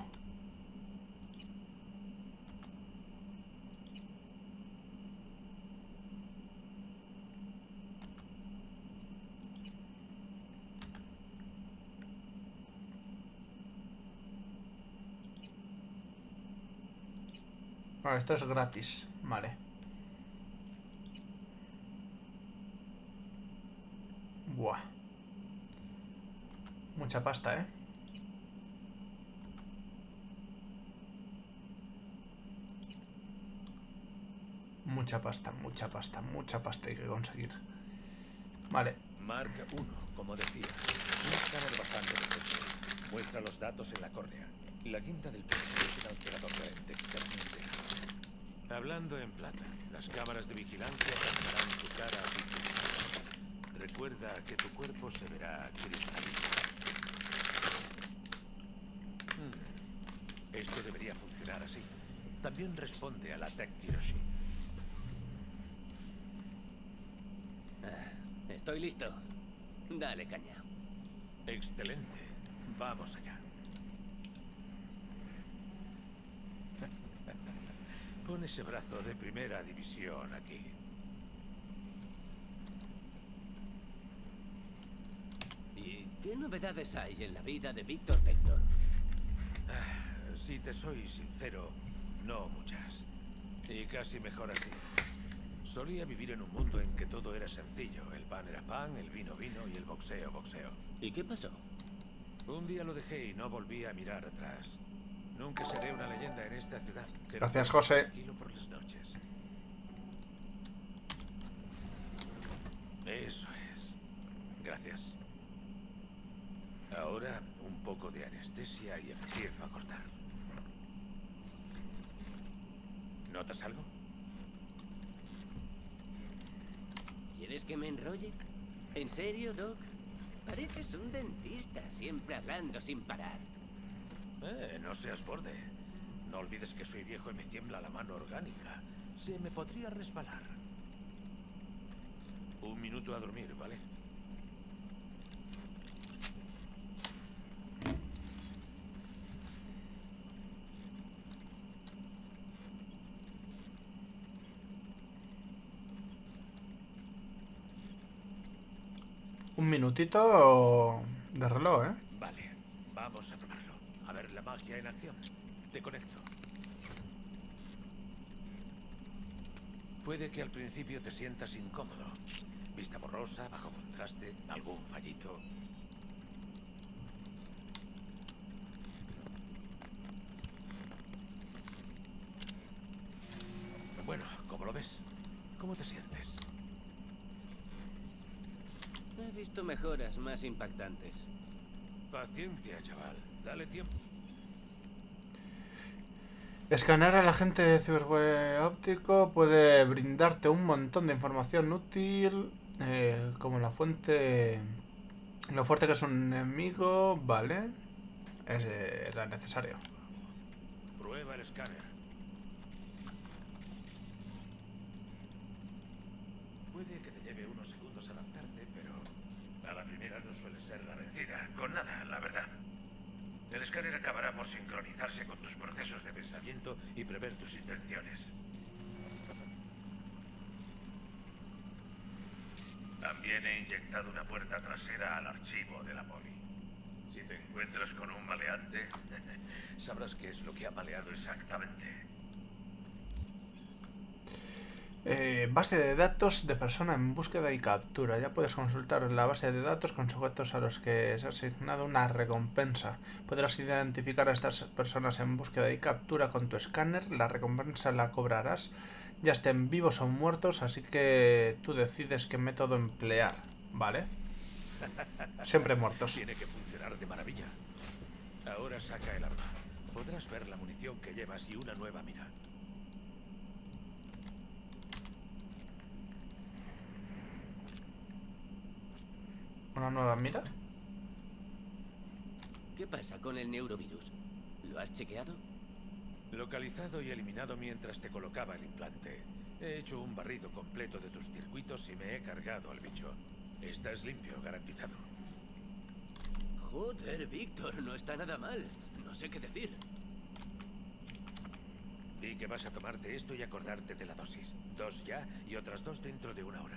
Bueno, esto es gratis. Vale. Buah. Mucha pasta, ¿eh? Mucha pasta, mucha pasta, mucha pasta hay que conseguir. Vale. Mark uno, como decía. Un escáner bastante potente. Muestra los datos en la córnea. La quinta del pecho es un alterador de lente externamente. Hablando en plata, las cámaras de vigilancia captarán tu cara a ti. Recuerda que tu cuerpo se verá cristalino. Hmm. Esto debería funcionar así. También responde a la Tech Kiroshi. Ah, estoy listo. Dale caña. Excelente. Vamos allá. Pon ese brazo de primera división aquí. ¿Y qué novedades hay en la vida de Víctor Vector? Ah, si te soy sincero, no muchas. Y casi mejor así. Solía vivir en un mundo en que todo era sencillo. El pan era pan, el vino vino y el boxeo boxeo. ¿Y qué pasó? Un día lo dejé y no volví a mirar atrás. Nunca seré una leyenda en esta ciudad. Gracias, José. Tranquilo por las noches. Eso es. Gracias. Ahora un poco de anestesia y empiezo a cortar. ¿Notas algo? ¿Quieres que me enrolle? ¿En serio, Doc? Pareces un dentista, siempre hablando sin parar. Eh, no seas borde. No olvides que soy viejo y me tiembla la mano orgánica. Se me podría resbalar. Un minuto a dormir, ¿vale? Un minutito de reloj, ¿eh? Vale, vamos a probarlo. A ver la magia en acción. Te conecto. Puede que al principio te sientas incómodo. Vista borrosa, bajo contraste, algún fallito. Bueno, ¿cómo lo ves? ¿Cómo te sientes? He visto mejoras más impactantes. Paciencia, chaval. Dale tiempo. Escanear al agente de ciberweb óptico puede brindarte un montón de información útil, eh, como la fuente, lo fuerte que es un enemigo, vale, es, eh, era necesario. Prueba el escáner. Puede que te lleve unos segundos adaptarte, pero a la primera no suele ser la vencida. Con nada, la verdad. El escáner acabará por sincronizarse con tus procesos de pensamiento y prever tus intenciones. También he inyectado una puerta trasera al archivo de la poli. Si te encuentras con un maleante, sabrás qué es lo que ha maleado exactamente. Eh, base de datos de persona en búsqueda y captura. Ya puedes consultar la base de datos con sujetos a los que se ha asignado una recompensa. Podrás identificar a estas personas en búsqueda y captura con tu escáner. La recompensa la cobrarás ya estén vivos o muertos, así que tú decides qué método emplear, ¿vale? Siempre muertos. Tiene que funcionar de maravilla. Ahora saca el arma. Podrás ver la munición que llevas y una nueva mira. ¿Una nueva mira? ¿Qué pasa con el neurovirus? ¿Lo has chequeado? Localizado y eliminado mientras te colocaba el implante. He hecho un barrido completo de tus circuitos y me he cargado al bicho. Estás limpio, garantizado. Joder, Víctor, no está nada mal. No sé qué decir. Di que vas a tomarte esto y acordarte de la dosis. Dos ya y otras dos dentro de una hora.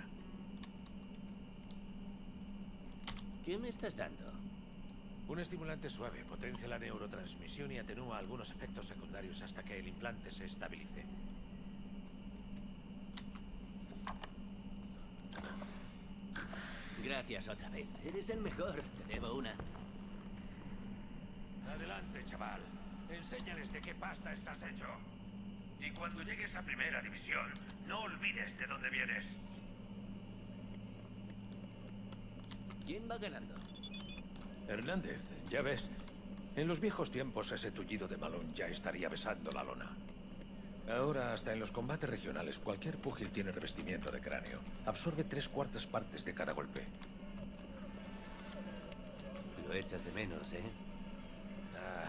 ¿Qué me estás dando? Un estimulante suave potencia la neurotransmisión y atenúa algunos efectos secundarios hasta que el implante se estabilice. Gracias otra vez. Eres el mejor. Te debo una. Adelante, chaval. Enséñales de qué pasta estás hecho. Y cuando llegues a primera división, no olvides de dónde vienes. ¿Quién va ganando? Hernández, ya ves. En los viejos tiempos ese tullido de Malone ya estaría besando la lona. Ahora, hasta en los combates regionales, cualquier púgil tiene revestimiento de cráneo. Absorbe tres cuartas partes de cada golpe. Lo echas de menos, ¿eh? Ah.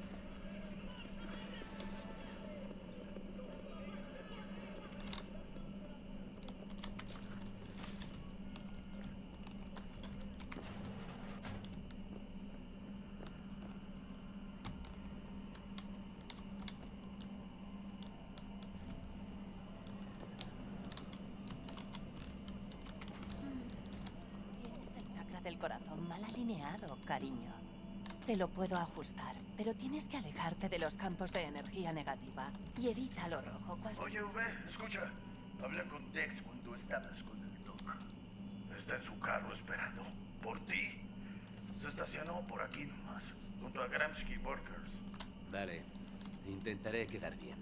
Del corazón mal alineado, cariño. Te lo puedo ajustar, pero tienes que alejarte de los campos de energía negativa y evita lo rojo. Cual... Oye, V, escucha. Habla con Dex cuando estabas con el Doc. Está en su carro esperando. ¿Por ti? Se estacionó por aquí nomás, junto a Gramsci Burgers. Vale. Intentaré quedar bien.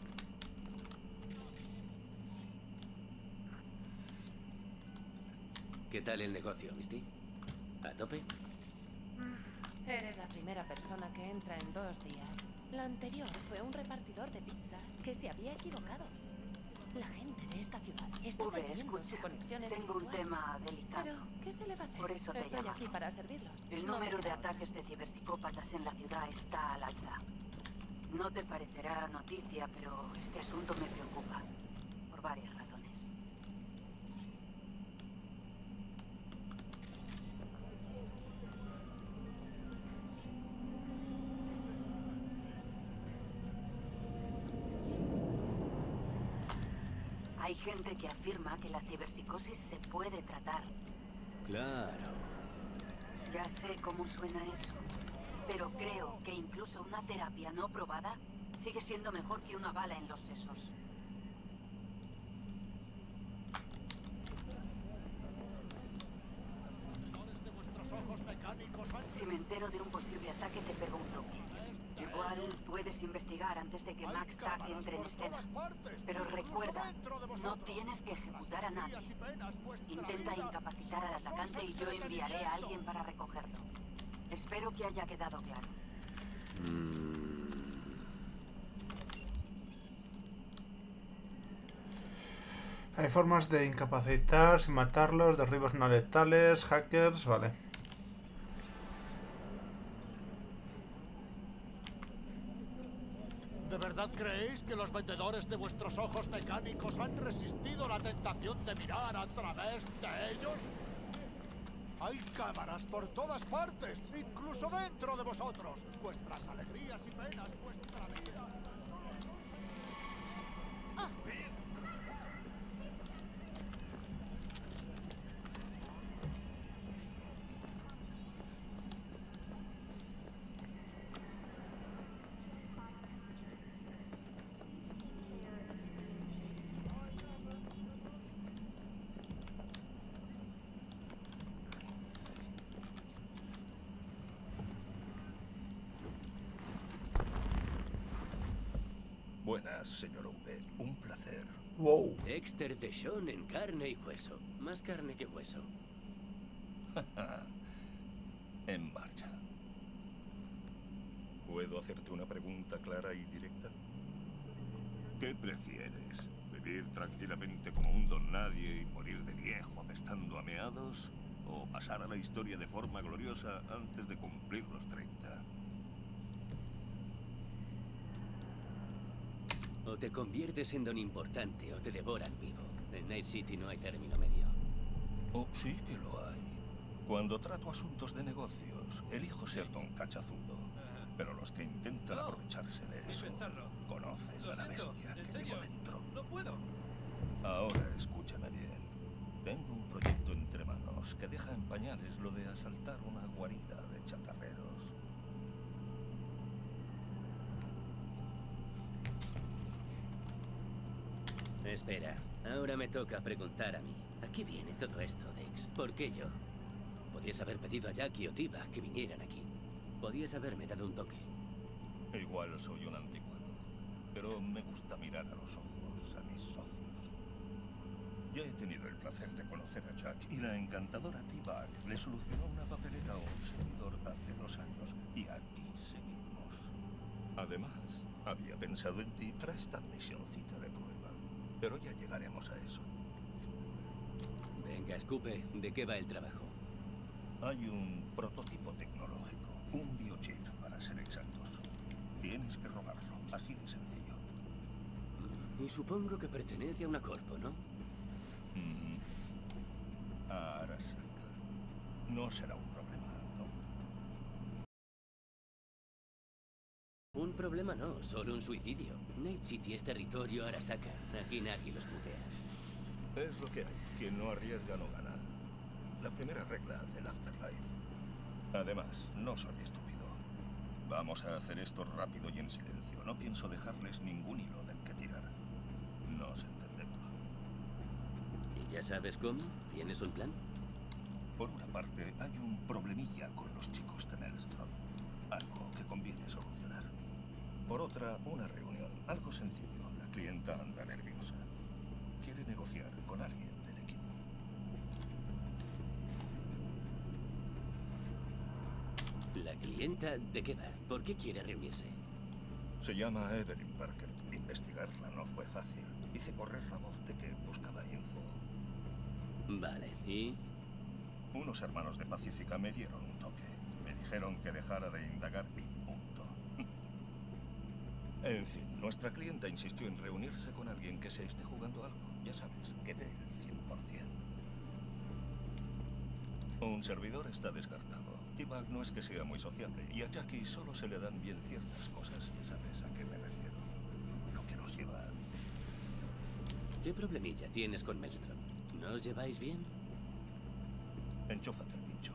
¿Qué tal el negocio, Misty? ¿A tope? Eres la primera persona que entra en dos días. La anterior fue un repartidor de pizzas que se había equivocado. La gente de esta ciudad está V, perdiendo escucha, su conexión tengo espiritual. un tema delicado. Pero, ¿qué se le va a hacer? Por eso te Estoy llamo. aquí para servirlos. El No número me de queda otra. ataques de ciberpsicópatas en la ciudad está al alza. No te parecerá noticia, pero este asunto me preocupa. Por varias razones. Hay gente que afirma que la ciberpsicosis se puede tratar. Claro. Ya sé cómo suena eso, pero creo que incluso una terapia no probada sigue siendo mejor que una bala en los sesos. Si me entero de un posible ataque, te pego un toque. Igual puedes investigar antes de que Max Tag entre en escena. Pero recuerda, no tienes que ejecutar a nadie. Intenta incapacitar al atacante y yo enviaré a alguien para recogerlo. Espero que haya quedado claro. Hay formas de incapacitar sin matarlos, derribos no letales, hackers, vale. ¿De verdad creéis que los vendedores de vuestros ojos mecánicos han resistido la tentación de mirar a través de ellos? Hay cámaras por todas partes, incluso dentro de vosotros. Vuestras alegrías y penas, vuestra vida. Ah. Buenas, señor V. Un placer. Wow. Dexter Deshawn en carne y hueso. Más carne que hueso. En marcha. ¿Puedo hacerte una pregunta clara y directa? ¿Qué prefieres? ¿Vivir tranquilamente como un don nadie y morir de viejo apestando a meados? ¿O pasar a la historia de forma gloriosa antes de cumplir los treinta? O te conviertes en don importante o te devoran vivo. En Night City no hay término medio. Oh, sí que lo hay. Cuando trato asuntos de negocios, elijo ser don cachazudo. Pero los que intentan No, aprovecharse de ni eso pensarlo. conocen Lo a la siento, bestia en que serio, llevo dentro. no puedo. Ahora escúchame bien. Tengo un proyecto entre manos que deja en pañales lo de asaltar una guarida de chatarreros. Espera, ahora me toca preguntar a mí. ¿A qué viene todo esto, Dex? ¿Por qué yo? Podías haber pedido a Jackie o Tiva que vinieran aquí. Podías haberme dado un toque. Igual soy un anticuado, pero me gusta mirar a los ojos a mis socios. Ya he tenido el placer de conocer a Jack y la encantadora T-Bag le solucionó una papeleta a un seguidor hace dos años y aquí seguimos. Además, Había pensado en ti para esta misioncita de prueba, pero ya llegaremos a eso. Venga, escupe, ¿de qué va el trabajo? Hay un prototipo tecnológico, un biochip para ser exactos. Tienes que robarlo, así de sencillo. Y supongo que pertenece a una corpo, ¿no? Mm. Arasaka. No será un problema, ¿no? Un problema no, solo un suicidio. Night City es territorio Arasaka. Aquí nadie los putea. Es lo que hay. Quien no arriesga no gana. La primera regla del Afterlife. Además, no soy estúpido. Vamos a hacer esto rápido y en silencio. No pienso dejarles ningún hilo del que tirar. Nos entendemos. ¿Y ya sabes cómo? ¿Tienes un plan? Por una parte, hay un problemilla con los chicos de Maelstrom. Algo que conviene solucionar. Por otra, una reunión. Algo sencillo. La clienta anda nerviosa. Quiere negociar con alguien del equipo. ¿La clienta de qué va? ¿Por qué quiere reunirse? Se llama Evelyn Parker. Investigarla no fue fácil. Hice correr la voz de que buscaba info. Vale, ¿y? Unos hermanos de Pacífica me dieron un toque. Me dijeron que dejara de indagar y punto. En fin, nuestra clienta insistió en reunirse con alguien que se esté jugando algo. Ya sabes, que dé el cien por cien. Un servidor está descartado. T-Bag no es que sea muy sociable y a Jackie solo se le dan bien ciertas cosas. Ya sabes a qué me refiero. Lo que nos lleva a... ¿Qué problemilla tienes con Maelstrom? ¿No os lleváis bien? Enchúfate el pincho.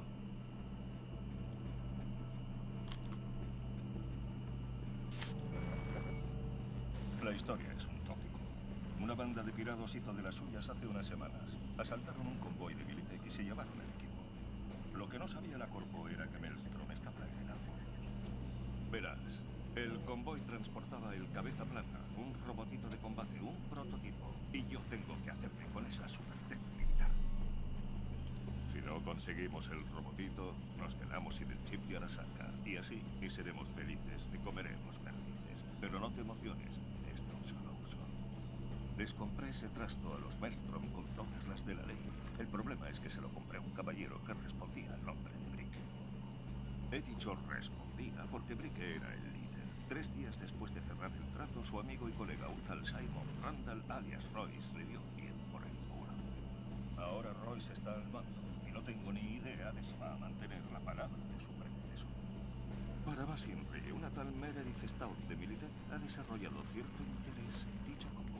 La historia es un tópico. Una banda de pirados hizo de las suyas hace unas semanas. Asaltaron un convoy de Militech y se llevaron el equipo. Lo que no sabía la Corpo era que Maelstrom estaba en el ajo. Verás, el convoy transportaba el cabeza plana, un robotito de combate, un prototipo. Y yo tengo que hacerme con esa supertech militar. Si no conseguimos el robotito, nos quedamos sin el chip de Arasaka. Y así ni seremos felices ni comeremos perdices. Pero no te emociones, es de un solo uso. Les compré ese trasto a los Maelstrom con todas las de la ley. El problema es que se lo compré a un caballero que respondía al nombre de Brick. He dicho respondía porque Brick era el líder. Tres días después de cerrar el trato, su amigo y colega, un tal Simon Randall alias Royce, le dio bien por el culo. Ahora Royce está al mando y no tengo ni idea de si va a mantener la palabra de su predecesor. Para más siempre, una tal Meredith Stout de Militech ha desarrollado cierto interés en dicho convoy.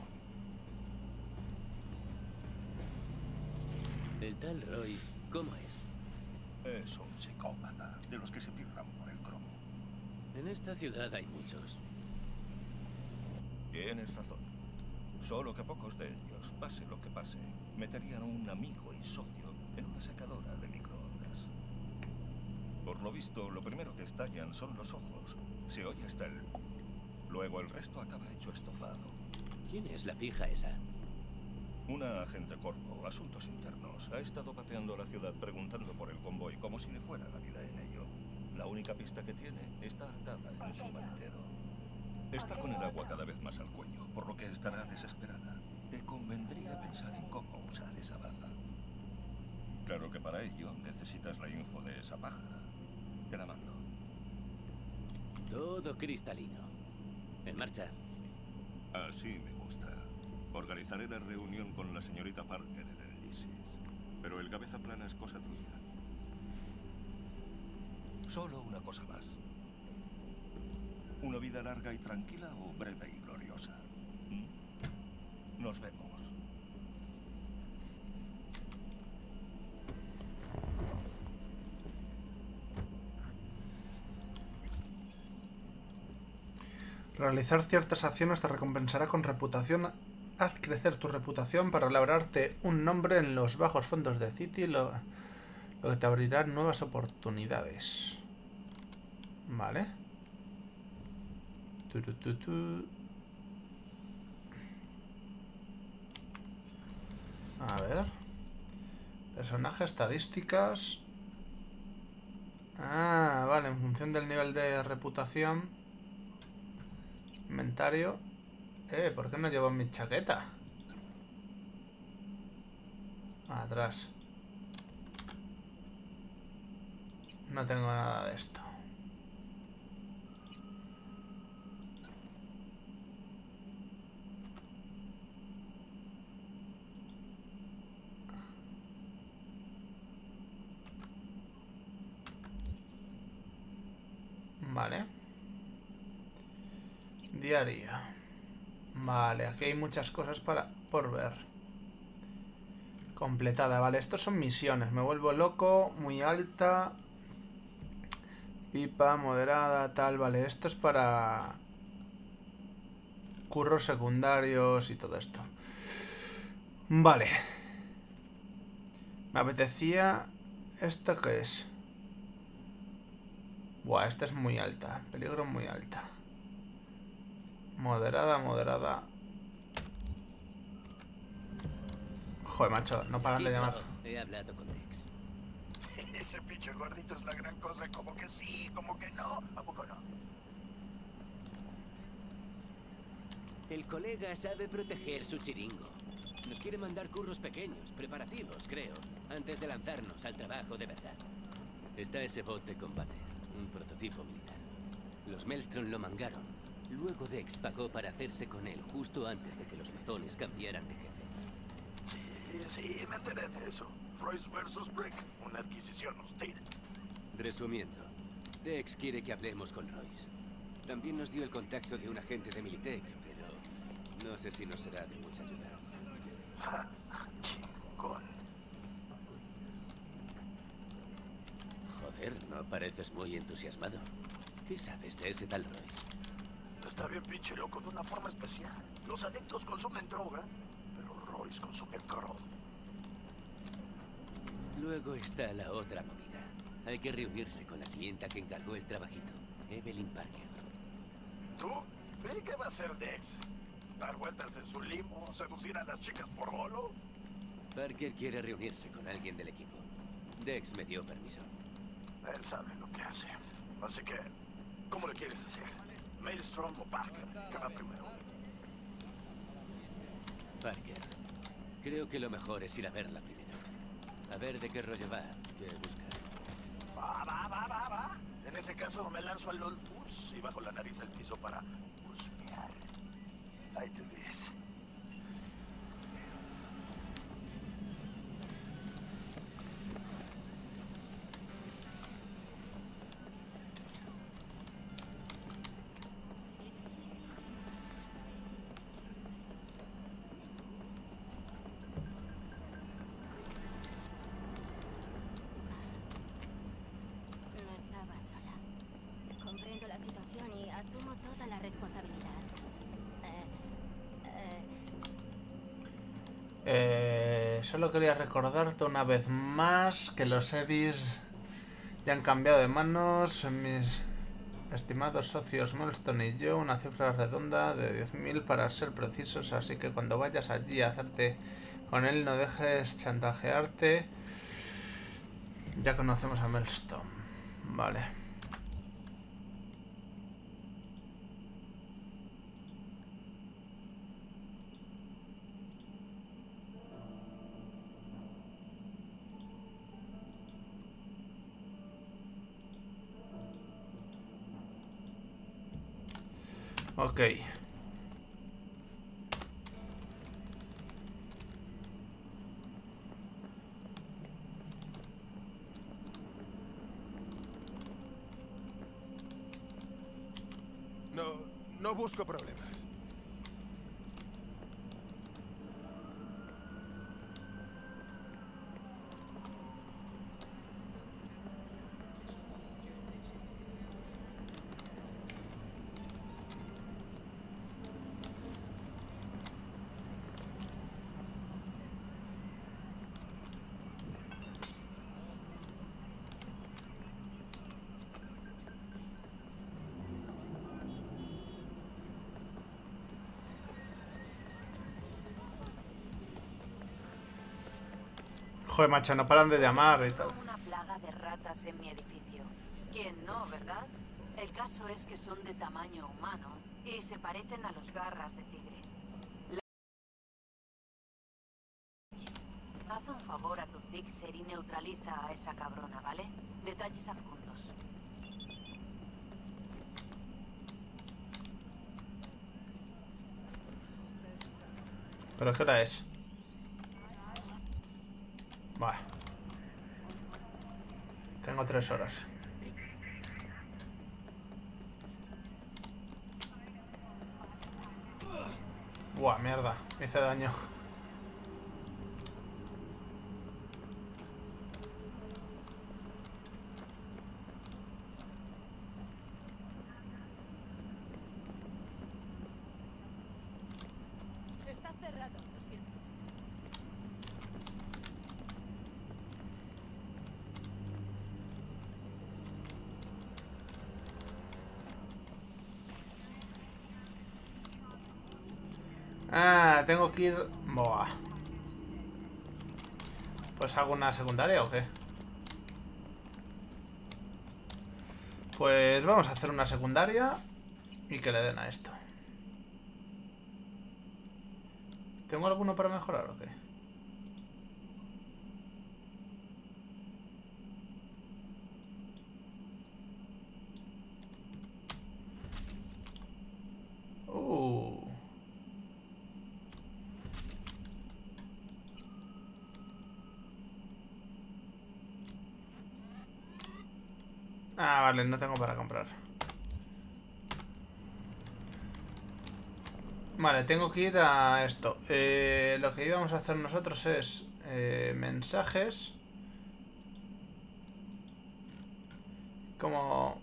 El tal Royce, ¿cómo es? Es un psicópata, de los que se pirran por el cromo. En esta ciudad hay muchos. Tienes razón. Solo que pocos de ellos, pase lo que pase, meterían a un amigo y socio en una secadora de microondas. Por lo visto, lo primero que estallan son los ojos. Se oye hasta el... Luego el resto acaba hecho estofado. ¿Quién es la pija esa? Una agente Corpo, asuntos internos, ha estado pateando la ciudad preguntando por el convoy como si le fuera la vida en ello. La única pista que tiene está atada en su maletero. Está con el agua cada vez más al cuello, por lo que estará desesperada. Te convendría pensar en cómo usar esa baza. Claro que para ello necesitas la info de esa pájara. Te la mando. Todo cristalino. En marcha. Así me gusta. Organizaré la reunión con la señorita Parker en el Isis. Pero el cabeza plana es cosa tuya. Solo una cosa más. ¿Una vida larga y tranquila o breve y gloriosa? ¿Mm? Nos vemos. Realizar ciertas acciones te recompensará con reputación. Haz crecer tu reputación para labrarte un nombre en los bajos fondos de City, lo, lo que te abrirá nuevas oportunidades. Vale. Tu, tu, tu, tu. A ver. Personaje, estadísticas. Ah, vale, en función del nivel de reputación. Inventario. Eh, ¿por qué no llevo mi chaqueta? Atrás. No tengo nada de esto. Vale. Diario. Vale, aquí hay muchas cosas para por ver. Completada, vale. Estos son misiones. Me vuelvo loco, muy alta. Pipa, moderada, tal, vale. Esto es para curros secundarios y todo esto. Vale. Me apetecía... ¿Esto qué es? Buah, esta es muy alta. Peligro muy alta. Moderada, moderada. Joder, macho, no paran de llamar. He hablado con Dex. Sí, ese pinche gordito es la gran cosa. Como que sí, como que no. ¿A poco no? El colega sabe proteger su chiringo. Nos quiere mandar curros pequeños, preparativos, creo, antes de lanzarnos al trabajo de verdad. Está ese bot de combate. Un prototipo militar. Los Maelstrom lo mangaron. Luego Dex pagó para hacerse con él justo antes de que los matones cambiaran de jefe. Sí, sí, me enteré de eso. Royce versus Brick, una adquisición hostil. Resumiendo, Dex quiere que hablemos con Royce. También nos dio el contacto de un agente de Militech, pero no sé si nos será de mucha ayuda. Chingón. Joder, no pareces muy entusiasmado. ¿Qué sabes de ese tal Royce? Está bien pinche loco de una forma especial. Los adictos consumen droga, pero Royce consume cromo. Luego está la otra movida. Hay que reunirse con la clienta que encargó el trabajito, Evelyn Parker. ¿Tú? ¿Y qué va a hacer Dex? ¿Dar vueltas en su limo? ¿Seducir a las chicas por bolo? Parker quiere reunirse con alguien del equipo. Dex me dio permiso. Él sabe lo que hace. Así que, ¿cómo le quieres hacer? ¿Maelstrom o Parker? ¿Qué va primero? Parker. Creo que lo mejor es ir a verla primero. A ver de qué rollo va, qué busca. Va, va, va, va, va. En ese caso me lanzo al LOL Pulse y bajo la nariz al piso para husmear. Ahí te ves. Eh, solo quería recordarte una vez más que los edits ya han cambiado de manos. Mis estimados socios Maelstrom y yo, una cifra redonda de diez mil para ser precisos, así que cuando vayas allí a hacerte con él no dejes chantajearte. Ya conocemos a Maelstrom. Vale. Ok. No, no busco problemas. Joder, macho, no paran de llamar y tal. Una plaga de ratas en mi edificio. ¿Quién no, verdad? El caso es que son de tamaño humano Y se parecen a los garras de tigre. La... Haz un favor a tu fixer y neutraliza a esa cabrona, ¿vale? Detalles adjuntos. ¿Pero qué hora es? Vale. Tengo tres horas. Buah, mierda. Me hice daño. Está cerrado, lo siento. Ah, tengo que ir... Boa. Pues hago una secundaria o qué. Pues vamos a hacer una secundaria y que le den a esto. ¿Tengo alguno para mejorar o qué? Uh. Ah, vale, no tengo para comprar. Vale, tengo que ir a esto. Eh, lo que íbamos a hacer nosotros es eh, mensajes. Como...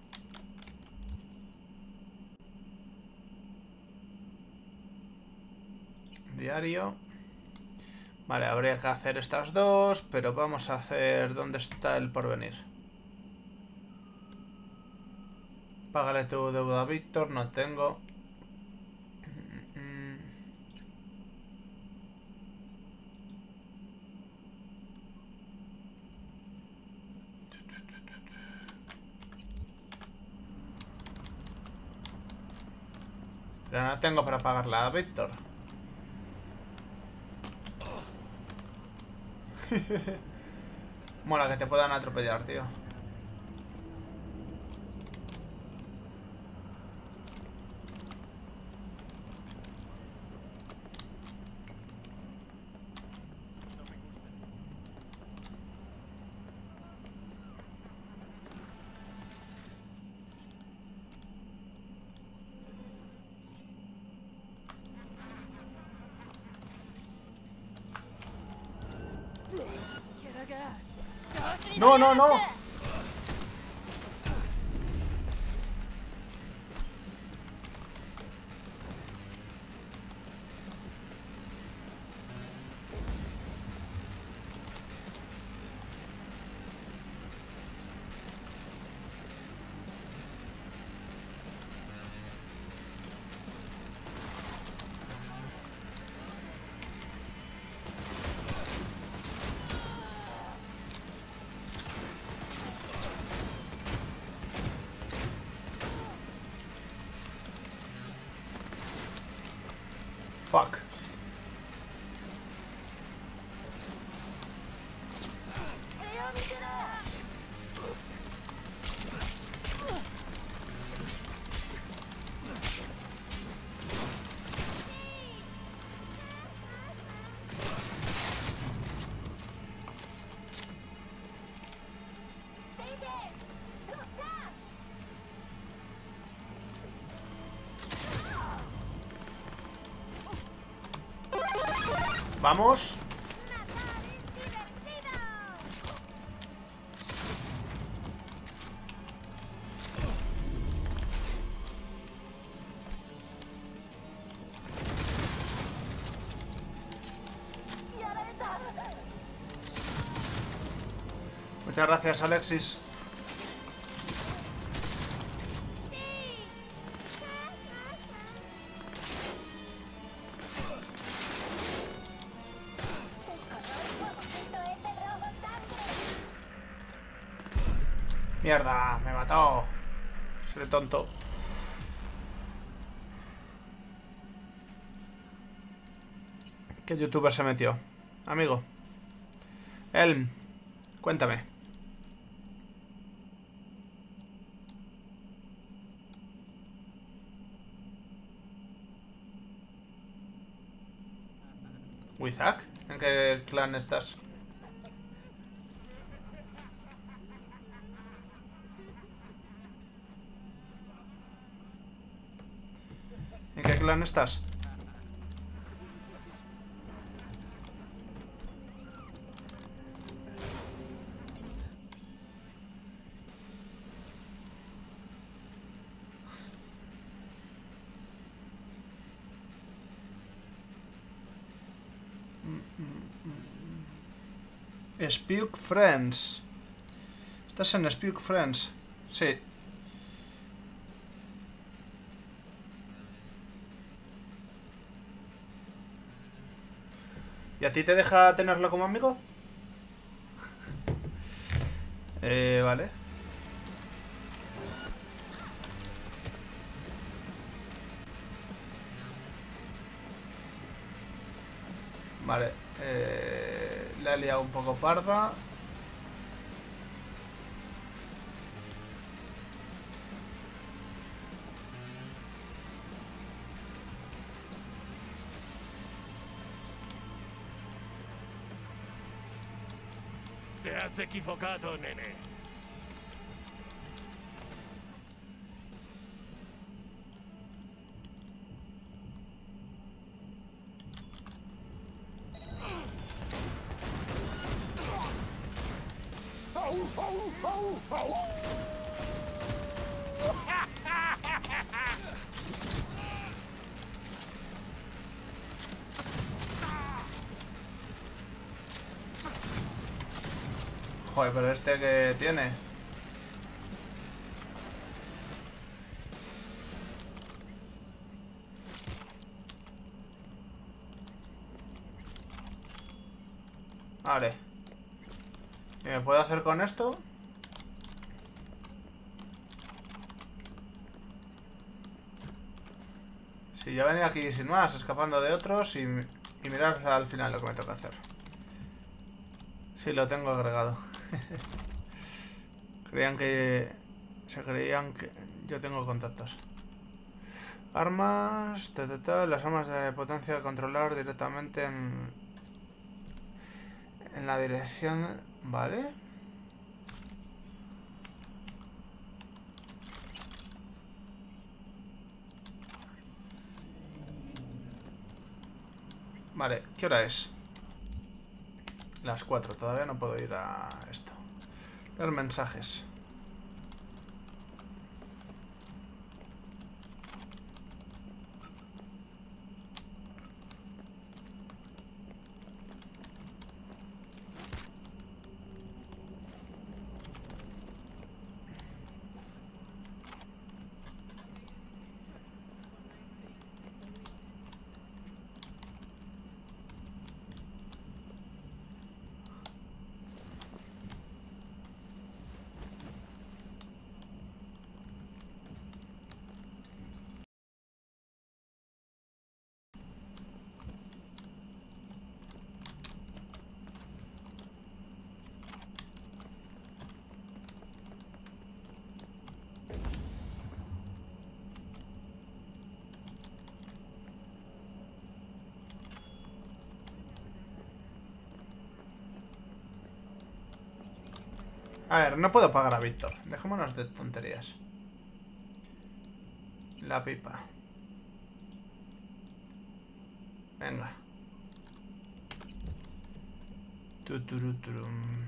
Diario. Vale, habría que hacer estas dos, pero vamos a hacer... ¿Dónde está el porvenir? Págale tu deuda a Víctor, no tengo. Pero no tengo para pagarla a Víctor. Mola que te puedan atropellar, tío. No, no, no. Fuck. Vamos. Muchas gracias, Alexis. Mierda, me mató. Seré tonto. ¿Qué youtuber se metió? Amigo. Elm, cuéntame. ¿Wizak? ¿En qué clan estás? ¿En qué clan estás? Speak Friends. ¿Estás en Speak Friends? Sí. ¿Y a ti te deja tenerlo como amigo? eh, vale. Vale. Eh, la he liado un poco parda. Te has equivocado, nene. Joder, pero este que tiene. Vale. ¿Qué me puedo hacer con esto? Si ya venía aquí sin más, escapando de otros y, y mirad al final lo que me toca hacer. Sí, lo tengo agregado. Creían que... Se creían que... Yo tengo contactos. Armas... Ta, ta, ta, las armas de potencia de controlar directamente en... En la dirección... Vale. Vale, ¿qué hora es? Las cuatro, todavía no puedo ir a esto. Leer mensajes. A ver, no puedo pagar a Víctor. Dejémonos de tonterías. La pipa. Venga. Tuturuturum.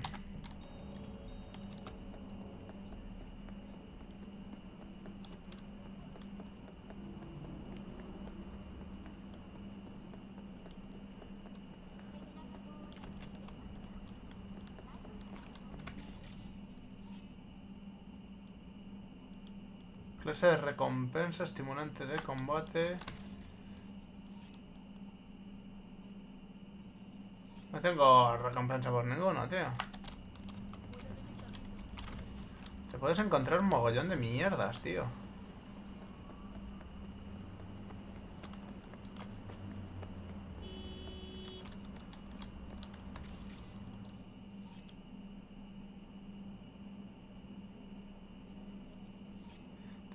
Clase de recompensa, estimulante de combate. No tengo recompensa por ninguno, tío. Te puedes encontrar un mogollón de mierdas, tío.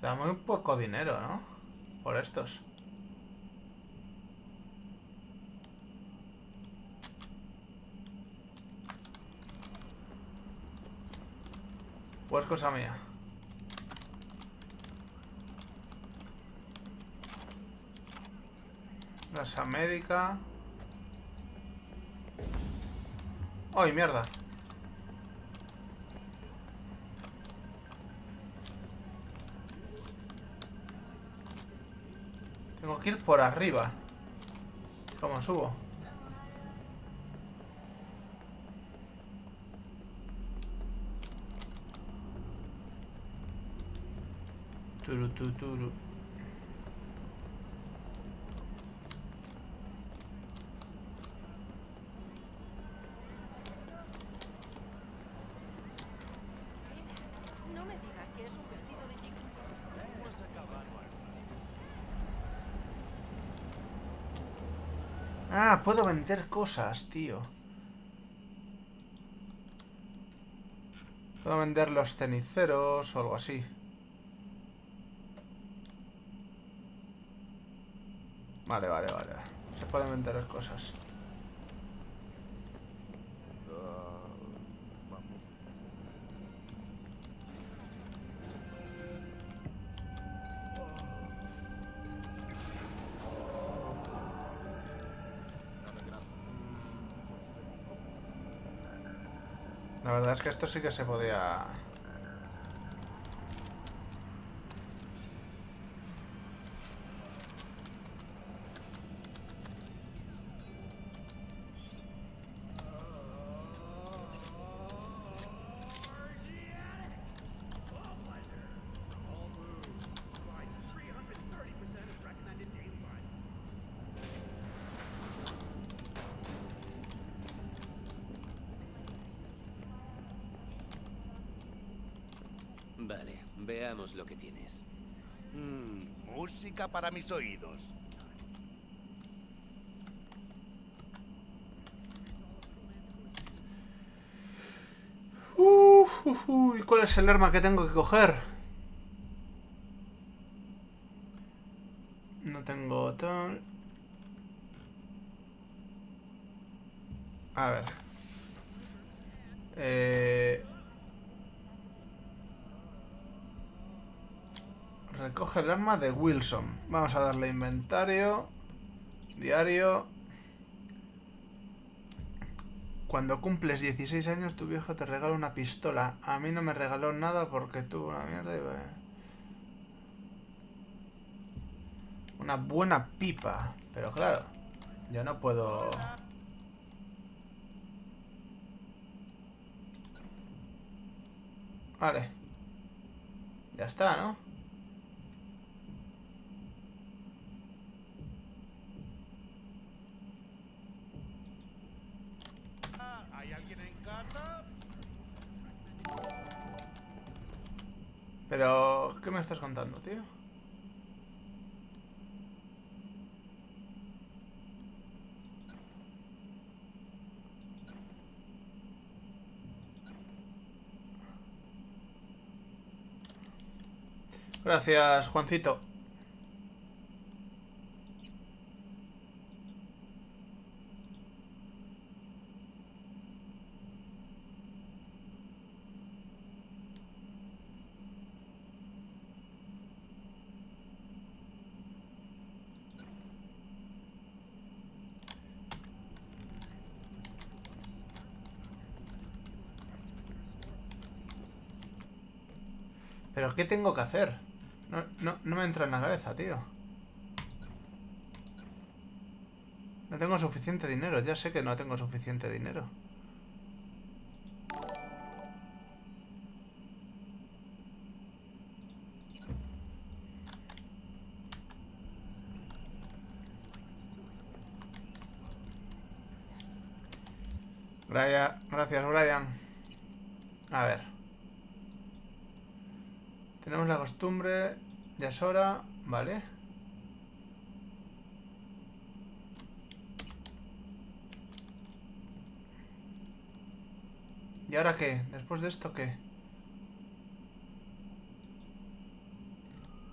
Da muy poco dinero, ¿no? Por estos. Pues cosa mía. Gasa médica. ¡Ay, mierda! Tengo que ir por arriba. ¿Cómo subo? Turu, turu, turu. No me digas que es un vestido de chica. Vamos a acabar. Ah, puedo vender cosas, tío. Puedo vender los ceniceros o algo así. Vale, vale, vale. Se pueden vender cosas. La verdad es que esto sí que se podía... Vale, veamos lo que tienes. Mm, música para mis oídos. Uh, uh, uh, ¿y cuál es el arma que tengo que coger? No tengo tal... A ver. Eh... Recoge el arma de Wilson. Vamos a darle inventario. Diario. Cuando cumples dieciséis años, tu viejo te regala una pistola. A mí no me regaló nada porque tuvo una mierda y... Una buena pipa. Pero claro, yo no puedo... Vale. Ya está, ¿no? ¿Hay alguien en casa? Pero... ¿qué me estás contando, tío? Gracias, Juancito. ¿Pero qué tengo que hacer? No, no, no me entra en la cabeza, tío. No tengo suficiente dinero. Ya sé que no tengo suficiente dinero. Brian, gracias, Brian. A ver. Tenemos la costumbre, ya es hora, vale. ¿Y ahora qué? ¿Después de esto qué?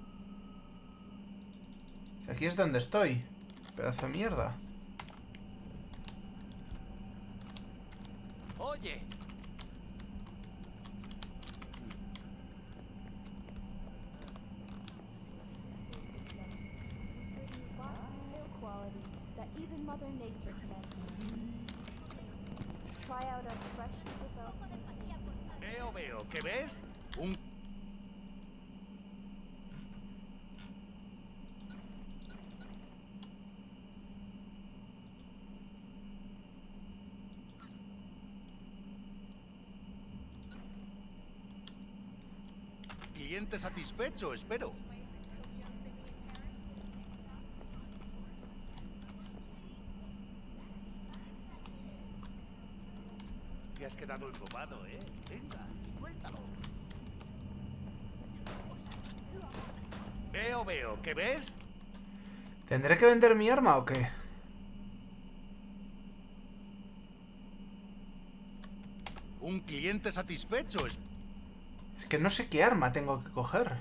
aquí es donde estoy. Pedazo de mierda. Oye. Veo, veo, ¿qué ves? Un... Cliente satisfecho, espero. Te has quedado embobado, ¿eh? Venga, suéltalo. Veo, veo, ¿qué ves? ¿Tendré que vender mi arma o qué? Un cliente satisfecho, es... Es que no sé qué arma tengo que coger.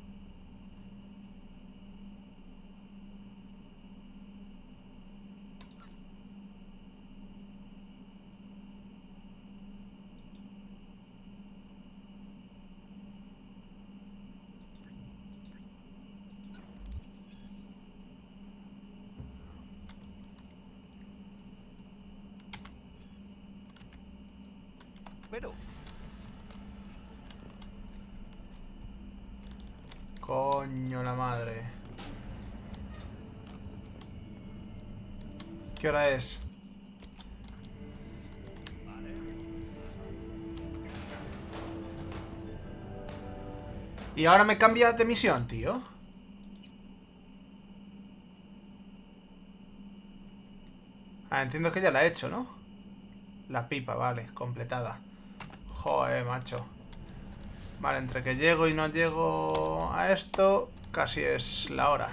Pero... Coño la madre. ¿Qué hora es? Y ahora me cambia de misión, tío. Ah, entiendo que ya la he hecho, ¿no? La pipa, vale, completada. Joder, macho. Vale, entre que llego y no llego a esto, casi es la hora.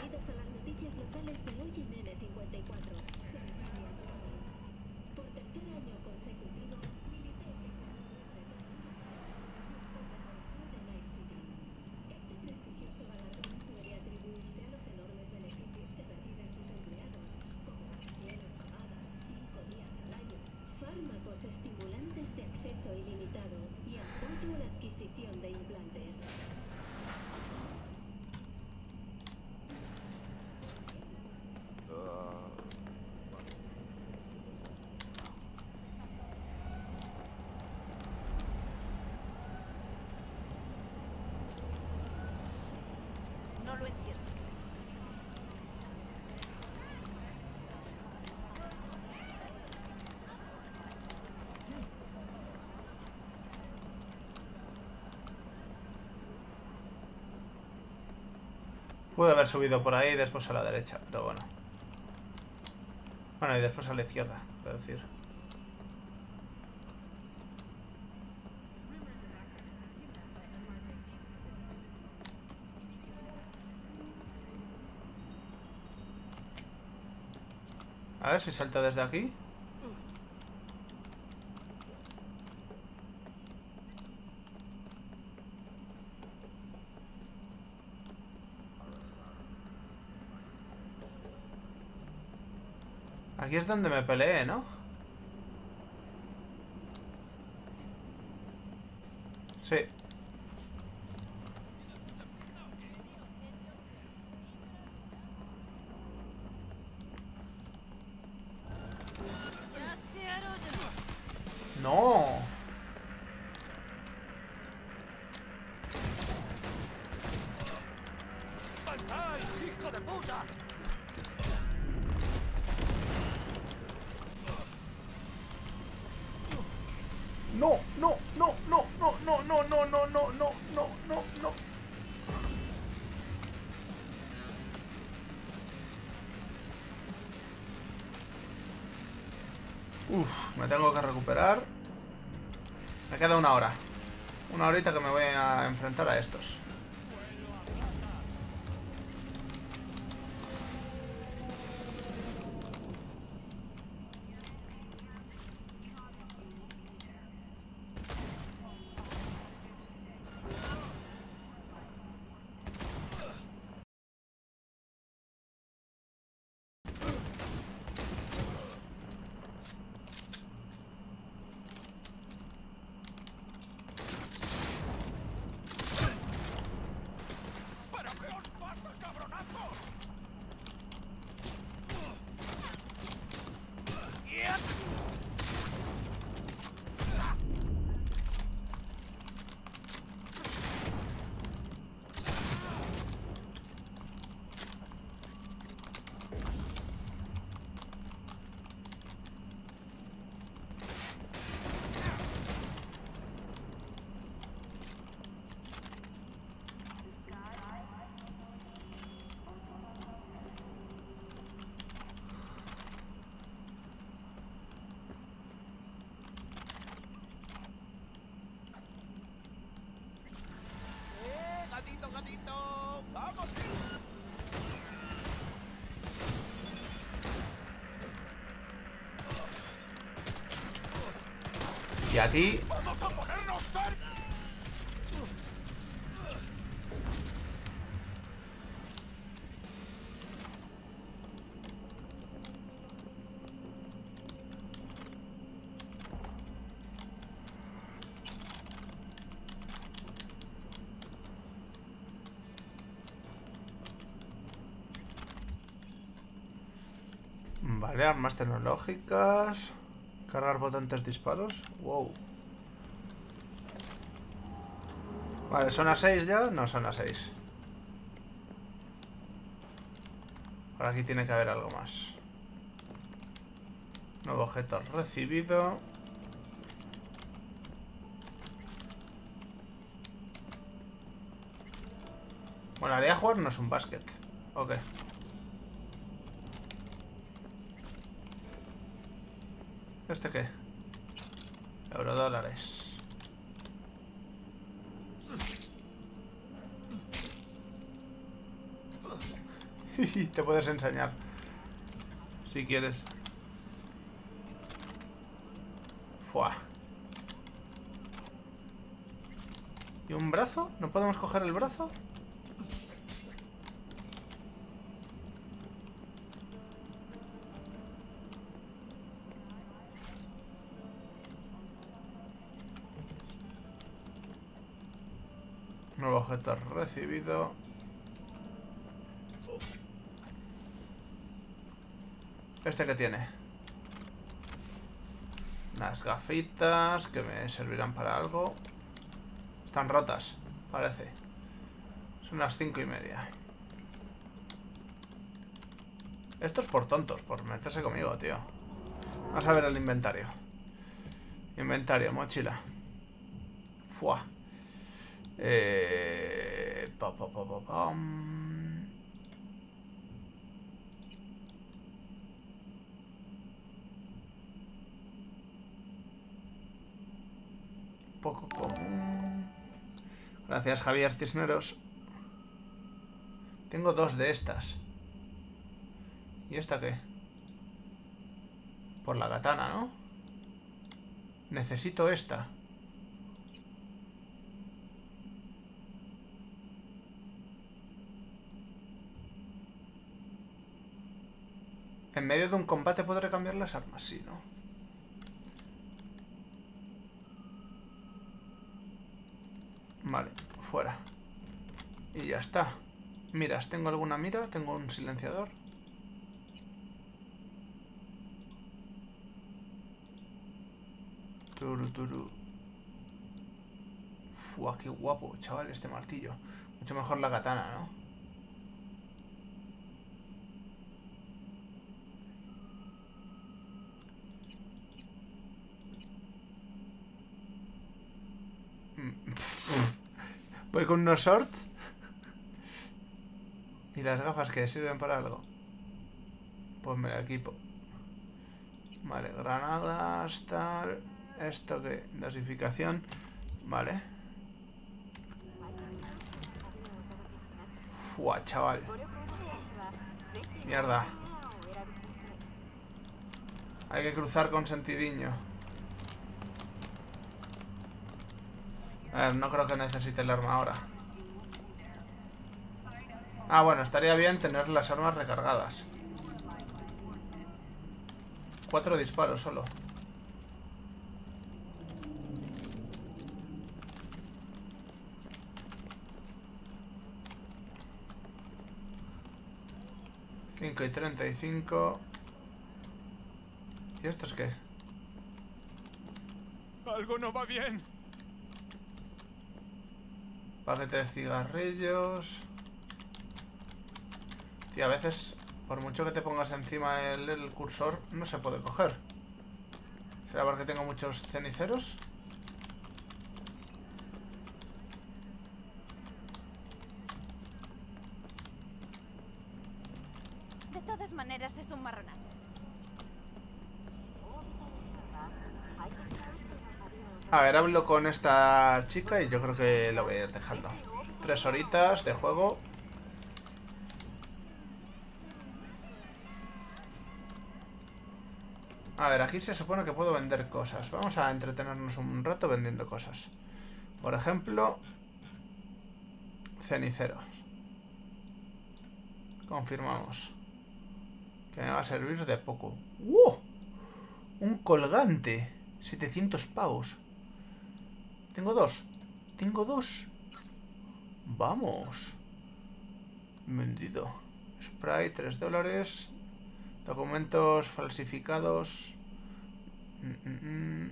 Fármacos estimulantes de acceso ilimitado y apoyo a la adquisición de implantes. No lo entiendo. Pude haber subido por ahí y después a la derecha, pero bueno. Bueno, y después a la izquierda, quiero decir. A ver si salta desde aquí. Aquí es donde me peleé, ¿no? Sí. No. ¡Avanzáis, hijo de puta! No, no, no, no, no, no, no, no, no, no, no, no, no, no. Uf, me tengo que recuperar. Me queda una hora. Una horita que me voy a enfrentar a estos. Y a ti... ¡Vamos a ponernos cerca! Vale, armas tecnológicas. Cargar potentes disparos. Wow. Vale, ¿son a seis ya? No son a seis. Por aquí tiene que haber algo más. Nuevo objeto recibido. Bueno, haría jugar no es un básquet. Ok. ¿Este qué? Eurodólares. Te puedes enseñar. Si quieres. Fua. ¿Y un brazo? ¿No podemos coger el brazo? Nuevo objeto recibido. ¿Este qué tiene? Unas gafitas que me servirán para algo. Están rotas, parece. Son las cinco y media. Esto es por tontos, por meterse conmigo, tío. Vamos a ver el inventario. Inventario, mochila. Fua. Eh... Pa, pa, pa, pa, pam. Poco común. Gracias, Javier Cisneros. Tengo dos de estas. ¿Y esta qué? Por la katana, ¿no? Necesito esta. En medio de un combate podré cambiar las armas, sí, ¿no? Vale, fuera. Y ya está. Miras, ¿tengo alguna mira? ¿Tengo un silenciador? Turu, turu. Fua, qué guapo, chaval, este martillo. Mucho mejor la katana, ¿no? Voy con unos shorts. ¿Y las gafas que sirven para algo? Pues me la equipo. Vale, granadas, tal. Esto que, dosificación. Vale. Fua, chaval. Mierda. Hay que cruzar con sentidiño. A ver, no creo que necesite el arma ahora. Ah, bueno, estaría bien tener las armas recargadas. Cuatro disparos solo. Cinco y treinta y cinco. ¿Y esto es qué? Algo no va bien. Paquete de cigarrillos. Tío, a veces, por mucho que te pongas encima el, el cursor, no se puede coger. ¿Será porque tengo muchos ceniceros? De todas maneras, es un marronazo. A ver, hablo con esta chica y yo creo que lo voy a ir dejando. Tres horitas de juego. A ver, aquí se supone que puedo vender cosas. Vamos a entretenernos un rato vendiendo cosas. Por ejemplo, ceniceros. Confirmamos. Que me va a servir de poco. ¡Uh! Un colgante. setecientos pavos. Tengo dos. Tengo dos. Vamos. Vendido. Spray, tres dólares. Documentos falsificados. Mm, mm, mm.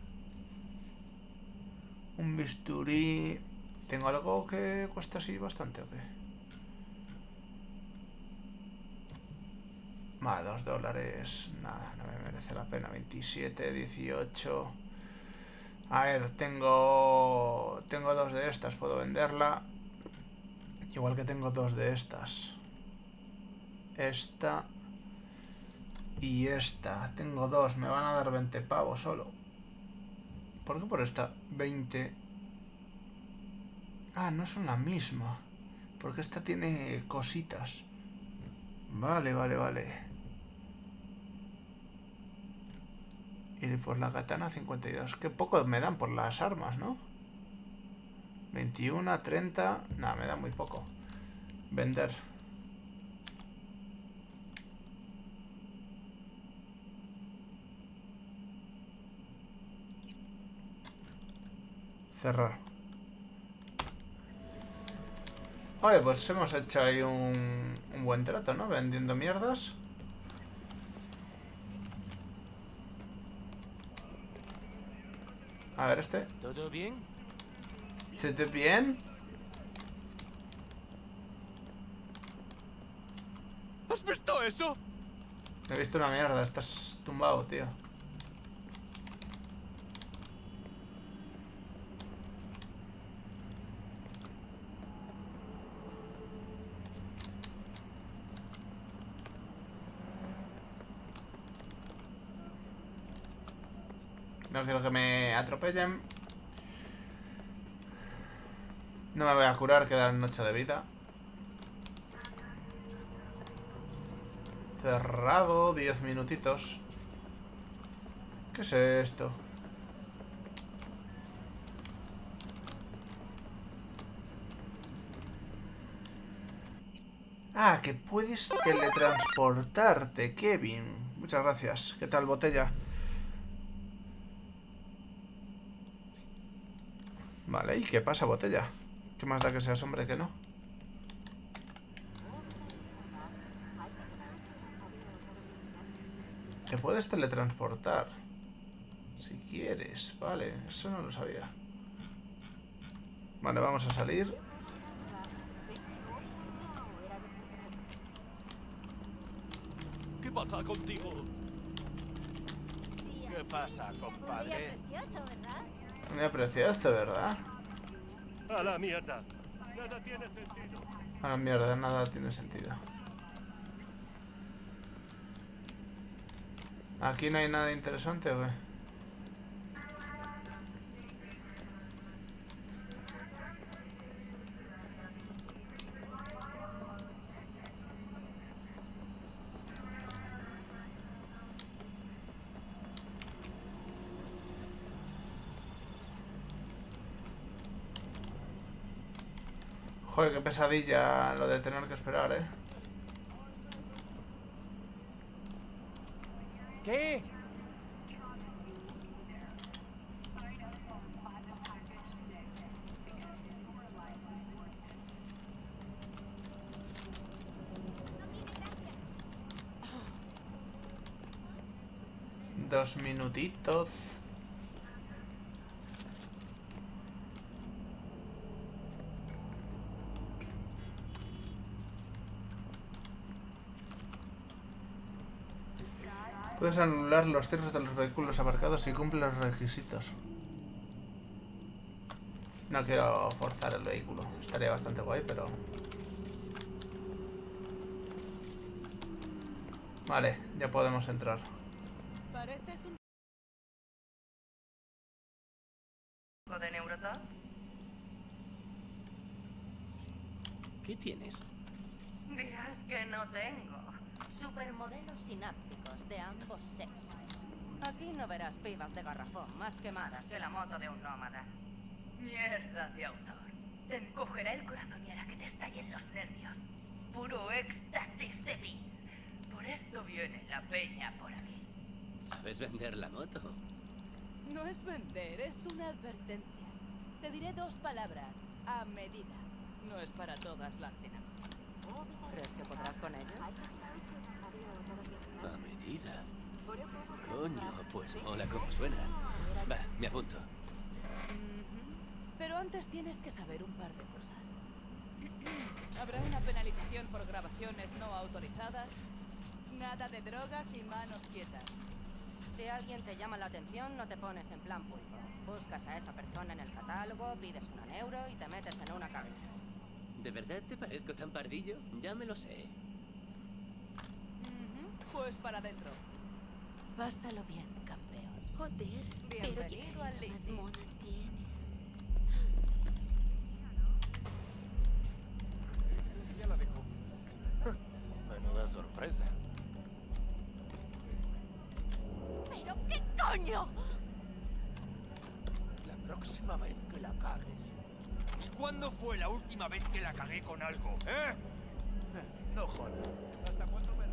Un bisturí. ¿Tengo algo que cuesta así bastante o qué? Más dos dólares. Nada, no me merece la pena. veintisiete, dieciocho. A ver, tengo... Tengo dos de estas. Puedo venderla. Igual que tengo dos de estas. Esta... Y esta. Tengo dos. Me van a dar veinte pavos solo. ¿Por qué por esta? veinte. Ah, no son la misma. Porque esta tiene cositas. Vale, vale, vale. Y por la katana cincuenta y dos. Qué poco me dan por las armas, ¿no? veintiuno, treinta... Nada, me da muy poco. Vender. Cerrar. Oye, pues hemos hecho ahí un, un buen trato, ¿no? Vendiendo mierdas. A ver este. ¿Todo bien? ¿Todo bien? ¿Has visto eso? He visto una mierda, estás tumbado, tío. No quiero que me atropellen. No me voy a curar, quedan ocho de vida. Cerrado, diez minutitos. ¿Qué es esto? Ah, que puedes teletransportarte, Kevin. Muchas gracias. ¿Qué tal, botella? Vale, ¿y qué pasa, botella? ¿Qué más da que seas hombre que no? Te puedes teletransportar. Si quieres, vale, eso no lo sabía. Vale, vamos a salir. ¿Qué pasa contigo? ¿Qué pasa, compadre? Un día precioso, ¿verdad? Un día precioso, ¿verdad? A la mierda. Nada tiene sentido. A la mierda, nada tiene sentido. ¿Aquí no hay nada interesante, güey? Joder, qué pesadilla lo de tener que esperar, ¿eh? ¿Qué? Dos minutitos. Puedes anular los cierres de los vehículos aparcados si cumple los requisitos. No quiero forzar el vehículo. Estaría bastante guay, pero... Vale, ya podemos entrar. Pareces un... ¿De Neurotop? ¿Qué tienes? Dirás que no tengo. Supermodelos sinápticos de ambos sexos. Aquí no verás pibas de garrafón más quemadas que la moto de un nómada. Mierda de autor. Te encogerá el corazón y hará que te estallen los nervios. Puro éxtasis de bis. Por esto viene la peña por aquí. ¿Sabes vender la moto? No es vender, es una advertencia. Te diré dos palabras. A medida. No es para todas las sinapsis. ¿Crees que podrás con ello? A medida. Coño, pues mola como suena. Va, me apunto. Mm-hmm. Pero antes tienes que saber un par de cosas. Habrá una penalización por grabaciones no autorizadas. Nada de drogas y manos quietas. Si alguien te llama la atención, no te pones en plan pulpo. Buscas a esa persona en el catálogo, pides un euro y te metes en una cabeza. ¿De verdad te parezco tan pardillo? Ya me lo sé. Mm-hmm. Pues para adentro. Pásalo bien, campeón. Joder, Bienvenido al más Lisis. mona tienes. Ya la dejo. Menuda sorpresa. ¿Pero qué coño? La próxima vez que la cagues. ¿Y cuándo fue la última vez que la cagué con algo, eh? No jodas. ¿Hasta cuándo me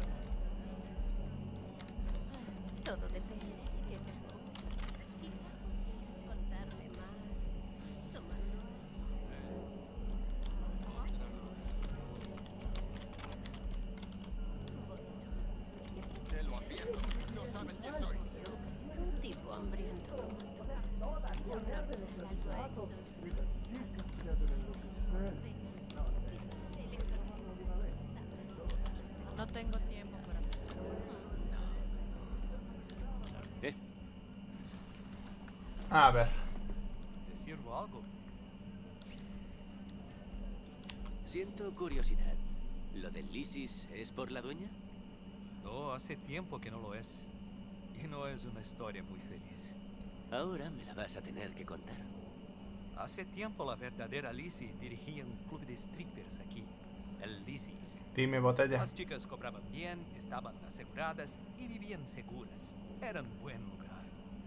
Todo depende de si te preocupa. Quizá podrías contarme más. Tomando. Te lo advierto. No sabes quién soy. Un tipo hambriento como tú. Un algo exo. No tengo tiempo para ¿Eh? A ver. ¿Te sirvo algo? Siento curiosidad. ¿Lo del Lisis es por la dueña? No, hace tiempo que no lo es. Y no es una historia muy feliz. Ahora me la vas a tener que contar. Hace tiempo la verdadera Lizzie dirigía un club de strippers aquí, el Lizzie's. Dime, botella. Las chicas cobraban bien, estaban aseguradas y vivían seguras. Era un buen lugar.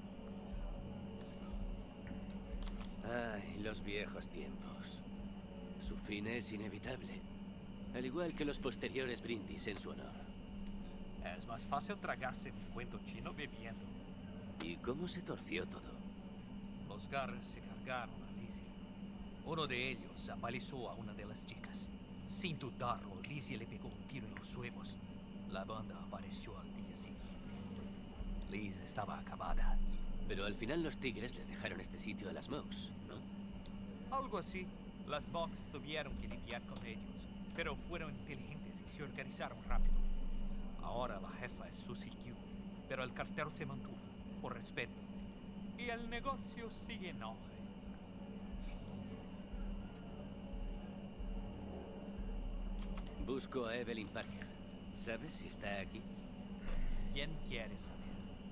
Ay, los viejos tiempos. Su fin es inevitable. Al igual que los posteriores brindis en su honor. Es más fácil tragarse un cuento chino bebiendo. ¿Y cómo se torció todo? Los garras se cargaron a Lizzie. Uno de ellos apalizó a una de las chicas. Sin dudarlo, Lizzie le pegó un tiro en los huevos. La banda apareció al día siguiente. Liz estaba acabada. Pero al final los tigres les dejaron este sitio a las Mox, ¿no? Algo así. Las Mox tuvieron que lidiar con ellos. Pero fueron inteligentes y se organizaron rápido. Ahora la jefa es Susie Q. Pero el cartel se mantuvo, por respeto. Y el negocio sigue en auge. Busco a Evelyn Parker. ¿Sabes si está aquí? ¿Quién quiere saber?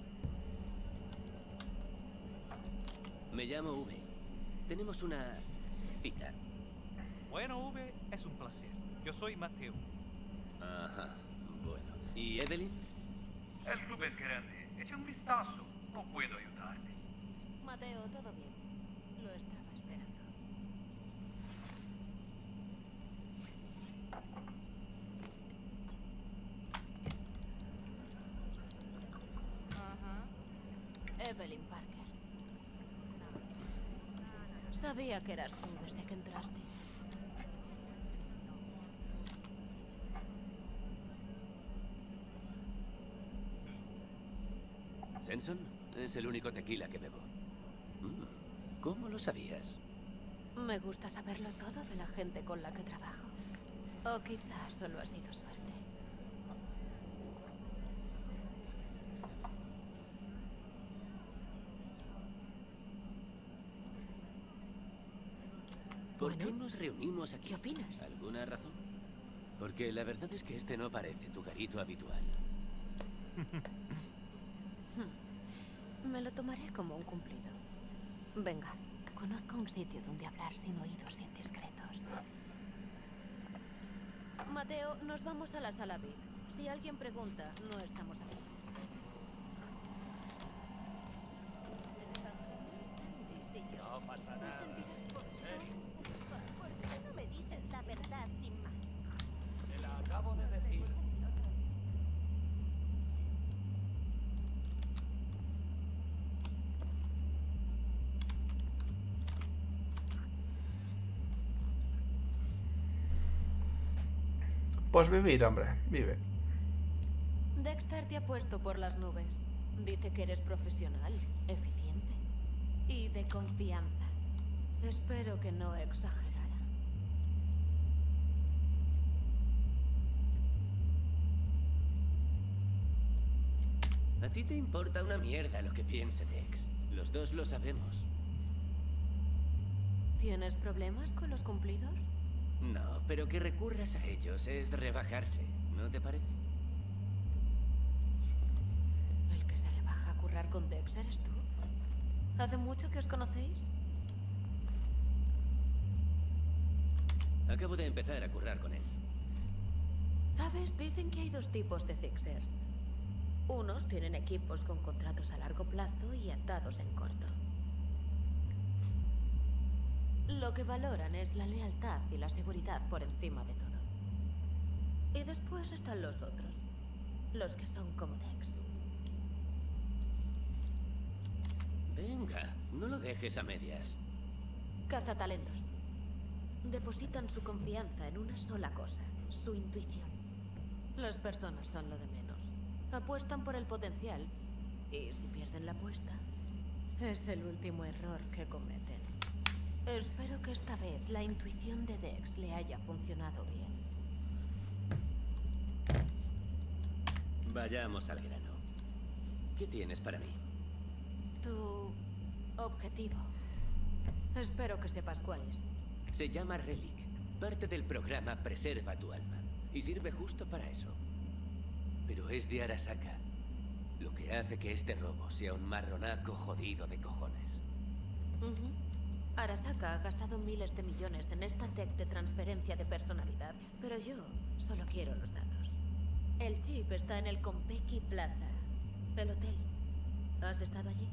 Me llamo V. Tenemos una cita. Bueno, V, es un placer. Yo soy Mateo. Ajá, bueno. ¿Y Evelyn? El club es grande. Echa un vistazo. No puedo ayudarte. Mateo, todo bien. Lo estaba esperando. Ajá. Evelyn Parker. Sabía que eras tú desde que entraste. ¿Senson? Es el único tequila que bebo. Mm, ¿Cómo lo sabías? Me gusta saberlo todo de la gente con la que trabajo. O quizás solo ha sido suerte. ¿Por Bueno, qué nos reunimos aquí? ¿qué opinas? ¿Alguna razón? Porque la verdad es que este no parece tu garito habitual. Hmm. Me lo tomaré como un cumplido. Venga, conozco un sitio donde hablar sin oídos indiscretos. Mateo, nos vamos a la sala V I P. Si alguien pregunta, no estamos aquí. Pues vivir, hombre, vive. Dexter te ha puesto por las nubes. Dice que eres profesional, eficiente y de confianza. Espero que no exagerara. A ti te importa una mierda lo que piense Dex. Los dos lo sabemos. ¿Tienes problemas con los cumplidos? No, pero que recurras a ellos es rebajarse, ¿no te parece? El que se rebaja a currar con Dex eres tú. ¿Hace mucho que os conocéis? Acabo de empezar a currar con él. ¿Sabes? Dicen que hay dos tipos de fixers. Unos tienen equipos con contratos a largo plazo y atados en corto. Lo que valoran es la lealtad y la seguridad por encima de todo. Y después están los otros, los que son como Dex. Venga, no lo dejes a medias. Cazatalentos. Depositan su confianza en una sola cosa, su intuición. Las personas son lo de menos. Apuestan por el potencial y si pierden la apuesta, es el último error que cometen. Espero que esta vez la intuición de Dex le haya funcionado bien. Vayamos al grano. ¿Qué tienes para mí? Tu objetivo. Espero que sepas cuál es. Se llama Relic, parte del programa Preserva tu alma, y sirve justo para eso. Pero es de Arasaka, lo que hace que este robo sea un marronaco jodido de cojones. Uh-huh. Arasaka ha gastado miles de millones en esta tech de transferencia de personalidad, pero yo solo quiero los datos. El chip está en el Konpeki Plaza, el hotel. ¿Has estado allí?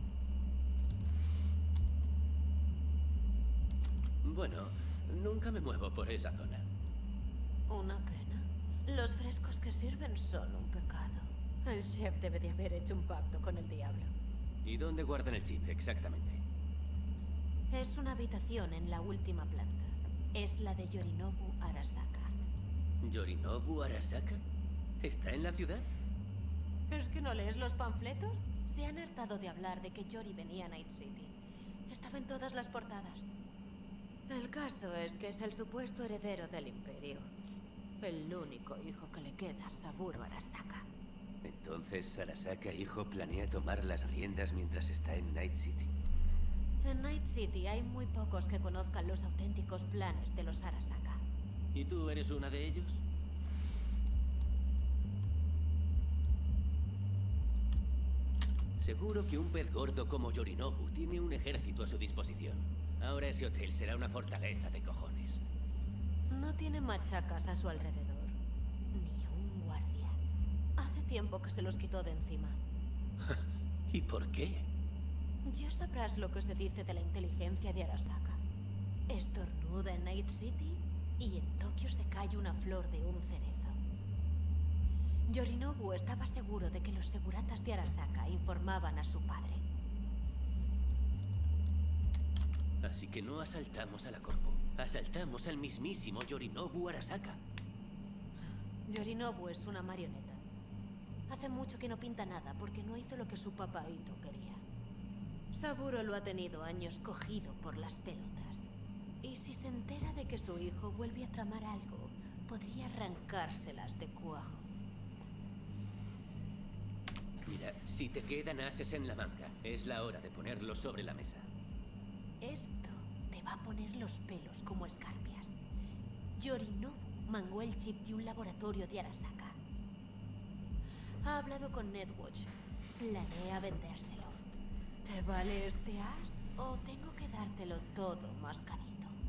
Bueno, nunca me muevo por esa zona. Una pena. Los frescos que sirven son un pecado. El chef debe de haber hecho un pacto con el diablo. ¿Y dónde guardan el chip exactamente? Es una habitación en la última planta. Es la de Yorinobu Arasaka. ¿Yorinobu Arasaka? ¿Está en la ciudad? ¿Es que no lees los panfletos? Se han hartado de hablar de que Yori venía a Night City. Estaba en todas las portadas. El caso es que es el supuesto heredero del imperio. El único hijo que le queda a Saburo Arasaka. Entonces Arasaka hijo planea tomar las riendas mientras está en Night City. En Night City hay muy pocos que conozcan los auténticos planes de los Arasaka. ¿Y tú eres una de ellos? Seguro que un pez gordo como Yorinobu tiene un ejército a su disposición. Ahora ese hotel será una fortaleza de cojones. No tiene machacas a su alrededor. Ni un guardia. Hace tiempo que se los quitó de encima. ¿Y por qué? Ya sabrás lo que se dice de la inteligencia de Arasaka. Estornuda en Night City y en Tokio se cae una flor de un cerezo. Yorinobu estaba seguro de que los seguratas de Arasaka informaban a su padre. Así que no asaltamos a la Corpo. Asaltamos al mismísimo Yorinobu Arasaka. Yorinobu es una marioneta. Hace mucho que no pinta nada porque no hizo lo que su papá Ito quería. Saburo lo ha tenido años cogido por las pelotas. Y si se entera de que su hijo vuelve a tramar algo, podría arrancárselas de cuajo. Mira, si te quedan ases en la manga, es la hora de ponerlo sobre la mesa. Esto te va a poner los pelos como escarpias. Yorinobu mangó el chip de un laboratorio de Arasaka. Ha hablado con Netwatch. Planea vendérselo. ¿Te vale este as o tengo que dártelo todo mascadito?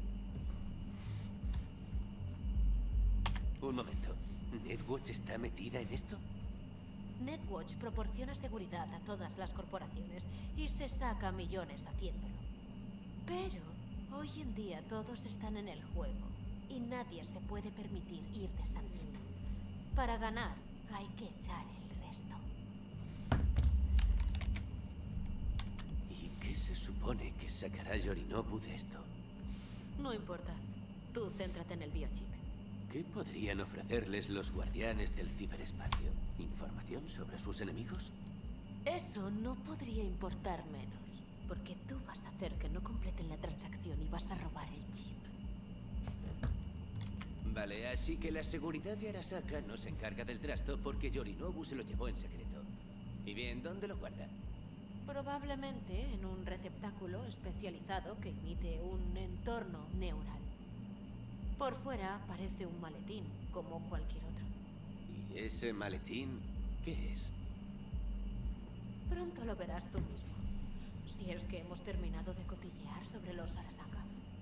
Un momento. ¿Netwatch está metida en esto? Netwatch proporciona seguridad a todas las corporaciones y se saca millones haciéndolo. Pero hoy en día todos están en el juego y nadie se puede permitir ir de santita. Para ganar hay que echar el resto. ¿Y qué se supone que sacará Yorinobu de esto? No importa. Tú céntrate en el biochip. ¿Qué podrían ofrecerles los guardianes del ciberespacio? ¿Información sobre sus enemigos? Eso no podría importar menos, porque tú vas a hacer que no completen la transacción y vas a robar el chip. Vale, así que la seguridad de Arasaka no se encarga del trasto porque Yorinobu se lo llevó en secreto. ¿Y bien, dónde lo guarda? Probablemente en un receptáculo especializado que imite un entorno neural. Por fuera parece un maletín, como cualquier otro. ¿Y ese maletín qué es? Pronto lo verás tú mismo. Si es que hemos terminado de cotillear sobre los Arasaka.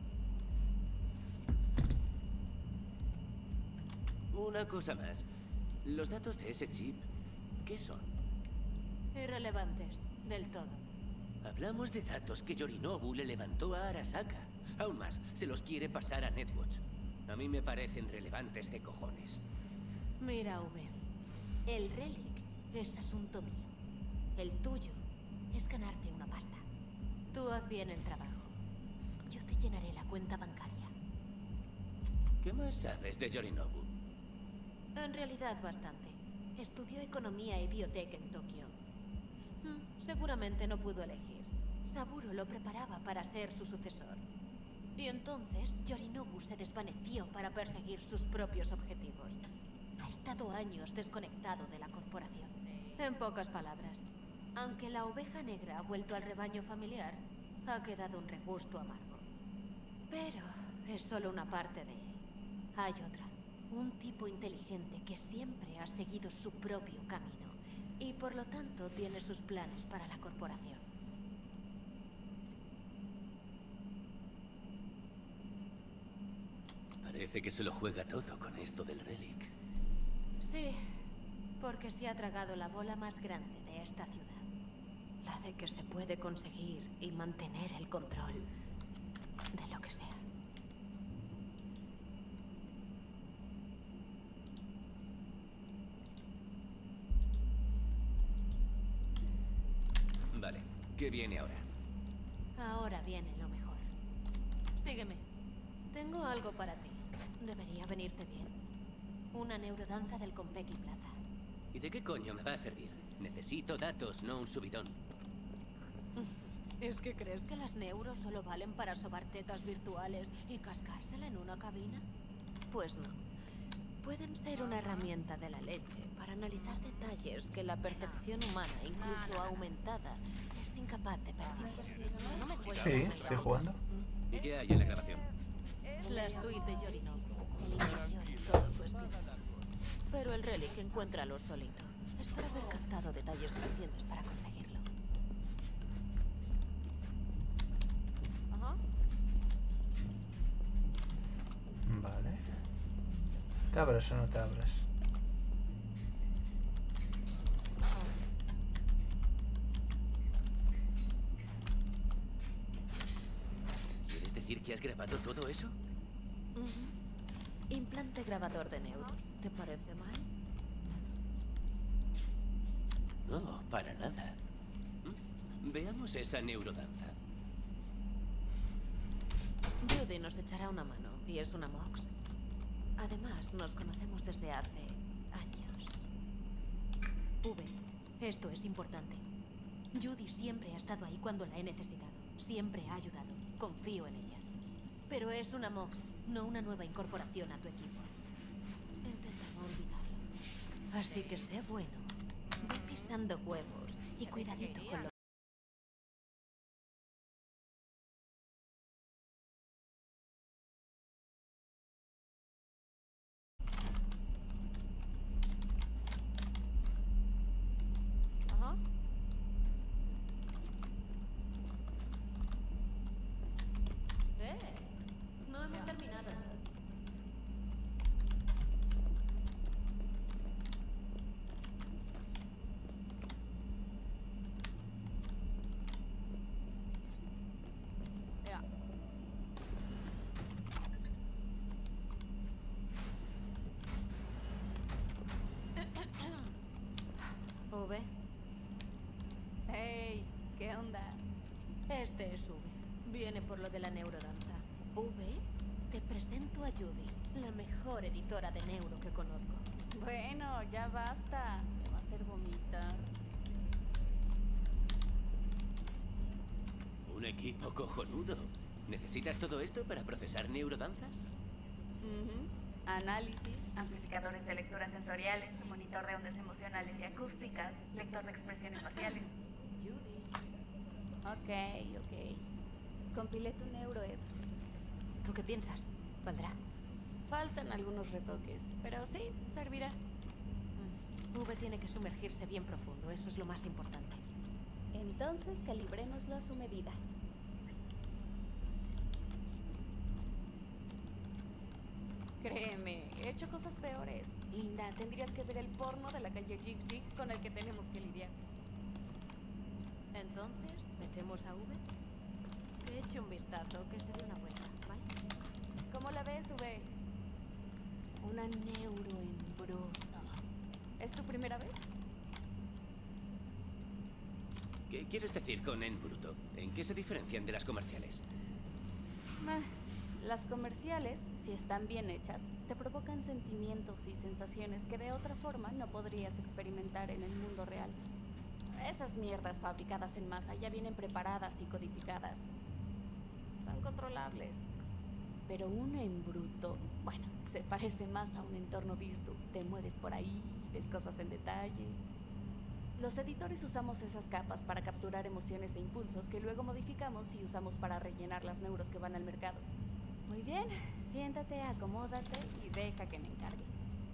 Una cosa más. Los datos de ese chip, ¿qué son? Irrelevantes, del todo. Hablamos de datos que Yorinobu le levantó a Arasaka. Aún más, se los quiere pasar a Netwatch. A mí me parecen relevantes de cojones. Mira, V. El relic es asunto mío. El tuyo es ganarte una pasta. Tú haz bien el trabajo. Yo te llenaré la cuenta bancaria. ¿Qué más sabes de Yorinobu? En realidad bastante. Estudió economía y biotech en Tokio. Hmm, seguramente no pudo elegir. Saburo lo preparaba para ser su sucesor. Y entonces Yorinobu se desvaneció para perseguir sus propios objetivos. Ha estado años desconectado de la corporación. En pocas palabras, aunque la oveja negra ha vuelto al rebaño familiar, ha quedado un regusto amargo. Pero es solo una parte de él. Hay otra. Un tipo inteligente que siempre ha seguido su propio camino y por lo tanto tiene sus planes para la corporación. Parece que se lo juega todo con esto del relic. Sí, porque se ha tragado la bola más grande de esta ciudad. La de que se puede conseguir y mantener el control de lo que sea. Vale, ¿qué viene ahora? Ahora viene lo mejor. Sígueme. Tengo algo para ti. Debería venirte bien. Una neurodanza del Konpeki Plaza. ¿Y de qué coño me va a servir? Necesito datos, no un subidón. ¿Es que crees que las neuros solo valen para sobar tetas virtuales y cascársela en una cabina? Pues no. Pueden ser una herramienta de la leche para analizar detalles que la percepción humana, incluso aumentada, es incapaz de percibir. No me cuentes Sí, la estoy jugando. ¿Y qué hay en la grabación? La suite de Yorinobu, el interior en todo su esplendor. Pero el relic encuéntralo solito. Espero haber captado detalles suficientes para conseguirlo. Ajá. Vale. ¿Te abres o no te abres? ¿Quieres decir que has grabado todo eso? Uh-huh. Implante grabador de neuros. ¿Te parece mal? No, para nada. ¿Mm? Veamos esa neurodanza. Judy nos echará una mano, y es una Mox. Además, nos conocemos desde hace años. V, esto es importante. Judy siempre ha estado ahí cuando la he necesitado. Siempre ha ayudado. Confío en ella. Pero es una Mox, no una nueva incorporación a tu equipo. Intenta no olvidarlo. Así que sé bueno. Ve pisando huevos y cuidadito con lo Ajá. Eh, no hemos terminado. Ya. V. Hey, ¿qué onda? Este es V. Viene por lo de la neurodanza. V, Te presento a Judy, la mejor editora de neuro que conozco. Bueno, ya basta. Me va a hacer vomitar. Un equipo cojonudo. ¿Necesitas todo esto para procesar neurodanzas? Uh-huh. Análisis, amplificadores de lecturas sensoriales, monitor de ondas emocionales y acústicas, lector de expresiones faciales. Ok, ok. Compilé tu neuro, Eve. ¿Tú qué piensas? ¿Valdrá? Faltan algunos retoques, pero sí, servirá. Mm. V tiene que sumergirse bien profundo, eso es lo más importante. Entonces calibrémoslo a su medida. Créeme, he hecho cosas peores. Linda, tendrías que ver el porno de la calle Jig Jig con el que tenemos que lidiar. Entonces, ¿metemos a V? Que eche un vistazo, que se dé una vuelta, ¿vale? ¿Cómo la ves, V? Una neuro en bruto. ¿Es tu primera vez? ¿Qué quieres decir con en bruto? ¿En qué se diferencian de las comerciales? Ah, las comerciales, si están bien hechas, te provocan sentimientos y sensaciones que de otra forma no podrías experimentar en el mundo real. Esas mierdas fabricadas en masa ya vienen preparadas y codificadas. Son controlables. Pero una en bruto, bueno, se parece más a un entorno virtu. Te mueves por ahí, ves cosas en detalle. Los editores usamos esas capas para capturar emociones e impulsos que luego modificamos y usamos para rellenar las neuros que van al mercado. Muy bien, siéntate, acomódate y deja que me encargue.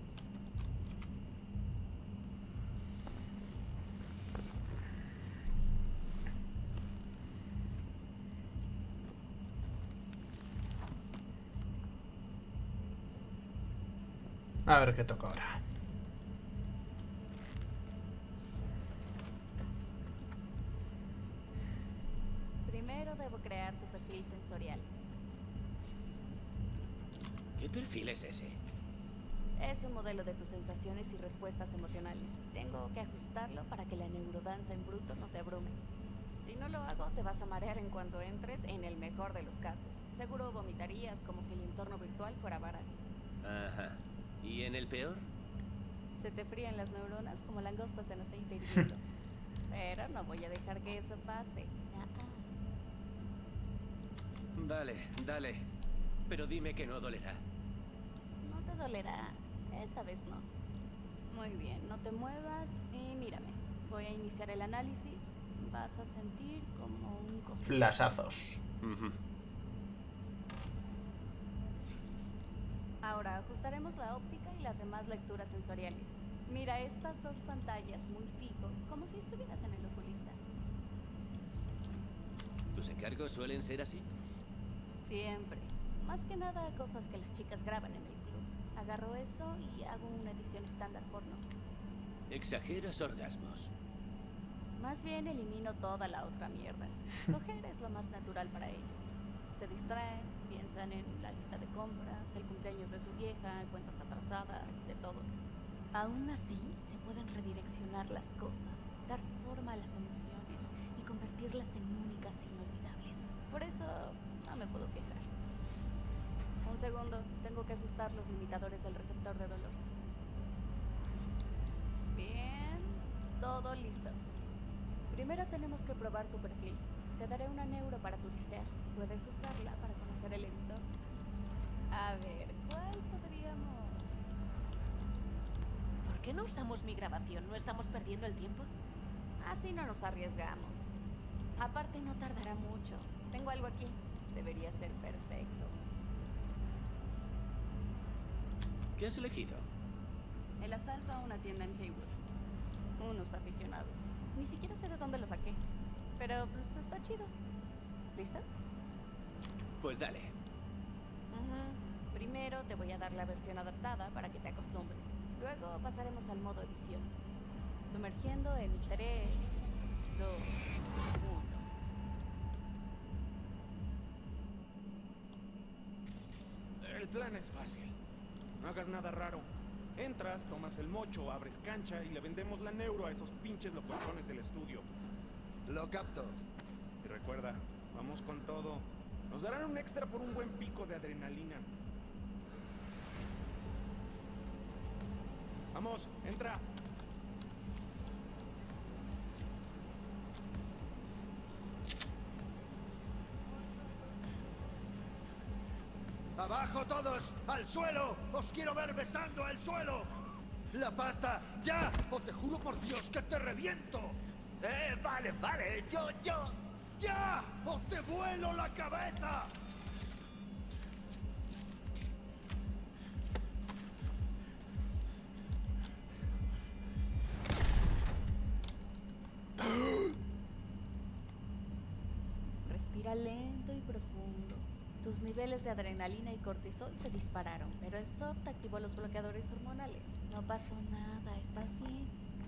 A ver qué toca ahora. Primero debo crear tu perfil sensorial. ¿Qué perfil es ese? Es un modelo de tus sensaciones y respuestas emocionales. Tengo que ajustarlo para que la neurodanza en bruto no te abrume. Si no lo hago, te vas a marear en cuanto entres en el mejor de los casos. Seguro vomitarías como si el entorno virtual fuera vara. Ajá. ¿Y en el peor? Se te frían las neuronas como langostas en aceite hirviendo. Pero no voy a dejar que eso pase. Ah, ah. Vale, dale. Pero dime que no dolerá. No te dolerá. Esta vez no. Muy bien, no te muevas y mírame. Voy a iniciar el análisis. Vas a sentir como un cosquilleo. Flasazos. Uh-huh. Ahora ajustaremos la óptica y las demás lecturas sensoriales. Mira estas dos pantallas muy fijo, como si estuvieras en el oculista. ¿Tus encargos suelen ser así? Siempre. Más que nada cosas que las chicas graban en el club. Agarro eso y hago una edición estándar porno. Exageras orgasmos. Más bien elimino toda la otra mierda. Coger es lo más natural para ellos. Se distraen, piensan en la lista de compras, el cumpleaños de su vieja, cuentas atrasadas, de todo. Aún así, se pueden redireccionar las cosas, dar forma a las emociones y convertirlas en únicas e inolvidables. Por eso, no me puedo quejar. Un segundo, tengo que ajustar los limitadores del receptor de dolor. Bien, todo listo. Primero tenemos que probar tu perfil. Te daré una neuro para turistear. Puedes usarla para conocer el editor. A ver, ¿cuál podríamos...? ¿Por qué no usamos mi grabación? ¿No estamos perdiendo el tiempo? Así no nos arriesgamos. Aparte no tardará mucho. Tengo algo aquí. Debería ser perfecto. ¿Qué has elegido? El asalto a una tienda en Haywood. Unos aficionados. Ni siquiera sé de dónde lo saqué. Pero pues está chido. ¿Listo? Pues dale. Uh-huh. Primero te voy a dar la versión adaptada para que te acostumbres. Luego pasaremos al modo edición. Sumergiendo en tres, dos, uno. El plan es fácil. No hagas nada raro. Entras, tomas el mocho, abres cancha y le vendemos la neuro a esos pinches locochones del estudio. Lo capto. Y recuerda, vamos con todo. Nos darán un extra por un buen pico de adrenalina. Vamos, entra. ¡Abajo todos! ¡Al suelo! ¡Os quiero ver besando el suelo! ¡La pasta! ¡Ya! ¡O te juro por Dios que te reviento! ¡Eh! Vale, vale. Yo, yo... ¡Ya! ¡O te vuelo la cabeza! Respira lento y profundo. Tus niveles de adrenalina y cortisol se dispararon, pero eso te activó los bloqueadores hormonales. No pasó nada, ¿estás bien?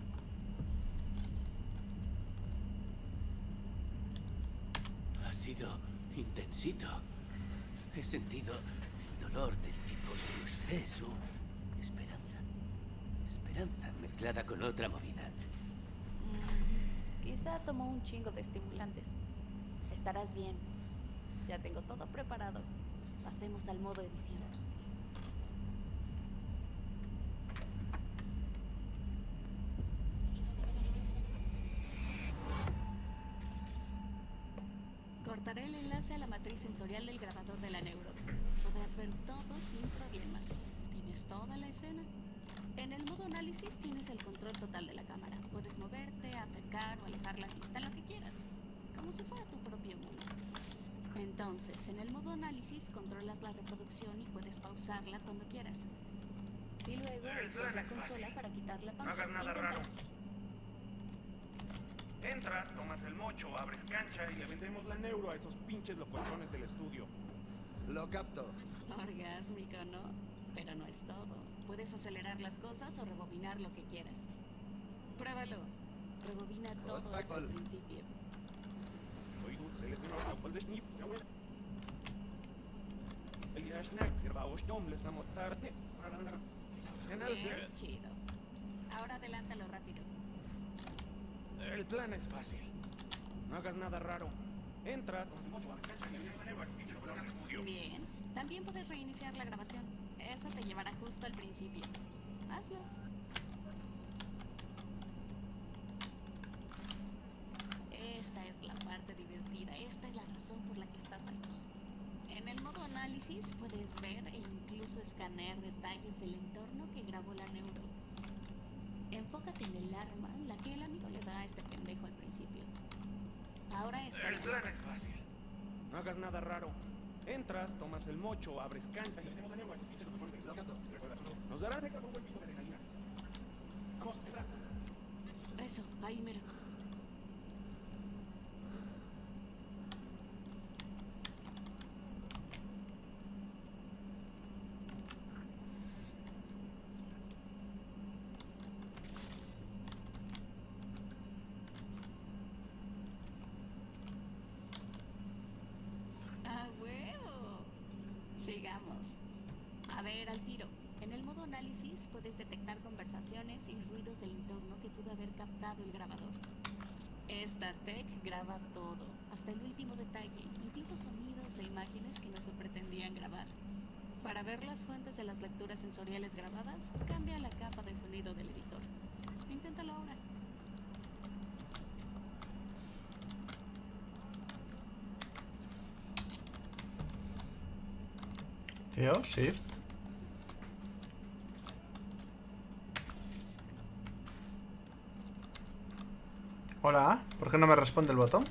Ha sido intensito. He sentido el dolor del tipo su estrés, su esperanza. Esperanza mezclada con otra movida. Mm, quizá tomó un chingo de estimulantes. Estarás bien. Ya tengo todo preparado. Pasemos al modo edición. Cortaré el enlace a la matriz sensorial del grabador de la neuro. Podrás ver todo sin problemas. ¿Tienes toda la escena? En el modo análisis tienes el control total de la cámara. Puedes moverte, acercar o alejar la vista, lo que quieras. Como si fuera tu propio mundo. Entonces, en el modo análisis controlas la reproducción y puedes pausarla cuando quieras. Y luego usas la consola para quitar la pausa. No hagas nada Intenta. raro. Entras, tomas el mocho, abres cancha y le vendemos la neuro a esos pinches locochones del estudio. Lo capto. Orgásmico, ¿no? Pero no es todo. Puedes acelerar las cosas o rebobinar lo que quieras. Pruébalo. Rebobina todo hasta el principio. Bien, chido. Ahora adelántalo rápido. El plan es fácil. No hagas nada raro. Entras, Bien. También puedes reiniciar la grabación. Eso te llevará justo al principio. Hazlo. Esta es la parte divertida. Esta es la razón por la que estás aquí. En el modo análisis puedes ver e incluso escanear detalles del entorno que grabó la neuro. Enfócate en el arma, la que el amigo le da a este pendejo al principio. Ahora es El plan es fácil. No hagas nada raro. Entras, tomas el mocho, abres cancha y le vendemos la neuro a esos pinches locochones del estudio. Nos darán extra por un buen pico de adrenalina. Vamos, entra. Eso, ahí mira. ¡Ah, huevo! Sigamos. A ver, al tiro. En el modo análisis puedes detectar conversaciones y ruidos del entorno que pudo haber captado el grabador. Esta tech graba todo, hasta el último detalle, incluso sonidos e imágenes que no se pretendían grabar. Para ver las fuentes de las lecturas sensoriales grabadas, cambia la capa de sonido del editor. Inténtalo ahora. Tío, shift. Hola, ¿por qué no me responde el botón?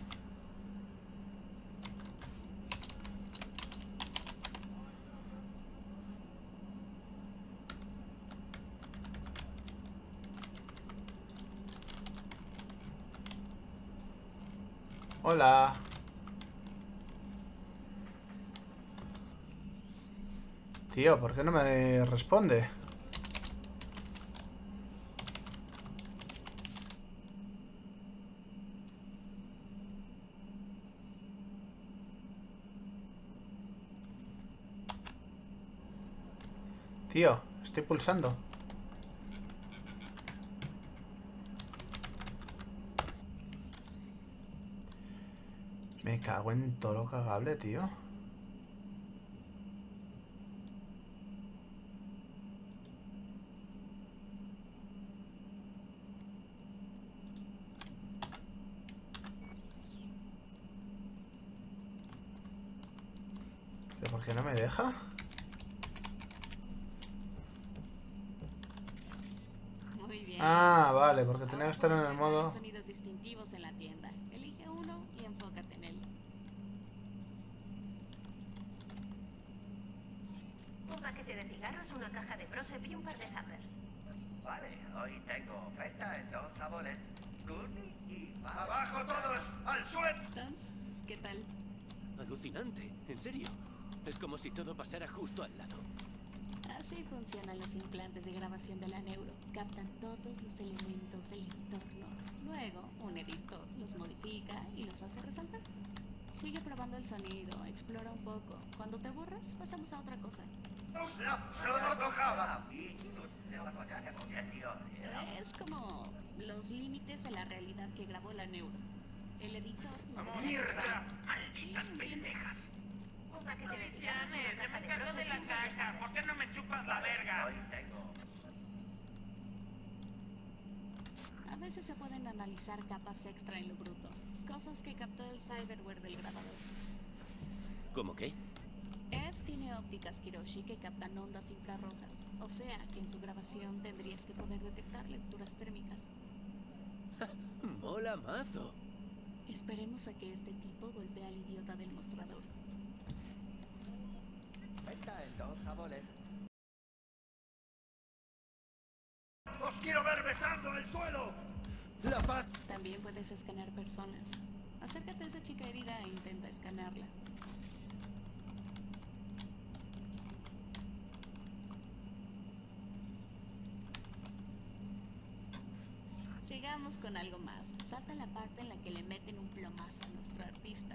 Hola. Tío, ¿por qué no me responde? Tío, estoy pulsando. Me cago en todo lo cagable, tío. ¿Por qué no me deja? Muy bien. Ah, vale, porque tenía que estar en el modo... Sonidos distintivos en la tienda. Elige uno y enfócate en él. Un paquete de cigarros, una caja de Brosep y un par de zappers. Vale, hoy tengo oferta en dos sabores. Gourmet y... ¡Abajo todos! ¡Al suelo! ¿Qué tal? Alucinante, en serio. Es como si todo pasara justo al lado. Así funcionan los implantes de grabación de la neuro. Captan todos los elementos del entorno. Luego, un editor los modifica y los hace resaltar. Sigue probando el sonido, explora un poco. Cuando te aburras, pasamos a otra cosa. Es como los límites de la realidad que grabó la neuro. El editor... ¡Mierda! ¡Malditas pendejas! Cristiane, te me encargo de la caja. ¿Por qué no me chupas la verga? Hoy tengo... A veces se pueden analizar capas extra en lo bruto. Cosas que captó el cyberware del grabador. ¿Cómo qué? Ed tiene ópticas Kiroshi que captan ondas infrarrojas. O sea, que en su grabación tendrías que poder detectar lecturas térmicas. ¡Mola mazo! Esperemos a que este tipo golpee al idiota del mostrador. Venta en dos sabores. ¡Os quiero ver besando el suelo! La paz. También puedes escanear personas. Acércate a esa chica herida e intenta escanearla. Sigamos con algo más. Salta la parte en la que le meten un plomazo a nuestro artista.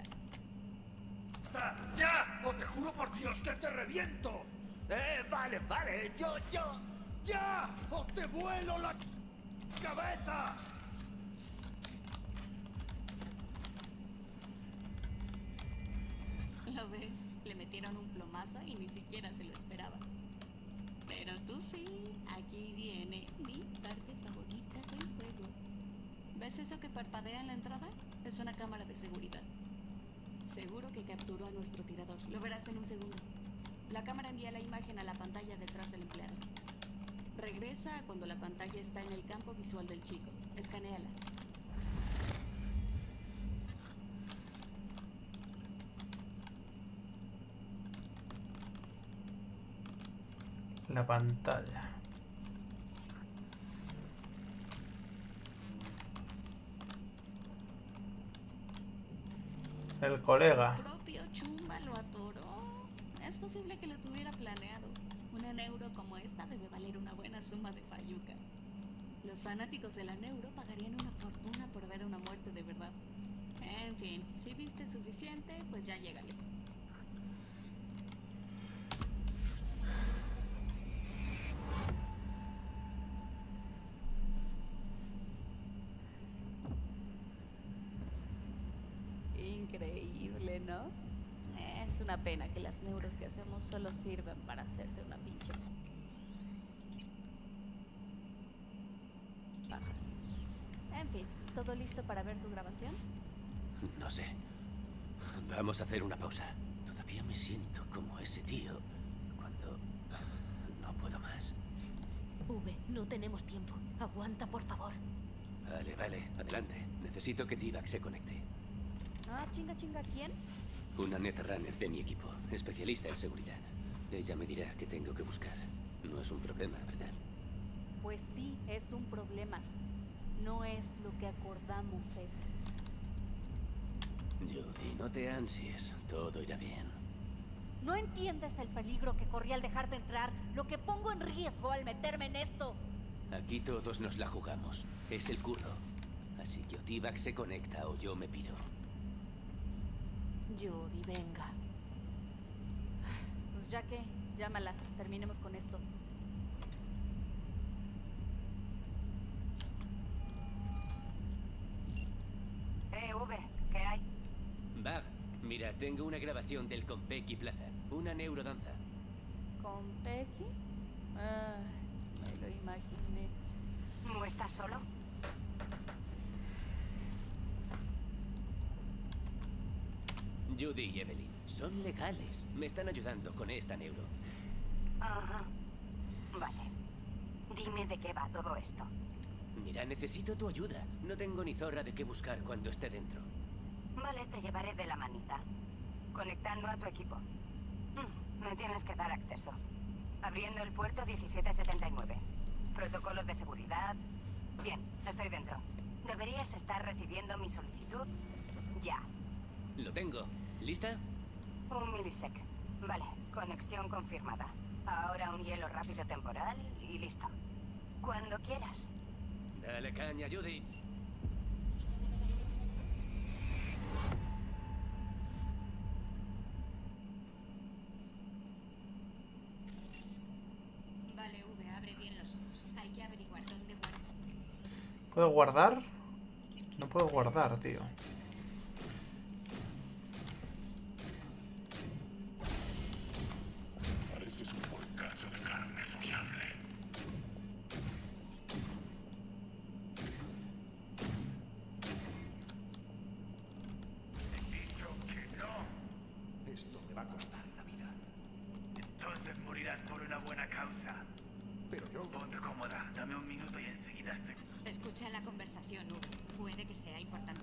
¡Ya! ¡O te juro por Dios que te reviento! Eh, vale, vale, yo, yo... ¡Ya! ¡O te vuelo la cabeza! ¿Lo ves? Le metieron un plomazo y ni siquiera se lo esperaba. Pero tú sí, aquí viene mi parte favorita del juego. ¿Ves eso que parpadea en la entrada? Es una cámara de seguridad. Seguro que capturó a nuestro tirador. Lo verás en un segundo. La cámara envía la imagen a la pantalla detrás del empleado. Regresa cuando la pantalla está en el campo visual del chico. Escanéala. La pantalla. El colega. El propio Chumba lo atoró. Es posible que lo tuviera planeado. Una neuro como esta debe valer una buena suma de fayuca. Los fanáticos de la neuro pagarían una fortuna por ver una muerte de verdad. En fin, si viste suficiente, pues ya llégale. Increíble, ¿no? Es una pena que las neuros que hacemos solo sirvan para hacerse una pinche paja. En fin, ¿todo listo para ver tu grabación? No sé. Vamos a hacer una pausa. Todavía me siento como ese tío cuando no puedo más. V, no tenemos tiempo. Aguanta, por favor. Vale, vale. Adelante. Necesito que T-Bag se conecte. Ah, chinga, chinga, ¿quién? Una netrunner de mi equipo, especialista en seguridad. Ella me dirá qué tengo que buscar. No es un problema, ¿verdad? Pues sí, es un problema. No es lo que acordamos, Ed. Judy, no te ansies. Todo irá bien. ¿No entiendes el peligro que corrí al dejarte entrar? Lo que pongo en riesgo al meterme en esto. Aquí todos nos la jugamos. Es el curro. Así que o T-Bag se conecta o yo me piro. Judy, venga. Pues ya que, llámala. Terminemos con esto. Eh, V, ¿qué hay? Bag, mira, tengo una grabación del Konpeki Plaza. Una neurodanza. ¿Konpeki? Ah, me lo imaginé. ¿No estás solo? Judy y Evelyn, son legales. Me están ayudando con esta neuro. Ajá. Vale. Dime de qué va todo esto. Mira, necesito tu ayuda. No tengo ni zorra de qué buscar cuando esté dentro. Vale, te llevaré de la manita. Conectando a tu equipo. Mm, me tienes que dar acceso. Abriendo el puerto diecisiete setenta y nueve. Protocolo de seguridad. Bien, estoy dentro. Deberías estar recibiendo mi solicitud ya. Lo tengo. ¿Lista? Un milisec. Vale, conexión confirmada. Ahora un hielo rápido temporal y listo. Cuando quieras. Dale caña, Judy. Vale, V, abre bien los ojos. Hay que averiguar dónde guarda. ¿Puedo guardar? No puedo guardar, tío. Pareces un buen cacho de carne fiable. He dicho que no. Esto me va a costar la vida. Entonces morirás por una buena causa. Pero yo... Ponte cómoda. Dame un minuto y enseguida estoy... Escucha la conversación, V. Puede que sea importante.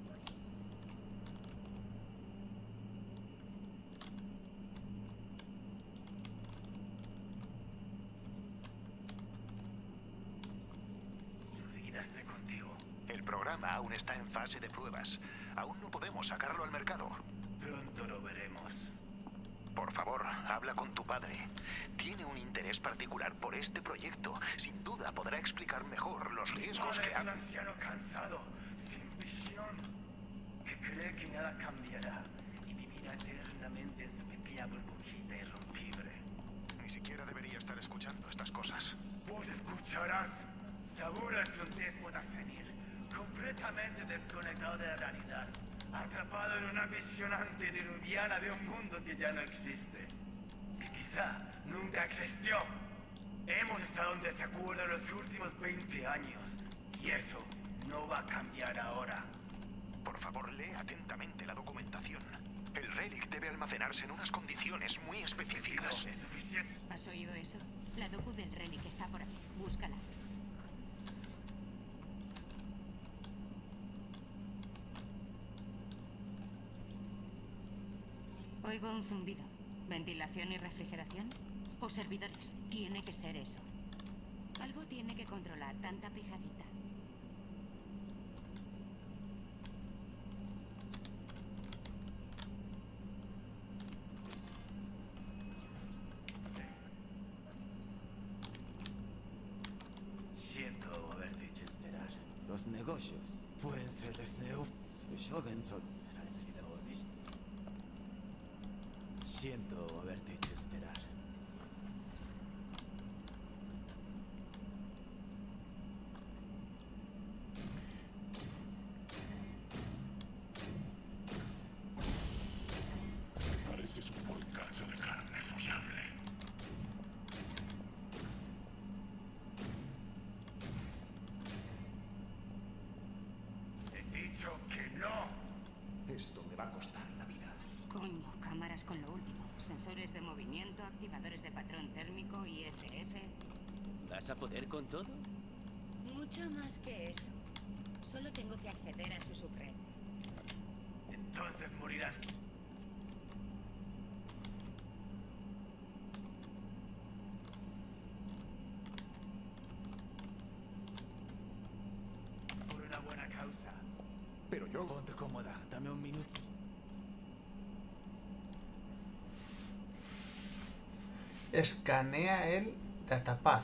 Enseguida estoy contigo. El programa aún está en fase de pruebas. Aún no podemos sacarlo al mercado. Pronto lo veremos. Por favor, habla con tu padre. Tiene un interés particular por este proyecto. Sin duda podrá explicar mejor los riesgos que Es un ha... anciano cansado, sin visión, que cree que nada cambiará y vivirá eternamente en su pequeña burbujita irrompible. Ni siquiera debería estar escuchando estas cosas. Vos escucharás. Sabura es un déspota senil, completamente desconectado de la realidad, atrapado en una visión antediluviana de un mundo que ya no existe, que quizá nunca existió. Hemos estado en desacuerdo los últimos veinte años, y eso no va a cambiar ahora. Por favor, lee atentamente la documentación. El relic debe almacenarse en unas condiciones muy específicas. Es suficiente. ¿Has oído eso? La docu del relic está por aquí. Búscala. Oigo un zumbido. ¿Ventilación y refrigeración? ¿O servidores? Tiene que ser eso. Algo tiene que controlar tanta pijadita. Siento haberte hecho esperar. Los negocios pueden ser deseo. Siento haberte hecho esperar. Pareces un buen cacho de carne fiable. He dicho que no. Esto me va a costar la vida. Coño, cámaras con lo último. Sensores de movimiento, activadores de patrón térmico, I F F. ¿Vas a poder con todo? Mucho más que eso. Solo tengo que acceder a su subred. Entonces morirás. Por una buena causa. Pero yo... Ponte cómoda. Dame un minuto. Escanea el datapad.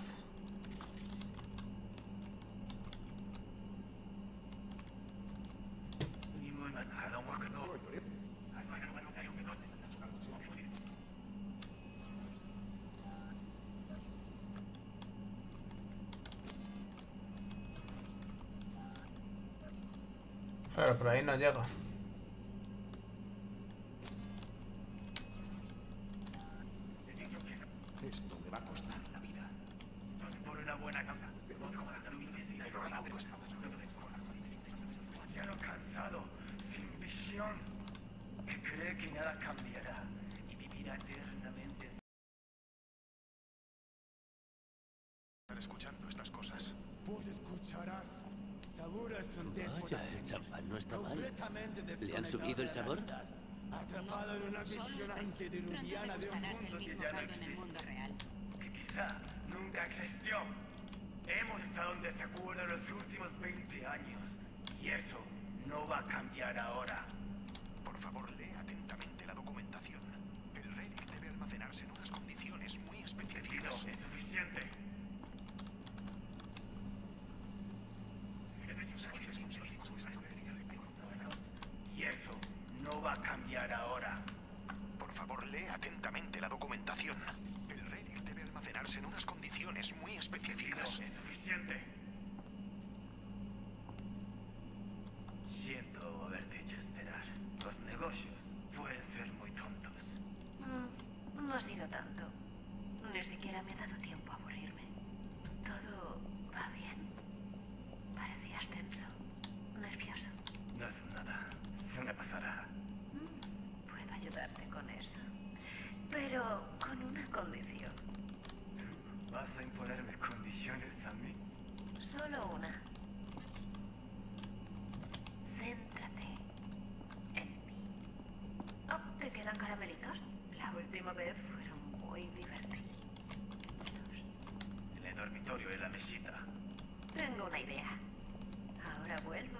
Claro, por ahí no llega. Esto me va a costar la vida. Por una buena causa. Anciano cansado, sin visión, que cree que nada cambiará y vivirá eternamente. Estar escuchando estas cosas. Pues escucharás. Sabura es un déspota. Vaya, el champán no está mal. Completamente ¿Le han desconectado subido el de la sabor? realidad, atrapado en una apasionante diluviana de un mundo que ya no existe. Que quizá nunca existió. Hemos estado en desacuerdo los últimos veinte años. Y eso no va a cambiar ahora. Por favor, lee atentamente la documentación. El relic debe almacenarse en unas condiciones muy específicas. Es suficiente. Y eso no va a cambiar ahora. Por favor, lee atentamente la documentación. El relic debe almacenarse en unas condiciones muy específicas. Es suficiente. Siento haberte hecho esperar. Los negocios pueden ser muy tontos. Mm, no ha sido tanto. Ni siquiera me he dado tiempo a aburrirme. Todo va bien. Parecías tenso, nervioso. No es nada. Se me pasará. Mm, puedo ayudarte con eso. Pero con una condición. ¿Vas a imponerme condiciones a mí? Solo una. Céntrate en mí. Oh, ¿te quedan caramelitos? La última vez fueron muy divertidos. En el dormitorio y la mesita. Tengo una idea. Ahora vuelvo.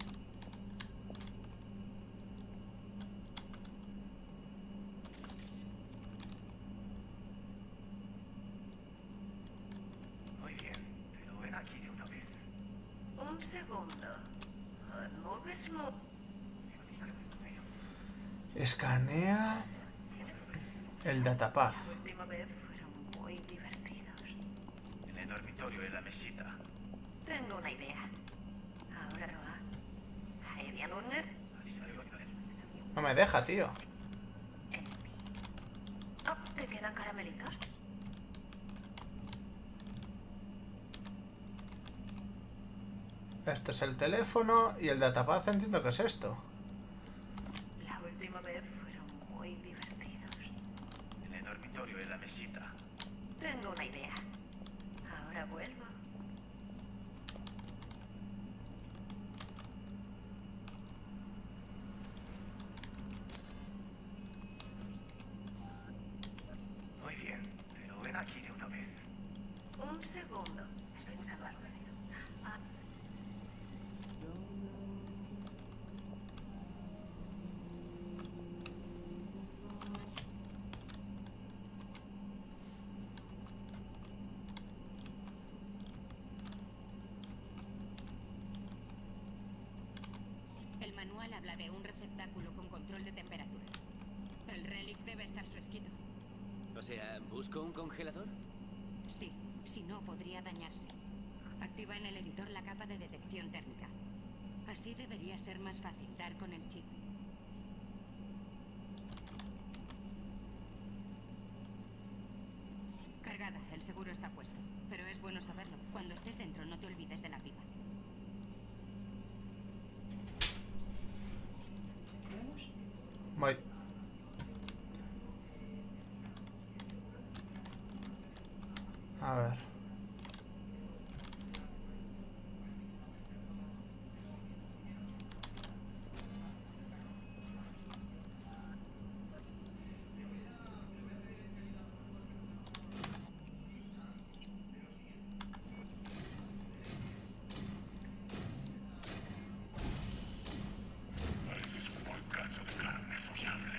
Muy bien, pero ven aquí de una vez. Un segundo. Muéveslo. Escanea el datapad. La última vez fueron muy divertidos. En el dormitorio y la mesita. Tengo una idea. Ahora lo ha. Hedia Núñez. No me deja, tío. Oh, ¿te quedan caramelitos? Esto es el teléfono y el datapad entiendo que es esto. La última vez fueron muy divertidos. En el dormitorio y la mesita. Tengo una idea. Ahora vuelvo. Muy bien, pero ven aquí de una vez. Un segundo. Estoy buscando algo. Ah. El manual habla de un receptáculo con control de temperatura. El relic debe estar fresquito. O sea, ¿busco un congelador? Sí, si no podría dañarse. Activa en el editor la capa de detección térmica. Así debería ser más fácil dar con el chip. Cargada, el seguro está puesto. Pero es bueno saberlo. Cuando estés dentro, no te olvides de la pipa. Voy. A ver. Pareces un buen cacho de carne fiable.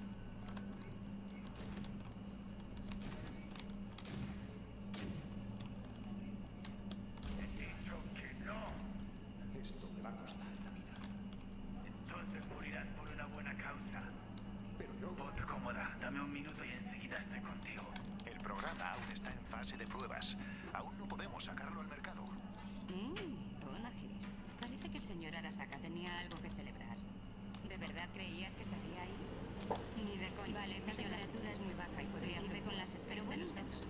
He dicho que no. Esto me va a costar la vida. Entonces morirás por una buena causa. Pero yo... Ponte cómoda, dame un minuto y enseguida estoy contigo. El programa aún está en fase de pruebas. Aún no podemos sacarlo al mercado. Mmm, Tonagis. Parece que el señor Arasaka tenía algo que celebrar. ¿De verdad creías que estaría ahí? Ni de con... Vale, la temperatura es muy baja y podría hacer con las specs de los dedos.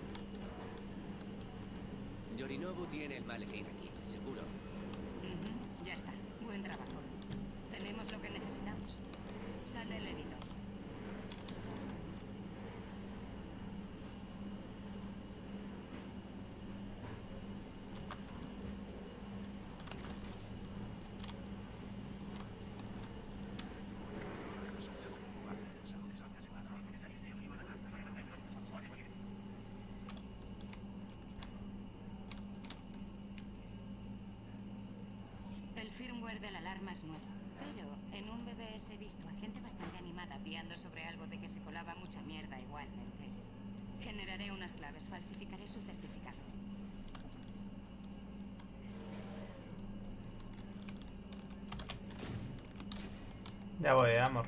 Yorinobu tiene el maletín aquí, seguro. Ujú, ya está. Buen trabajo. Tenemos lo que necesitamos. Sal de el editor. El firmware de la alarma es nuevo, pero en un B B S he visto a gente bastante animada piando sobre algo de que se colaba mucha mierda igualmente. Generaré unas claves, falsificaré su certificado. Ya voy, amor.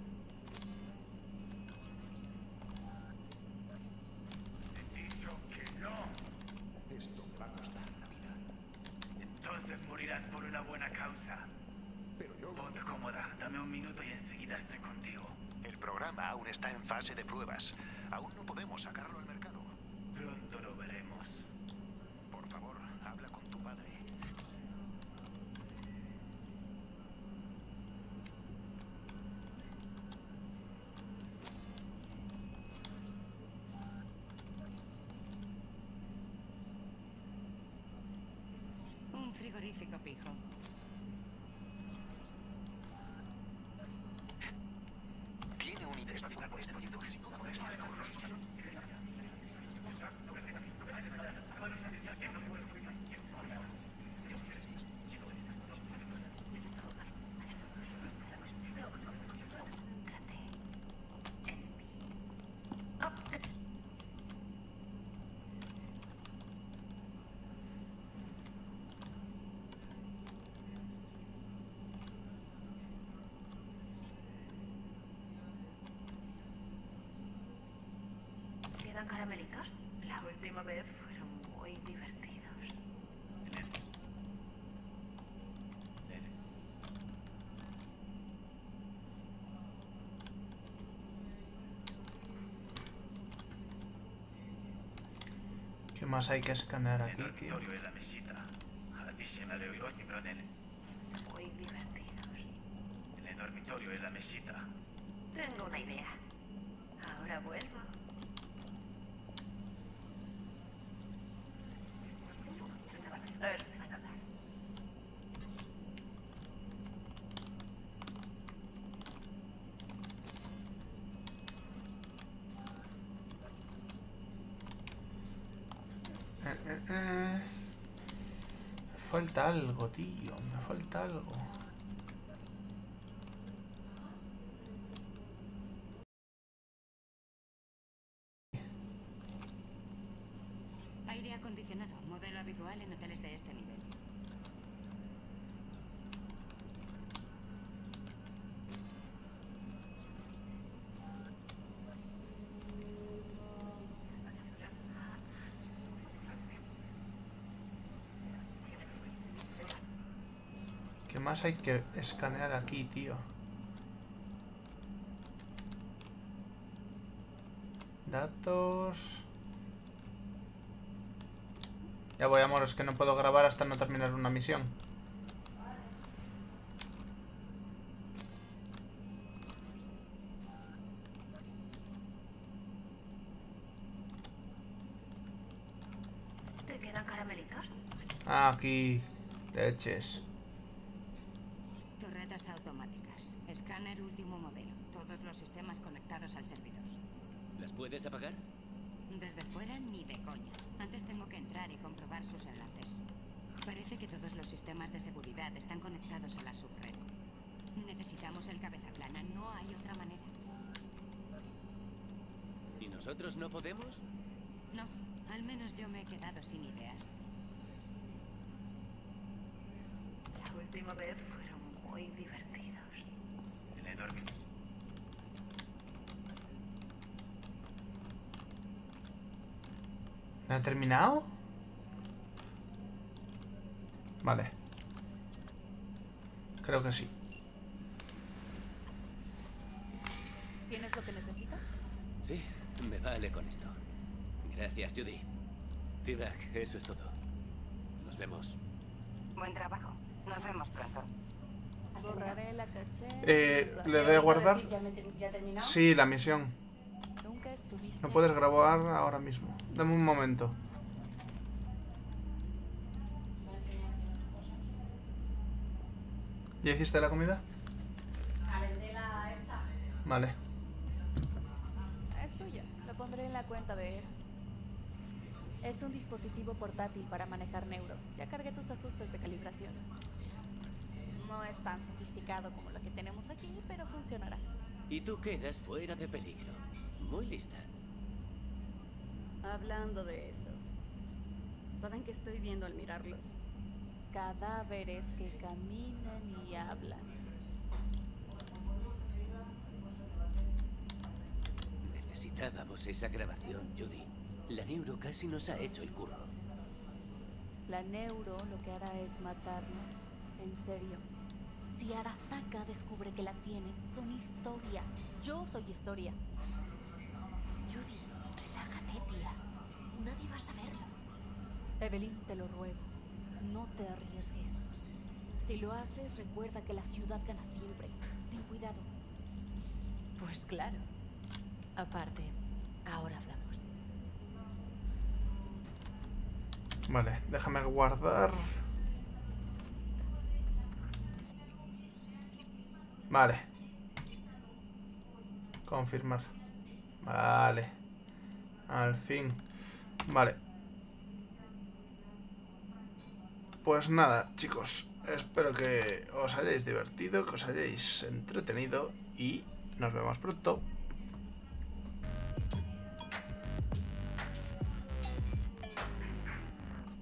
He dicho que no. Esto me va a costar la vida. Entonces morirás por una buena causa. Pero yo... Ponte cómoda, dame un minuto y enseguida estoy contigo. El programa aún está en fase de pruebas. Aún no podemos sacarlo al mercado. Pronto lo veremos. Por favor, habla con tu padre. Un frigorífico pijo. Tiene un interés particular por este proyecto que sin duda podrás ayudar. ¿Quedan caramelitos? La última vez fueron muy divertidos. ¿Qué más hay que escanear aquí, El tío? dormitorio en la mesita. Assieme alle ogni pronene. Muy divertidos. En el dormitorio en la mesita. Tengo una idea. Ahora vuelvo. Eh, eh, eh. Me falta algo, tío. Me falta algo. Aire acondicionado, modelo habitual en hoteles de este nivel. ¿Qué más hay que escanear aquí, tío? Datos... Ya voy, amor, es que no puedo grabar hasta no terminar una misión. ¿Te quedan caramelitos? Ah, aquí... Leches. Torretas automáticas. Escáner último modelo. Todos los sistemas conectados al servidor. ¿Las puedes apagar? Desde fuera ni de coña. Antes tengo que entrar y comprobar sus enlaces. Parece que todos los sistemas de seguridad están conectados a la subred. Necesitamos el cabeza plana, no hay otra manera. ¿Y nosotros no podemos? No, al menos yo me he quedado sin ideas. La última vez fueron muy divertidos. En el dormitorio. ¿No he terminado? Vale. Creo que sí. ¿Tienes lo que necesitas? Sí, me vale con esto. Gracias, Judy. T-Bag, eso es todo. Nos vemos. Buen trabajo. Nos vemos pronto. Borraré la caché. Eh, ¿le doy a guardar? ¿Ya, me, ¿Ya he terminado? Sí, la misión. Nunca estuviste. No puedes grabar ahora mismo. Dame un momento. ¿Ya hiciste la comida? Calenté la esta. Vale. Es tuya. Lo pondré en la cuenta de Era. Es un dispositivo portátil para manejar neuro. Ya cargué tus ajustes de calibración. No es tan sofisticado como lo que tenemos aquí, pero funcionará. Y tú quedas fuera de peligro. Muy lista. Hablando de eso, ¿saben qué estoy viendo al mirarlos? Cadáveres que caminan y hablan. Necesitábamos esa grabación, Judy. La neuro casi nos ha hecho el curro. La neuro lo que hará es matarnos. En serio. Si Arasaka descubre que la tienen, son historia. Yo soy historia. Judy, relájate, tía. Nadie va a saberlo. Evelyn, te lo ruego. No te arriesgues. Si lo haces, recuerda que la ciudad gana siempre. Ten cuidado. Pues claro. Aparte, ahora hablamos. Vale, déjame guardar. Vale. Confirmar. Vale. Al fin. Vale. Pues nada, chicos. Espero que os hayáis divertido, que os hayáis entretenido y nos vemos pronto.